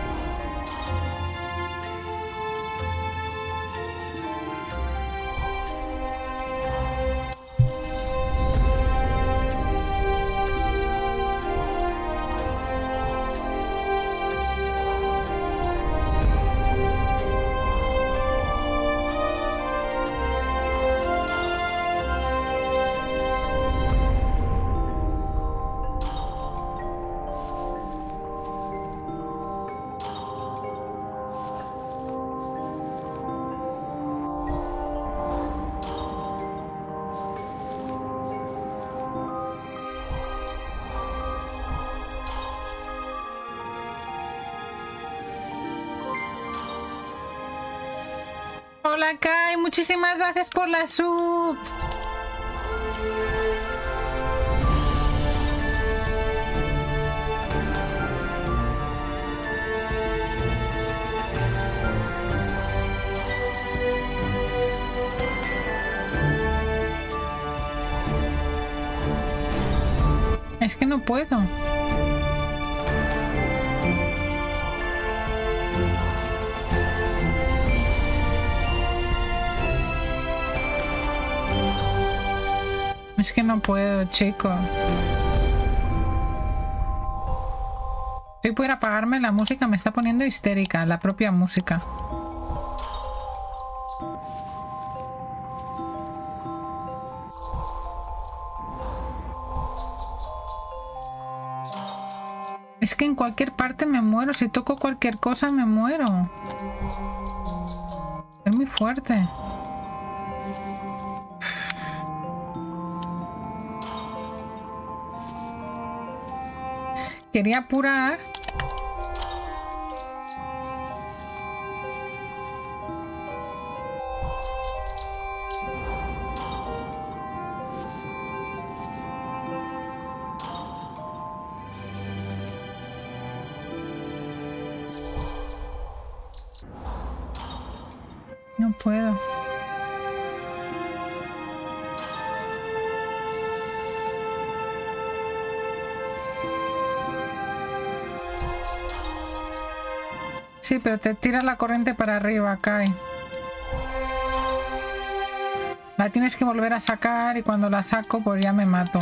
Hola Kai, muchísimas gracias por la sub. que no puedo. Es que no puedo, chico. Si pudiera apagarme la música, me está poniendo histérica, la propia música. Es que en cualquier parte me muero. Si toco cualquier cosa, me muero. Es muy fuerte. Quería apurar. No puedo. Sí, pero te tiras la corriente para arriba, Kai. La tienes que volver a sacar y cuando la saco, pues ya me mato.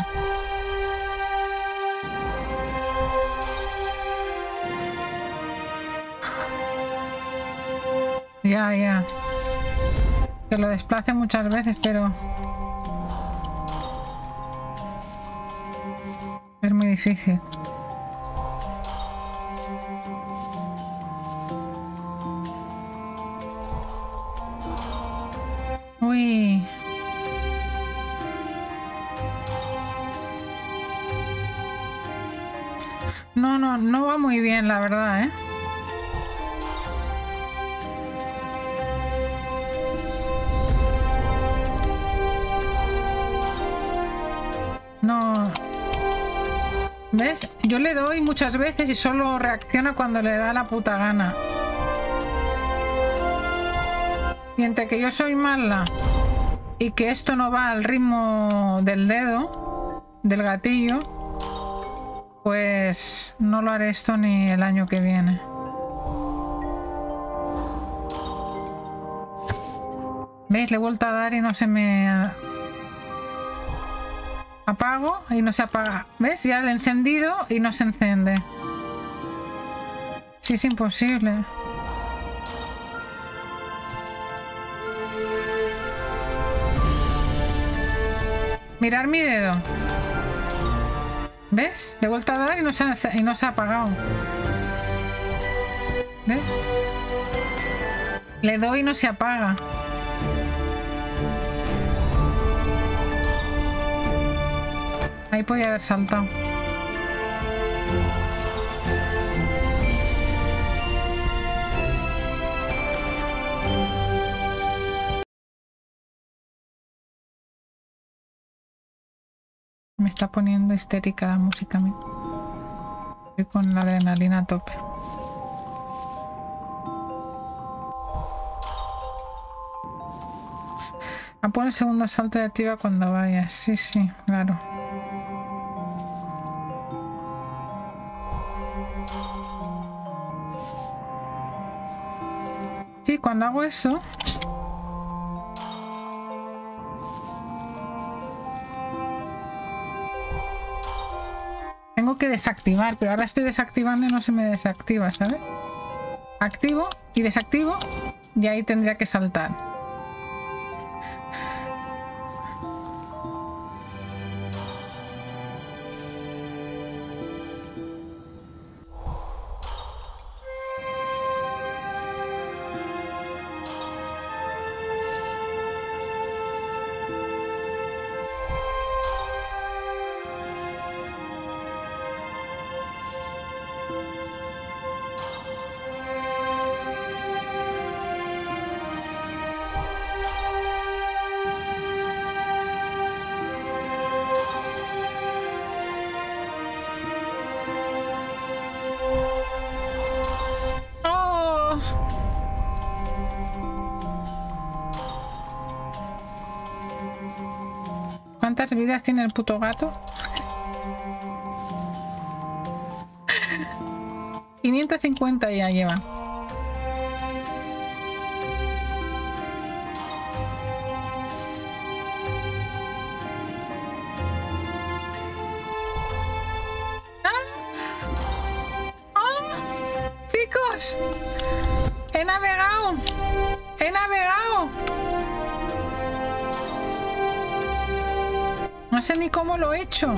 Ya, ya. Que lo desplace muchas veces, pero... es muy difícil. Uy. No, no, no va muy bien, la verdad, ¿eh? No. ¿Ves? Yo le doy muchas veces y solo reacciona cuando le da la puta gana. Y entre que yo soy mala y que esto no va al ritmo del dedo, del gatillo, pues no lo haré esto ni el año que viene. ¿Veis? Le he vuelto a dar y no se me... apago y no se apaga. ¿Ves? Ya le he encendido y no se enciende. Sí, es imposible. Mirar mi dedo. ¿Ves? Le he vuelto a dar y no se ha, y no se ha apagado. ¿Ves? Le doy y no se apaga. Ahí podía haber saltado. Me está poniendo histérica la música. Estoy con la adrenalina a tope. A poner el segundo salto y activa cuando vayas. Sí, sí, claro. Sí, cuando hago eso... tengo que desactivar, pero ahora estoy desactivando y no se me desactiva, ¿sabes? Activo y desactivo y ahí tendría que saltar. ¿Cuántas vidas tiene el puto gato? quinientos cincuenta ya lleva. Chicos, he navegado, he navegado. No sé ni cómo lo he hecho.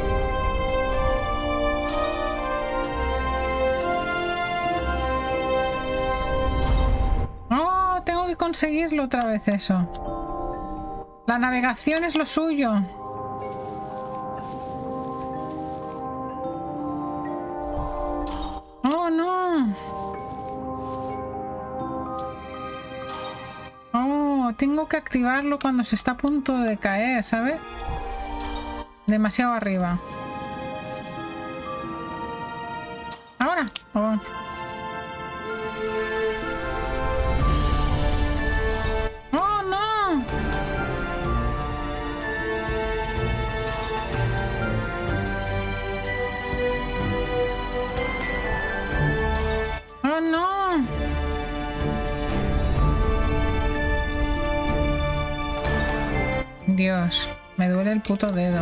Oh, tengo que conseguirlo otra vez eso. La navegación es lo suyo. Oh, no. Oh, tengo que activarlo cuando se está a punto de caer, ¿sabes? Demasiado arriba. Ahora. Oh. Oh, no. Oh, no. Dios, me duele el puto dedo.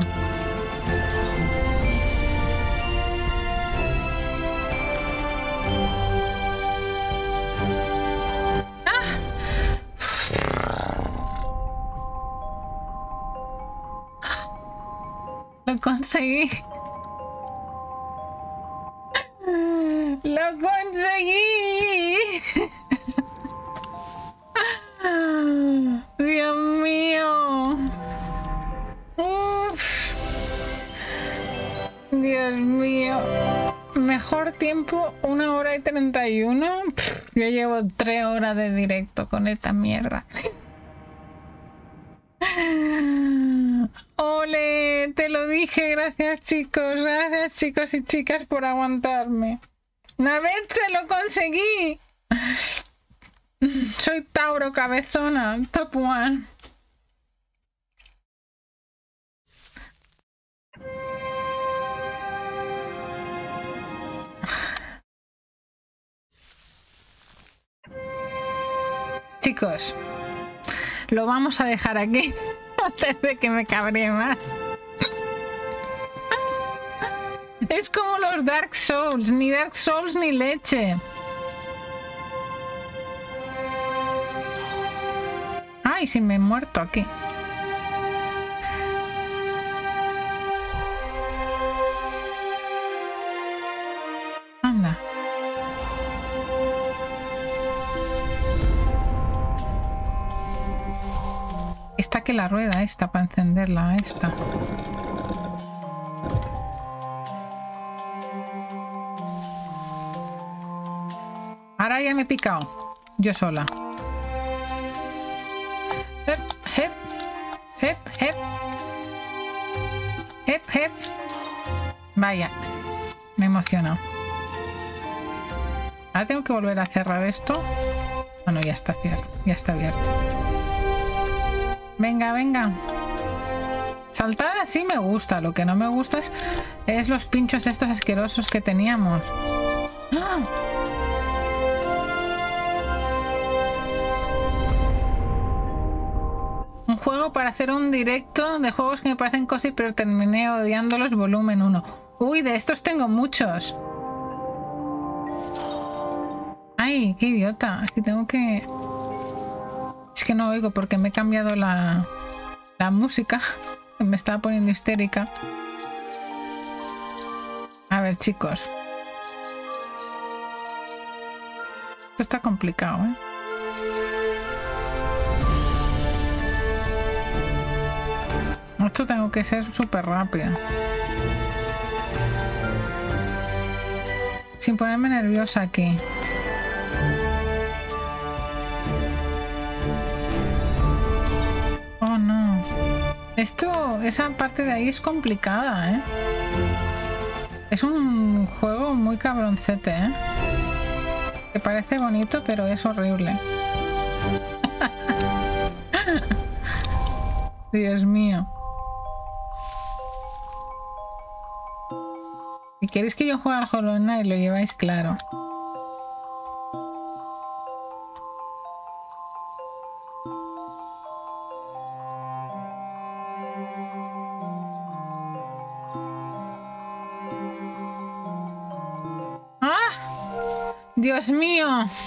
¡Ah! Lo conseguí. Lo conseguí. Dios mío. Uf. Dios mío. Mejor tiempo, una hora y treinta y uno. Pff, yo llevo tres horas de directo con esta mierda. Ole, te lo dije. Gracias, chicos. Gracias, chicos y chicas, por aguantarme. Una vez se lo conseguí. Soy Tauro cabezona, top one. Chicos, lo vamos a dejar aquí antes de que me cabree más. Es como los Dark Souls, ni Dark Souls ni leche. Ay, si me he muerto aquí. Anda. Esta que la rueda esta para encenderla, esta. Ahora ya me he picado, yo sola. Hep, hep, hep, hep. Hep, hep. Vaya, me he emocionado. Ahora tengo que volver a cerrar esto. Bueno, ya está cierto, ya está abierto. Venga, venga. Saltar así me gusta. Lo que no me gusta es, es los pinchos estos asquerosos que teníamos. ¡Ah! Un juego para hacer un directo de juegos que me parecen cosas, pero terminé odiándolos volumen uno. Uy, de estos tengo muchos. Ay, qué idiota. Es que tengo que... Es que no oigo porque me he cambiado la, la música. Me estaba poniendo histérica. A ver, chicos. Esto está complicado, ¿eh? Esto tengo que ser súper rápido. Sin ponerme nerviosa aquí. Oh, no. Esto, esa parte de ahí es complicada, ¿eh? Es un juego muy cabroncete, ¿eh? Que parece bonito, pero es horrible. Dios mío. queréis que yo juegue al Hollow Knight, lo lleváis claro. ¡Ah! ¡Dios mío!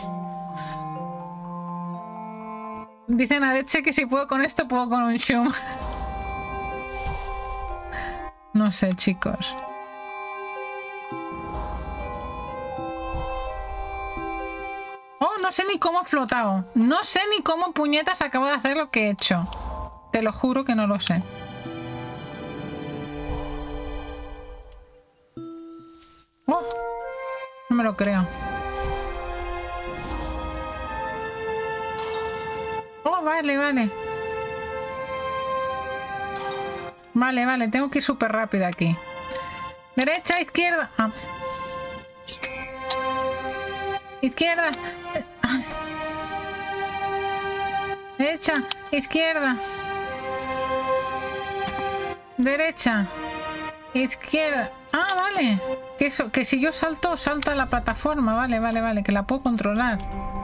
Dicen a Leche que si puedo con esto, puedo con un Shum. No sé, chicos. Oh, no sé ni cómo he flotado. No sé ni cómo puñetas acabo de hacer lo que he hecho. Te lo juro que no lo sé. Oh, no me lo creo. Oh, vale, vale. Vale, vale, tengo que ir súper rápido aquí. Derecha, izquierda. Ah. Izquierda. Derecha, izquierda. Derecha, izquierda. Ah, vale. Que eso, que si yo salto, salta la plataforma. Vale, vale, vale, que la puedo controlar.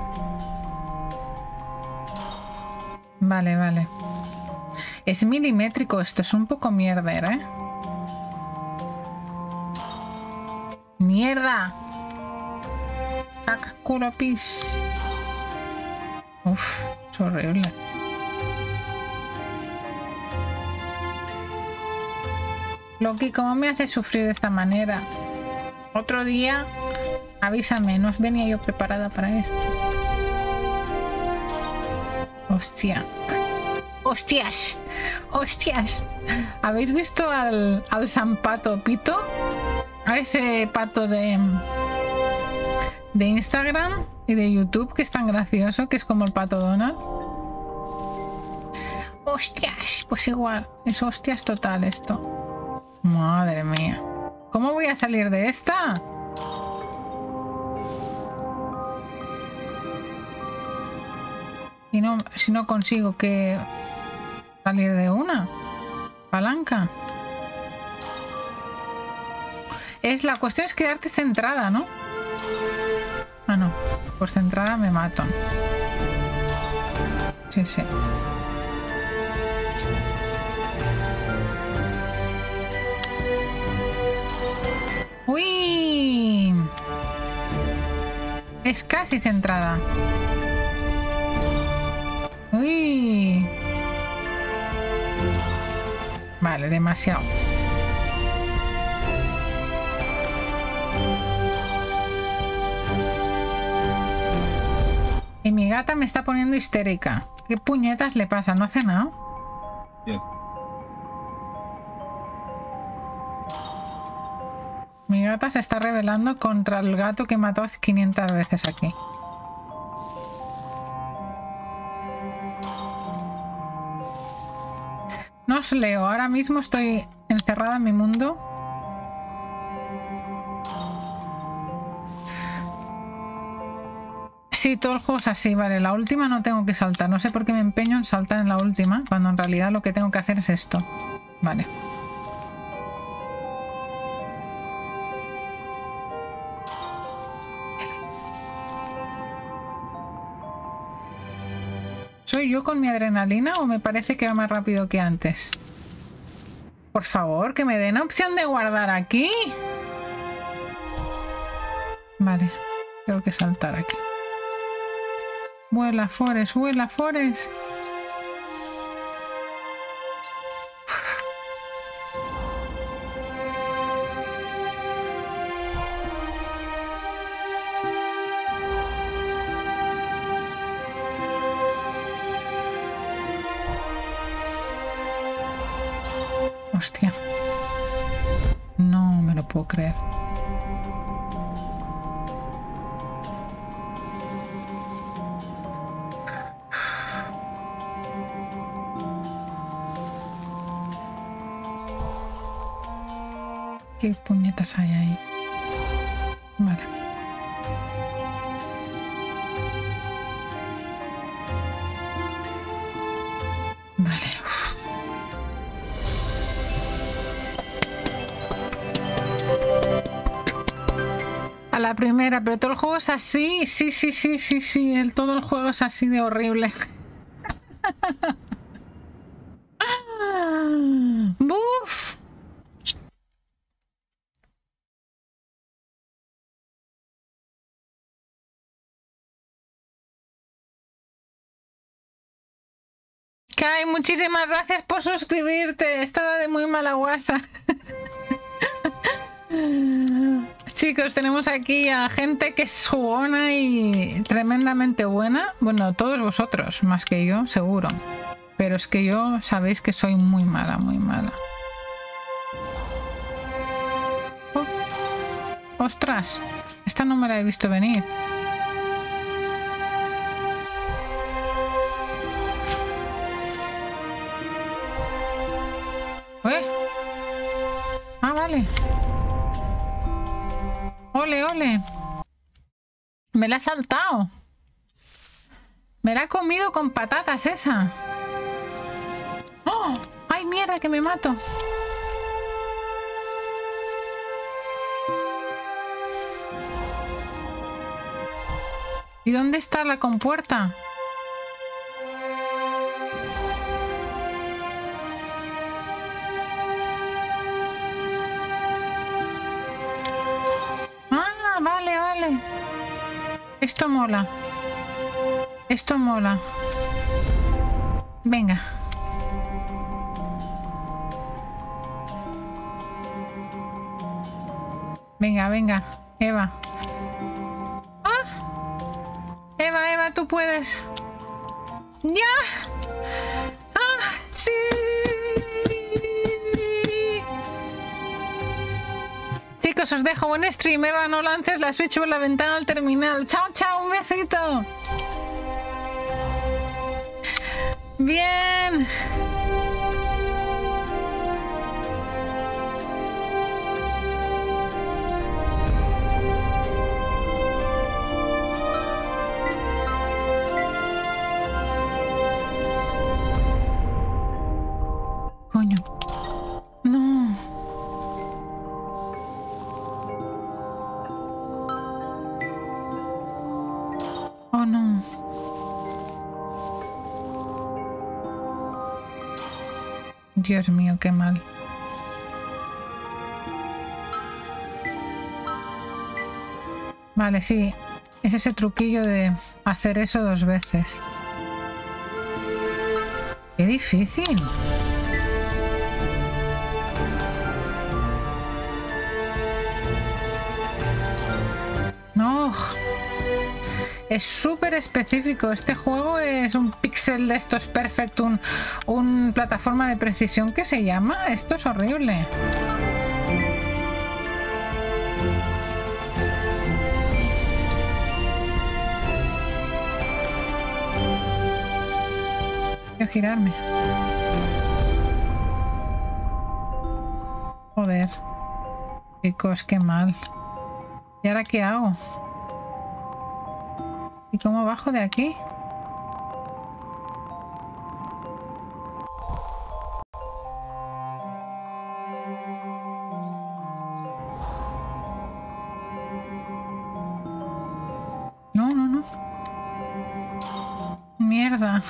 Vale, vale. Es milimétrico esto, es un poco mierder, ¿eh? ¡Mierda! ¡Caca, culo, pis! Uf, es horrible. Loki, ¿cómo me hace sufrir de esta manera? Otro día, avísame, no venía yo preparada para esto. Hostia. ¡Hostias! ¡Hostias! ¿Habéis visto al, al San Pato Pito? A ese pato de, de Instagram y de YouTube que es tan gracioso, que es como el pato Donald. ¡Hostias! Pues igual, es hostias total esto. Madre mía. ¿Cómo voy a salir de esta? Y no, si no consigo que salir de una palanca. Es la cuestión es quedarte centrada, ¿no? Ah, no. Pues centrada me mato. Sí, sí. ¡Uy! Es casi centrada. Uy. Vale, demasiado. Y mi gata me está poniendo histérica. ¿Qué puñetas le pasa? ¿No hace nada? Bien. Mi gata se está rebelando contra el gato que mató quinientas veces aquí. No os leo, ahora mismo estoy encerrada en mi mundo. Sí, todo el juego es así, vale. La última no tengo que saltar. No sé por qué me empeño en saltar en la última, cuando en realidad lo que tengo que hacer es esto. Vale. ¿Soy yo con mi adrenalina o me parece que va más rápido que antes? Por favor, que me den opción de guardar aquí. Vale, tengo que saltar aquí. Vuela, Forest, vuela, Forest. Hostia. No me lo puedo creer. ¿Qué puñetas hay ahí? Vale. Vale. Uf. la primera, pero todo el juego es así. Sí, sí, sí, sí, sí. El, todo el juego es así de horrible. ¡Buf! Kai, muchísimas gracias por suscribirte. Estaba de muy mala guasa. Chicos, tenemos aquí a gente que es jugona y tremendamente buena. Bueno, todos vosotros, más que yo, seguro. Pero es que yo sabéis que soy muy mala, muy mala. Oh. ¡Ostras! Esta no me la he visto venir. ¿Eh? Ah, vale. Ole, ole. Me la ha saltado. Me la ha comido con patatas esa. ¡Oh! ¡Ay, mierda, que me mato! ¿Y dónde está la compuerta? Vale, vale. Esto mola. Esto mola. Venga. Venga, venga. Eva. ¡Ah! Eva, Eva, tú puedes. ¡Ya! ¡Ah! ¡Sí! Chicos, os dejo buen stream. Eva, no lances la Switch por la ventana al terminal. Chao, chao, un besito. Bien. Coño. No. Oh, no. Dios mío, qué mal. Vale, sí. Es ese truquillo de hacer eso dos veces. ¡Qué difícil! No. Es súper específico. Este juego es un pixel de estos perfect, un, un plataforma de precisión que se llama. Esto es horrible. Quiero girarme. Joder. Chicos, qué mal. ¿Y ahora qué hago? ¿Y cómo bajo de aquí? No, no, no. Mierda.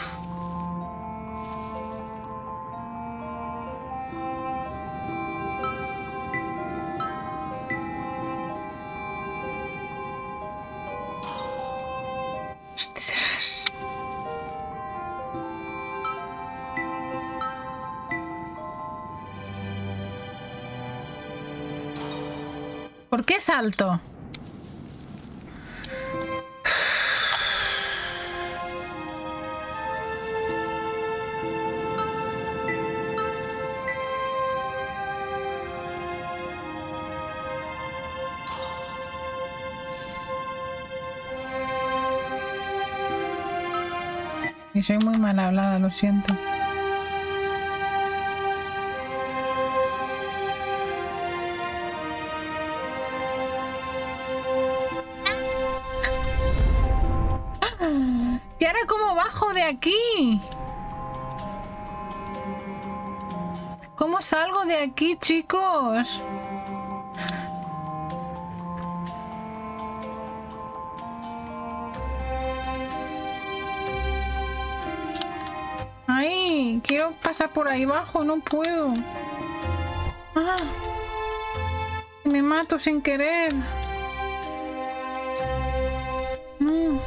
¿Por qué salto? Y soy muy mal hablada, lo siento. ¿Y ahora cómo bajo de aquí? ¿Cómo salgo de aquí, chicos? quiero pasar por ahí abajo, no puedo. Ah, me mato sin querer. No.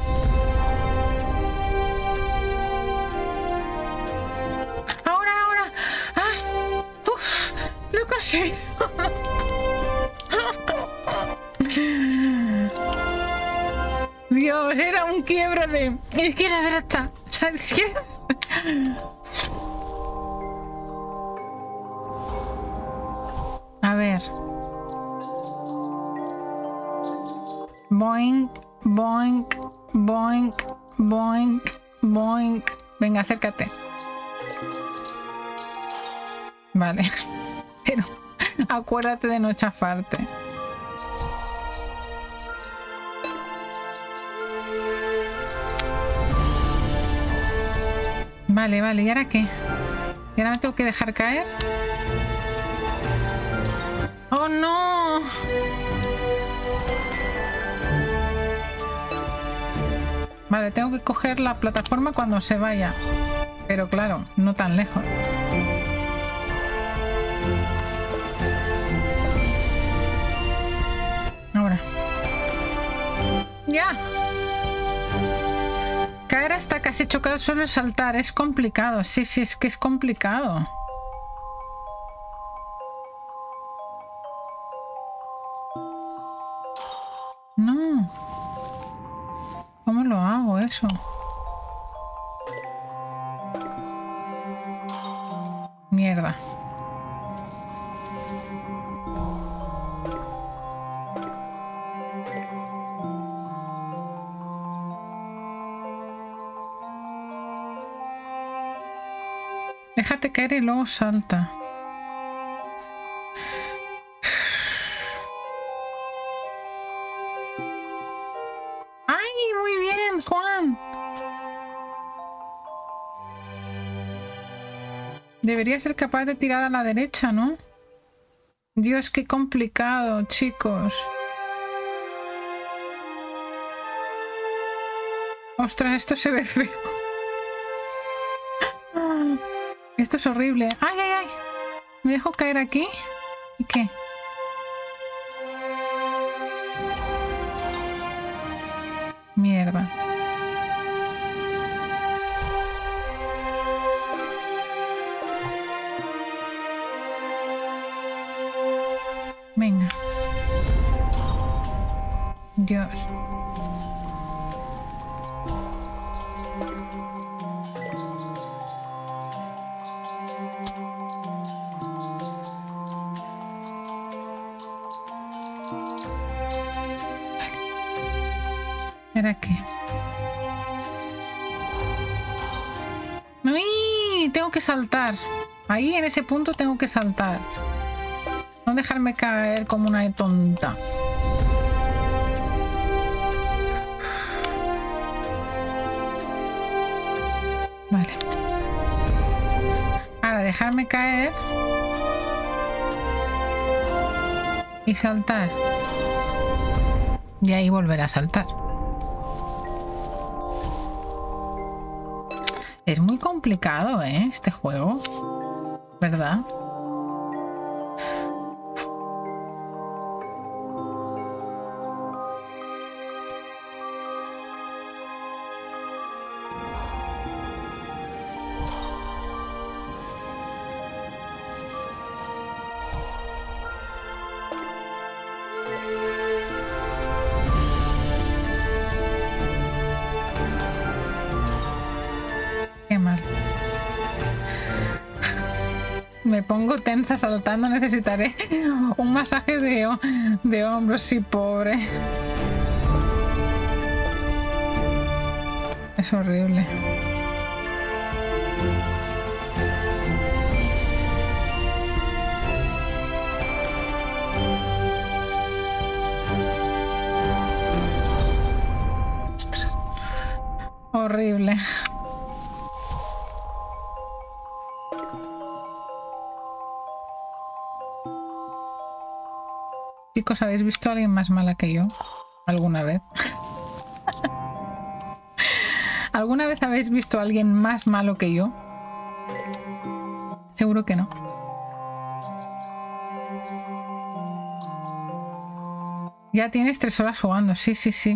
Ahora, ahora. Ah, uf, lo conseguí. Dios, era un quiebro de izquierda, derecha. Izquierda. A ver. Boink, boink, boink, boink, boink. Venga, acércate. Vale. Pero acuérdate de no chafarte. Vale, vale, ¿y ahora qué? ¿Y ahora me tengo que dejar caer? ¡Oh, no! Vale, tengo que coger la plataforma cuando se vaya. Pero claro, no tan lejos. Ahora. ¡Ya! Caer hasta casi chocar el suelo y saltar. Es complicado. Sí, sí, es que es complicado. No. ¿Cómo lo hago eso? Mierda. Déjate caer y luego salta. ¡Ay, muy bien, Juan! Debería ser capaz de tirar a la derecha, ¿no? Dios, qué complicado, chicos. Ostras, esto se ve feo. Esto es horrible. ¡Ay, ay, ay! ¿Me dejo caer aquí? ¿Y qué? Mierda. Venga. Dios. ¿Era qué? ¡Uy! Tengo que saltar. Ahí en ese punto tengo que saltar. No dejarme caer como una tonta. Vale. Ahora dejarme caer. Y saltar. Y ahí volver a saltar. Es muy complicado, ¿eh? Este juego. ¿Verdad? Me pongo tensa saltando, necesitaré un masaje de, de hombros, sí, pobre. Es horrible. Horrible. Chicos, ¿habéis visto a alguien más mala que yo? ¿Alguna vez? ¿Alguna vez habéis visto a alguien más malo que yo? Seguro que no. Ya tienes tres horas jugando. Sí, sí, sí.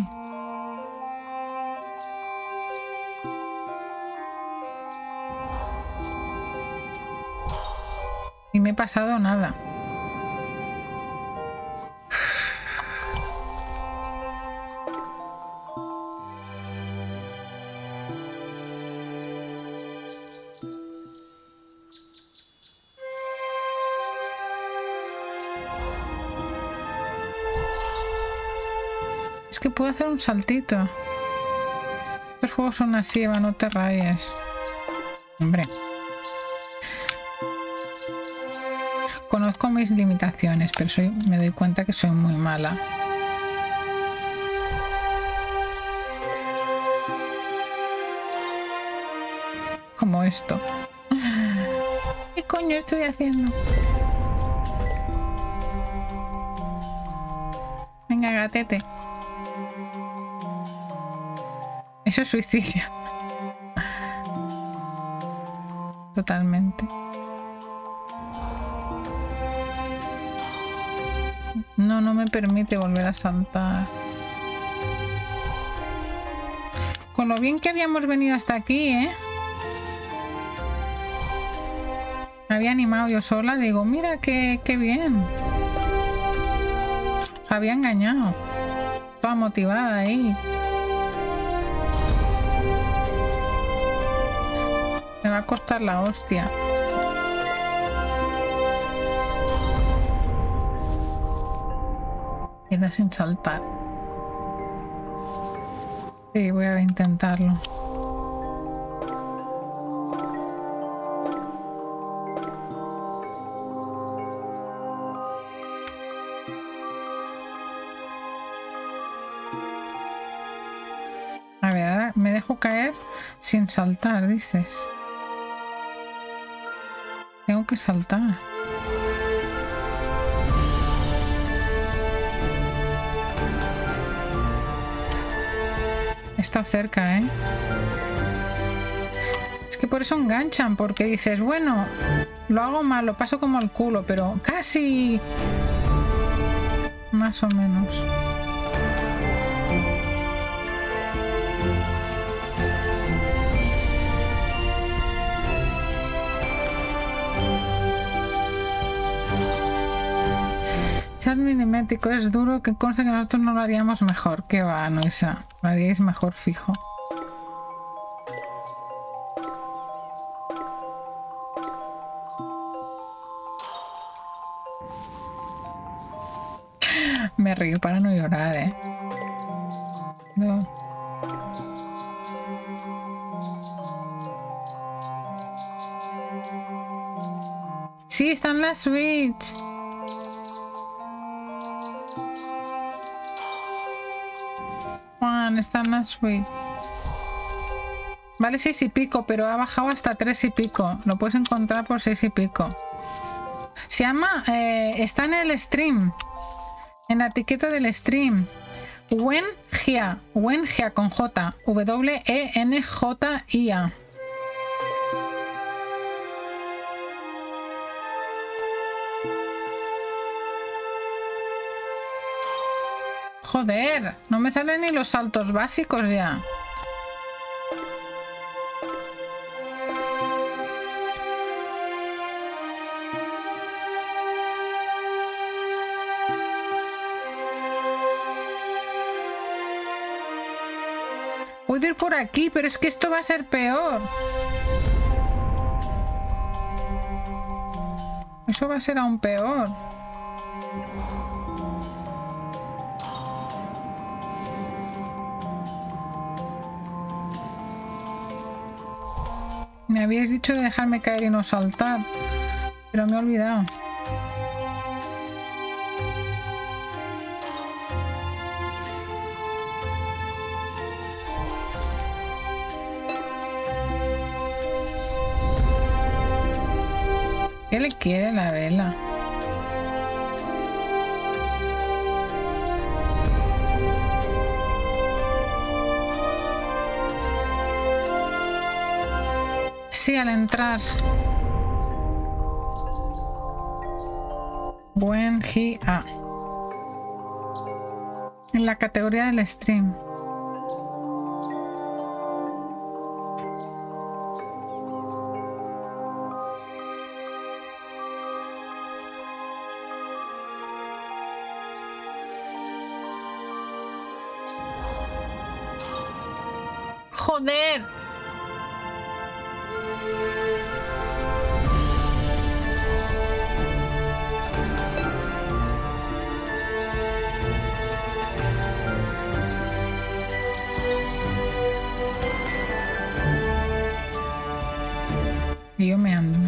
Y me he pasado nada. Es que puedo hacer un saltito. Estos juegos son así, Eva, no te rayes. Hombre. Conozco mis limitaciones, pero soy, me doy cuenta que soy muy mala. Como esto. ¿Qué coño estoy haciendo? Venga, gatete. Eso es suicidio. Totalmente. No, no me permite volver a saltar. Con lo bien que habíamos venido hasta aquí, ¿eh? Me había animado yo sola. Digo, mira qué, qué bien. Os había engañado. Toda motivada ahí. Me va a costar la hostia. Queda sin saltar. Sí, voy a intentarlo. A ver, ahora me dejo caer sin saltar, dices. Tengo que saltar. He estado cerca, ¿eh? Es que por eso enganchan, porque dices, bueno, lo hago mal, lo paso como el culo, pero casi... Más o menos. Chat milimétrico es duro, que conste que nosotros no lo haríamos mejor. ¿Qué va, Noisa? Lo haríais mejor fijo. Me río para no llorar, ¿eh? No. Sí, está en la Switch. Juan, está en la Switch. Vale seis y pico, pero ha bajado hasta tres y pico. Lo puedes encontrar por seis y pico. Se llama... Eh, está en el stream. En la etiqueta del stream. Wenjia. Wenjia con J. W E N J I A. Joder, no me salen ni los saltos básicos ya. Puedo ir por aquí, pero es que esto va a ser peor. Eso va a ser aún peor. Me habíais dicho de dejarme caer y no saltar, pero me he olvidado. ¿Qué le quiere la vela? Sí, al entrar. Buen G A. En la categoría del stream. Joder. Y yo me ando.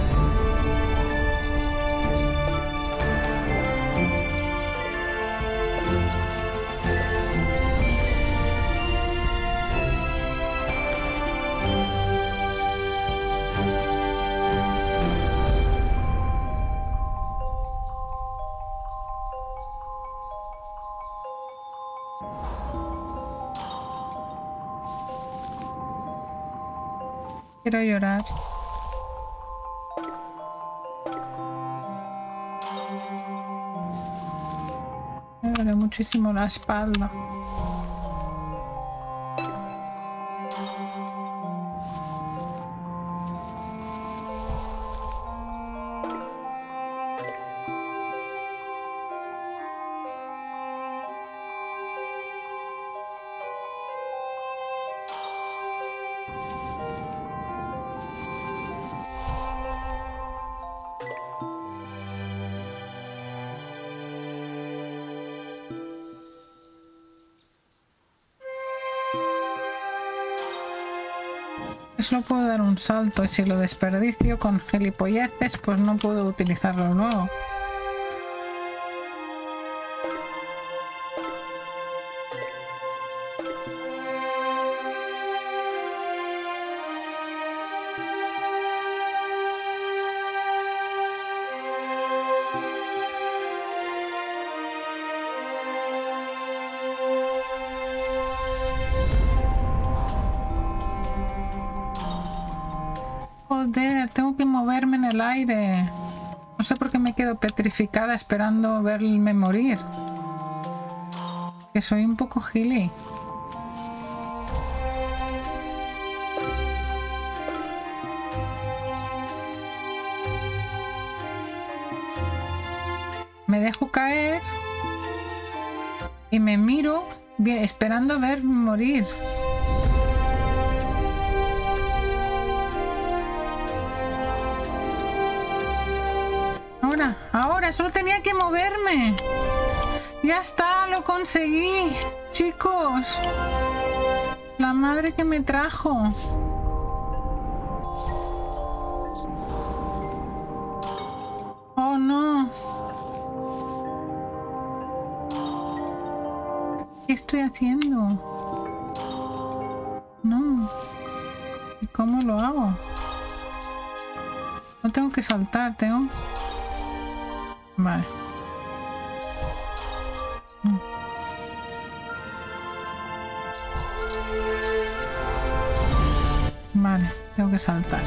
Quiero llorar. Me duele muchísimo la espalda. Solo puedo dar un salto y si lo desperdicio con gilipolleces pues no puedo utilizarlo luego. Joder, tengo que moverme en el aire. No sé por qué me quedo petrificada esperando verme morir. Que soy un poco gili. Me dejo caer y me miro bien, esperando verme morir. Ahora, ahora, solo tenía que moverme. Ya está, lo conseguí, chicos. La madre que me trajo. Oh, no. ¿Qué estoy haciendo? No. ¿Y cómo lo hago? No tengo que saltar, tengo... Vale. No. Vale, tengo que saltar.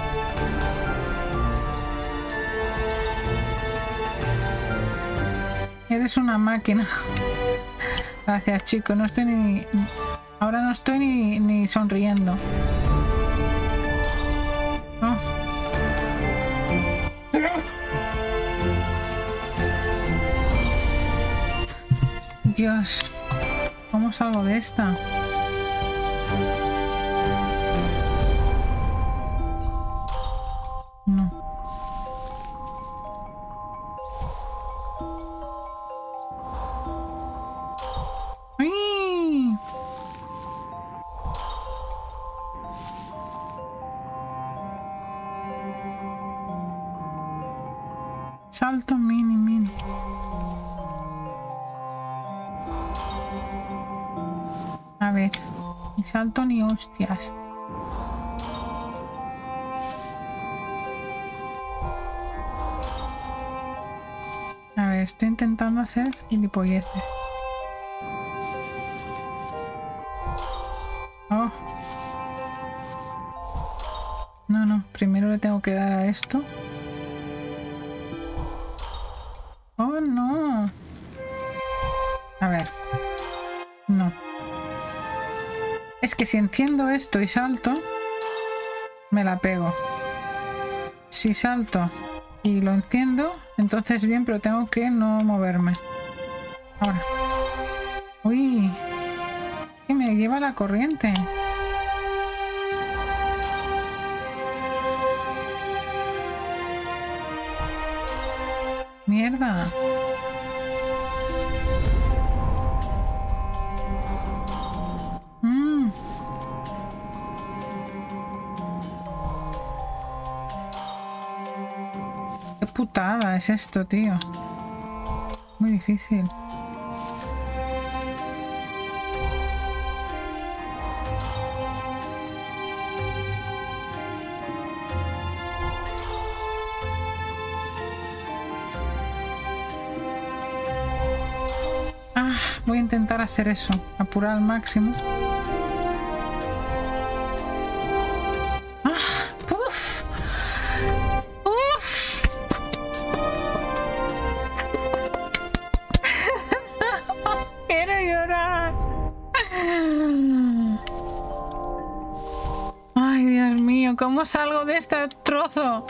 Eres una máquina. Gracias, chico. No estoy ni... Ahora no estoy ni, ni sonriendo. Oh. Dios, ¿cómo salgo de esta? No. ¡Ay! Salto mini mini. A ver, ni salto ni hostias. A ver, estoy intentando hacer gilipolleces. Oh. No, no, primero le tengo que dar a esto. Es que si enciendo esto y salto, me la pego. Si salto y lo enciendo, entonces bien, pero tengo que no moverme. Ahora. Uy, que me lleva la corriente. Mierda. Mm. Qué putada es esto, tío. Muy difícil. Ah, voy a intentar hacer eso. Apurar al máximo. Ah, ¡uf! ¡Uf! Quiero llorar. Ay, Dios mío, ¿cómo salgo de este trozo?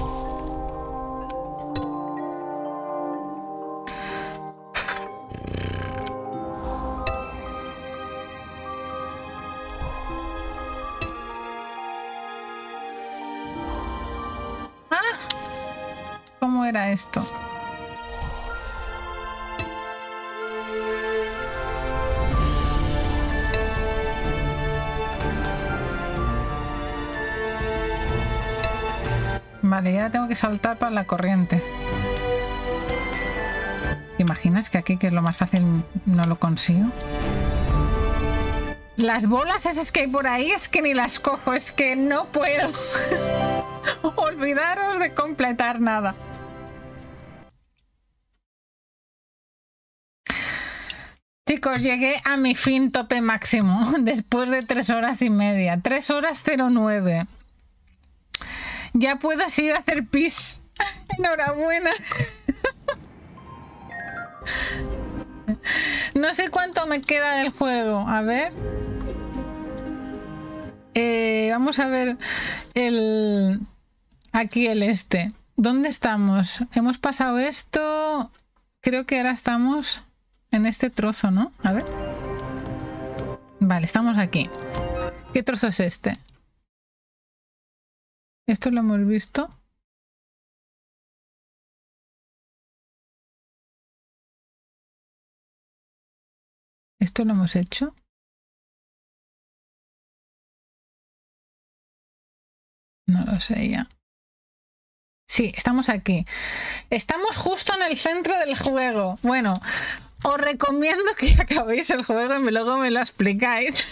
¿Cómo era esto? Vale, ya tengo que saltar para la corriente. ¿Te imaginas que aquí, que es lo más fácil, no lo consigo? Las bolas esas que hay por ahí es que ni las cojo, es que no puedo. Olvidaros de completar nada. Chicos, llegué a mi fin tope máximo después de tres horas y media. tres horas cero nueve. Ya puedo ir a hacer pis. Enhorabuena. No sé cuánto me queda del juego. A ver. Eh, vamos a ver el... Aquí el este. ¿Dónde estamos? Hemos pasado esto. Creo que ahora estamos en este trozo, ¿no? A ver. Vale, estamos aquí. ¿Qué trozo es este? ¿Esto lo hemos visto? ¿Esto lo hemos hecho? No lo sé ya. Sí, estamos aquí. Estamos justo en el centro del juego. Bueno, os recomiendo que acabéis el juego y luego me lo explicáis.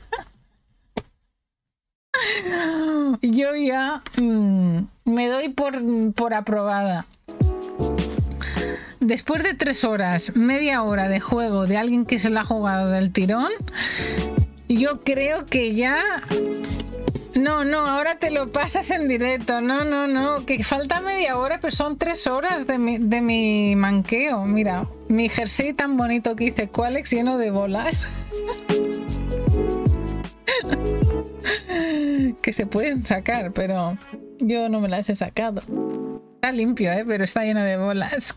Yo ya mmm, me doy por, por aprobada. Después de tres horas, media hora de juego de alguien que se lo ha jugado del tirón, yo creo que ya... No, no, ahora te lo pasas en directo. No, no, no, que falta media hora, pero son tres horas de mi, de mi manqueo. Mira, mi jersey tan bonito que hice Qualex lleno de bolas. Que se pueden sacar, pero yo no me las he sacado. Está limpio, ¿eh? Pero está lleno de bolas.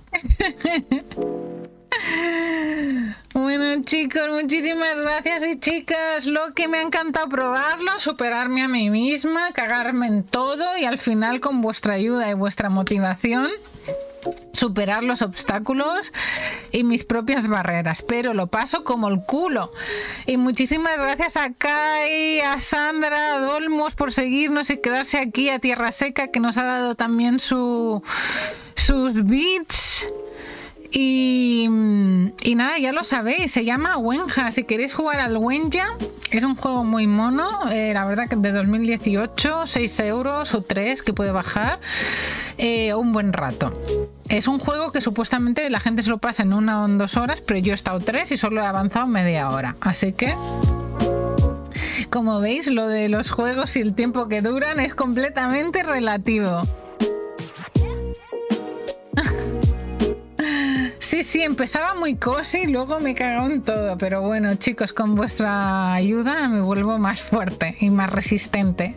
Bueno, chicos, muchísimas gracias y chicas, lo que me ha encantado probarlo, superarme a mí misma, cagarme en todo y al final con vuestra ayuda y vuestra motivación superar los obstáculos y mis propias barreras, pero lo paso como el culo. Y muchísimas gracias a Kai, a Sandra, a Dolmos por seguirnos y quedarse aquí, a Tierra Seca que nos ha dado también su, sus bits. Y, y nada, ya lo sabéis, se llama Wenja. Si queréis jugar al Wenja, es un juego muy mono, eh, la verdad que de dos mil dieciocho, seis euros o tres que puede bajar, eh, un buen rato. Es un juego que supuestamente la gente se lo pasa en una o en dos horas, pero yo he estado tres y solo he avanzado media hora, así que... Como veis, lo de los juegos y el tiempo que duran es completamente relativo. Sí, Sí, sí, empezaba muy cosi y luego me cagó en todo. Pero bueno, chicos, con vuestra ayuda me vuelvo más fuerte y más resistente.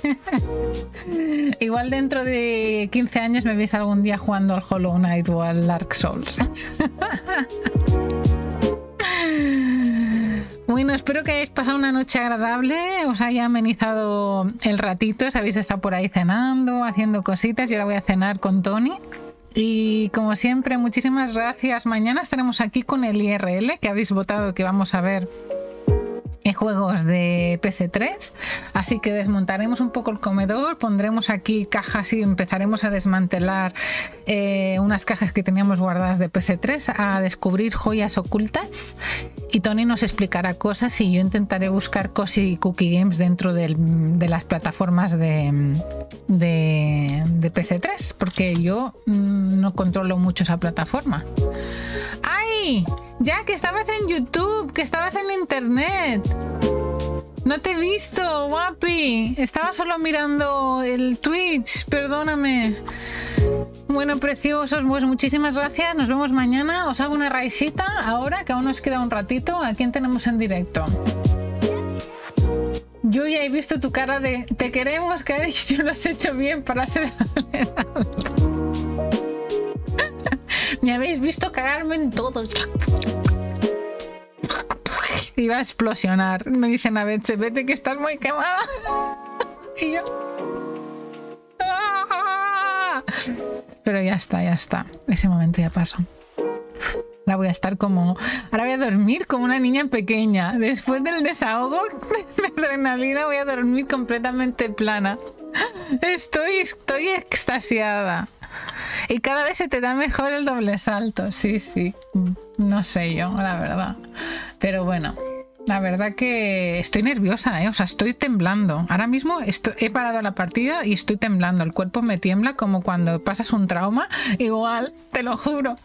Igual dentro de quince años me veis algún día jugando al Hollow Knight o al Dark Souls. Bueno, espero que hayáis pasado una noche agradable, os haya amenizado el ratito, si habéis estado por ahí cenando, haciendo cositas. Yo ahora voy a cenar con Tony. Y como siempre, muchísimas gracias. Mañana estaremos aquí con el I R L, que habéis votado que vamos a ver en juegos de P S tres, así que desmontaremos un poco el comedor, pondremos aquí cajas y empezaremos a desmantelar eh, unas cajas que teníamos guardadas de P S tres, a descubrir joyas ocultas, y Tony nos explicará cosas y yo intentaré buscar Cozy Cookie Games dentro del, de las plataformas de, de, de P S tres, porque yo mmm, no controlo mucho esa plataforma. ¡Ay! Ya, que estabas en YouTube, que estabas en internet. No te he visto, guapi. Estaba solo mirando el Twitch, perdóname. Bueno, preciosos, pues muchísimas gracias. Nos vemos mañana. Os hago una raicita ahora, que aún nos queda un ratito. ¿A quién tenemos en directo? Yo ya he visto tu cara de te queremos, Cari. Yo lo has hecho bien para ser... Me habéis visto cagarme en todo. Iba a explosionar. Me dicen a veces, vete que estás muy quemada. Y yo... Pero ya está, ya está. Ese momento ya pasó. Ahora voy a estar como... Ahora voy a dormir como una niña pequeña. Después del desahogo de adrenalina voy a dormir completamente plana. Estoy, estoy extasiada. Y cada vez se te da mejor el doble salto. Sí, sí. No sé yo, la verdad. Pero bueno, la verdad que estoy nerviosa, ¿eh? O sea, estoy temblando. Ahora mismo estoy, he parado la partida y estoy temblando. El cuerpo me tiembla como cuando pasas un trauma. Igual, te lo juro.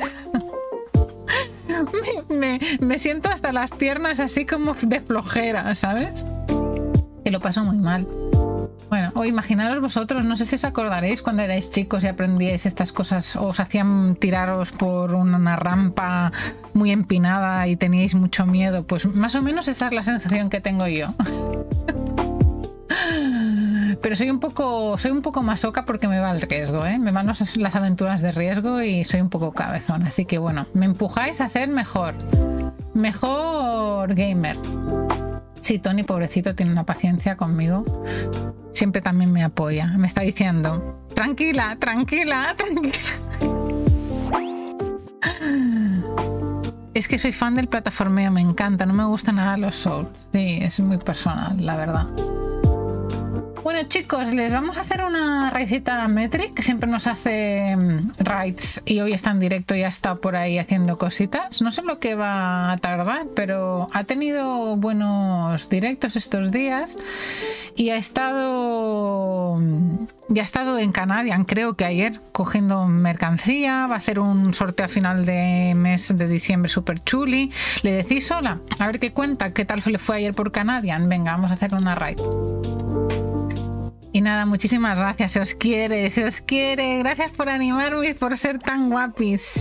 me, me, me siento hasta las piernas así como de flojera, ¿sabes? Que lo paso muy mal. Bueno, o imaginaros vosotros, no sé si os acordaréis cuando erais chicos y aprendíais estas cosas, os hacían tiraros por una rampa muy empinada y teníais mucho miedo, pues más o menos esa es la sensación que tengo yo. Pero soy un poco soy un poco masoca porque me va el riesgo, ¿eh? Me van los, las aventuras de riesgo y soy un poco cabezón, así que bueno, me empujáis a ser mejor, mejor gamer. Sí, Tony, pobrecito, tiene una paciencia conmigo. Siempre también me apoya. Me está diciendo, tranquila, tranquila, tranquila. Es que soy fan del plataformeo, me encanta. No me gustan nada los Souls. Sí, es muy personal, la verdad. Bueno, chicos, les vamos a hacer una raidcita Metric, que siempre nos hace um, raids y hoy está en directo y ha estado por ahí haciendo cositas. No sé lo que va a tardar, pero ha tenido buenos directos estos días y ha estado ya ha estado en Canadian, creo que ayer, cogiendo mercancía. Va a hacer un sorteo a final de mes de diciembre súper chuli. Le decís hola, a ver qué cuenta, qué tal le fue ayer por Canadian. Venga, vamos a hacer una raid. Y nada, muchísimas gracias, se os quiere, se os quiere. Gracias por animarme y por ser tan guapis.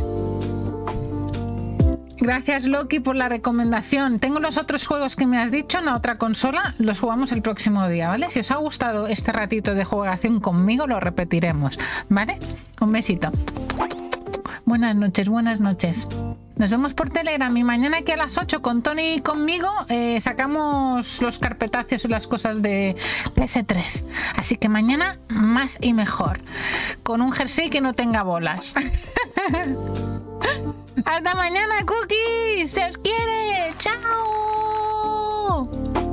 Gracias, Loki, por la recomendación. Tengo los otros juegos que me has dicho en la otra consola, los jugamos el próximo día, ¿vale? Si os ha gustado este ratito de jugación conmigo, lo repetiremos, ¿vale? Un besito. Buenas noches, buenas noches. Nos vemos por Telegram y mañana aquí a las ocho con Tony y conmigo eh, sacamos los carpetacios y las cosas de P S tres. Así que mañana más y mejor. Con un jersey que no tenga bolas. ¡Hasta mañana, cookies! ¡Se os quiere! ¡Chao!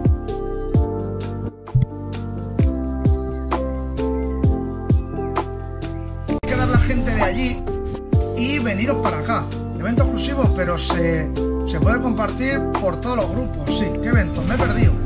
Hay que dar la gente de allí y veniros para acá. Evento exclusivo, pero se, se puede compartir por todos los grupos. Sí, ¿qué eventos? Me he perdido.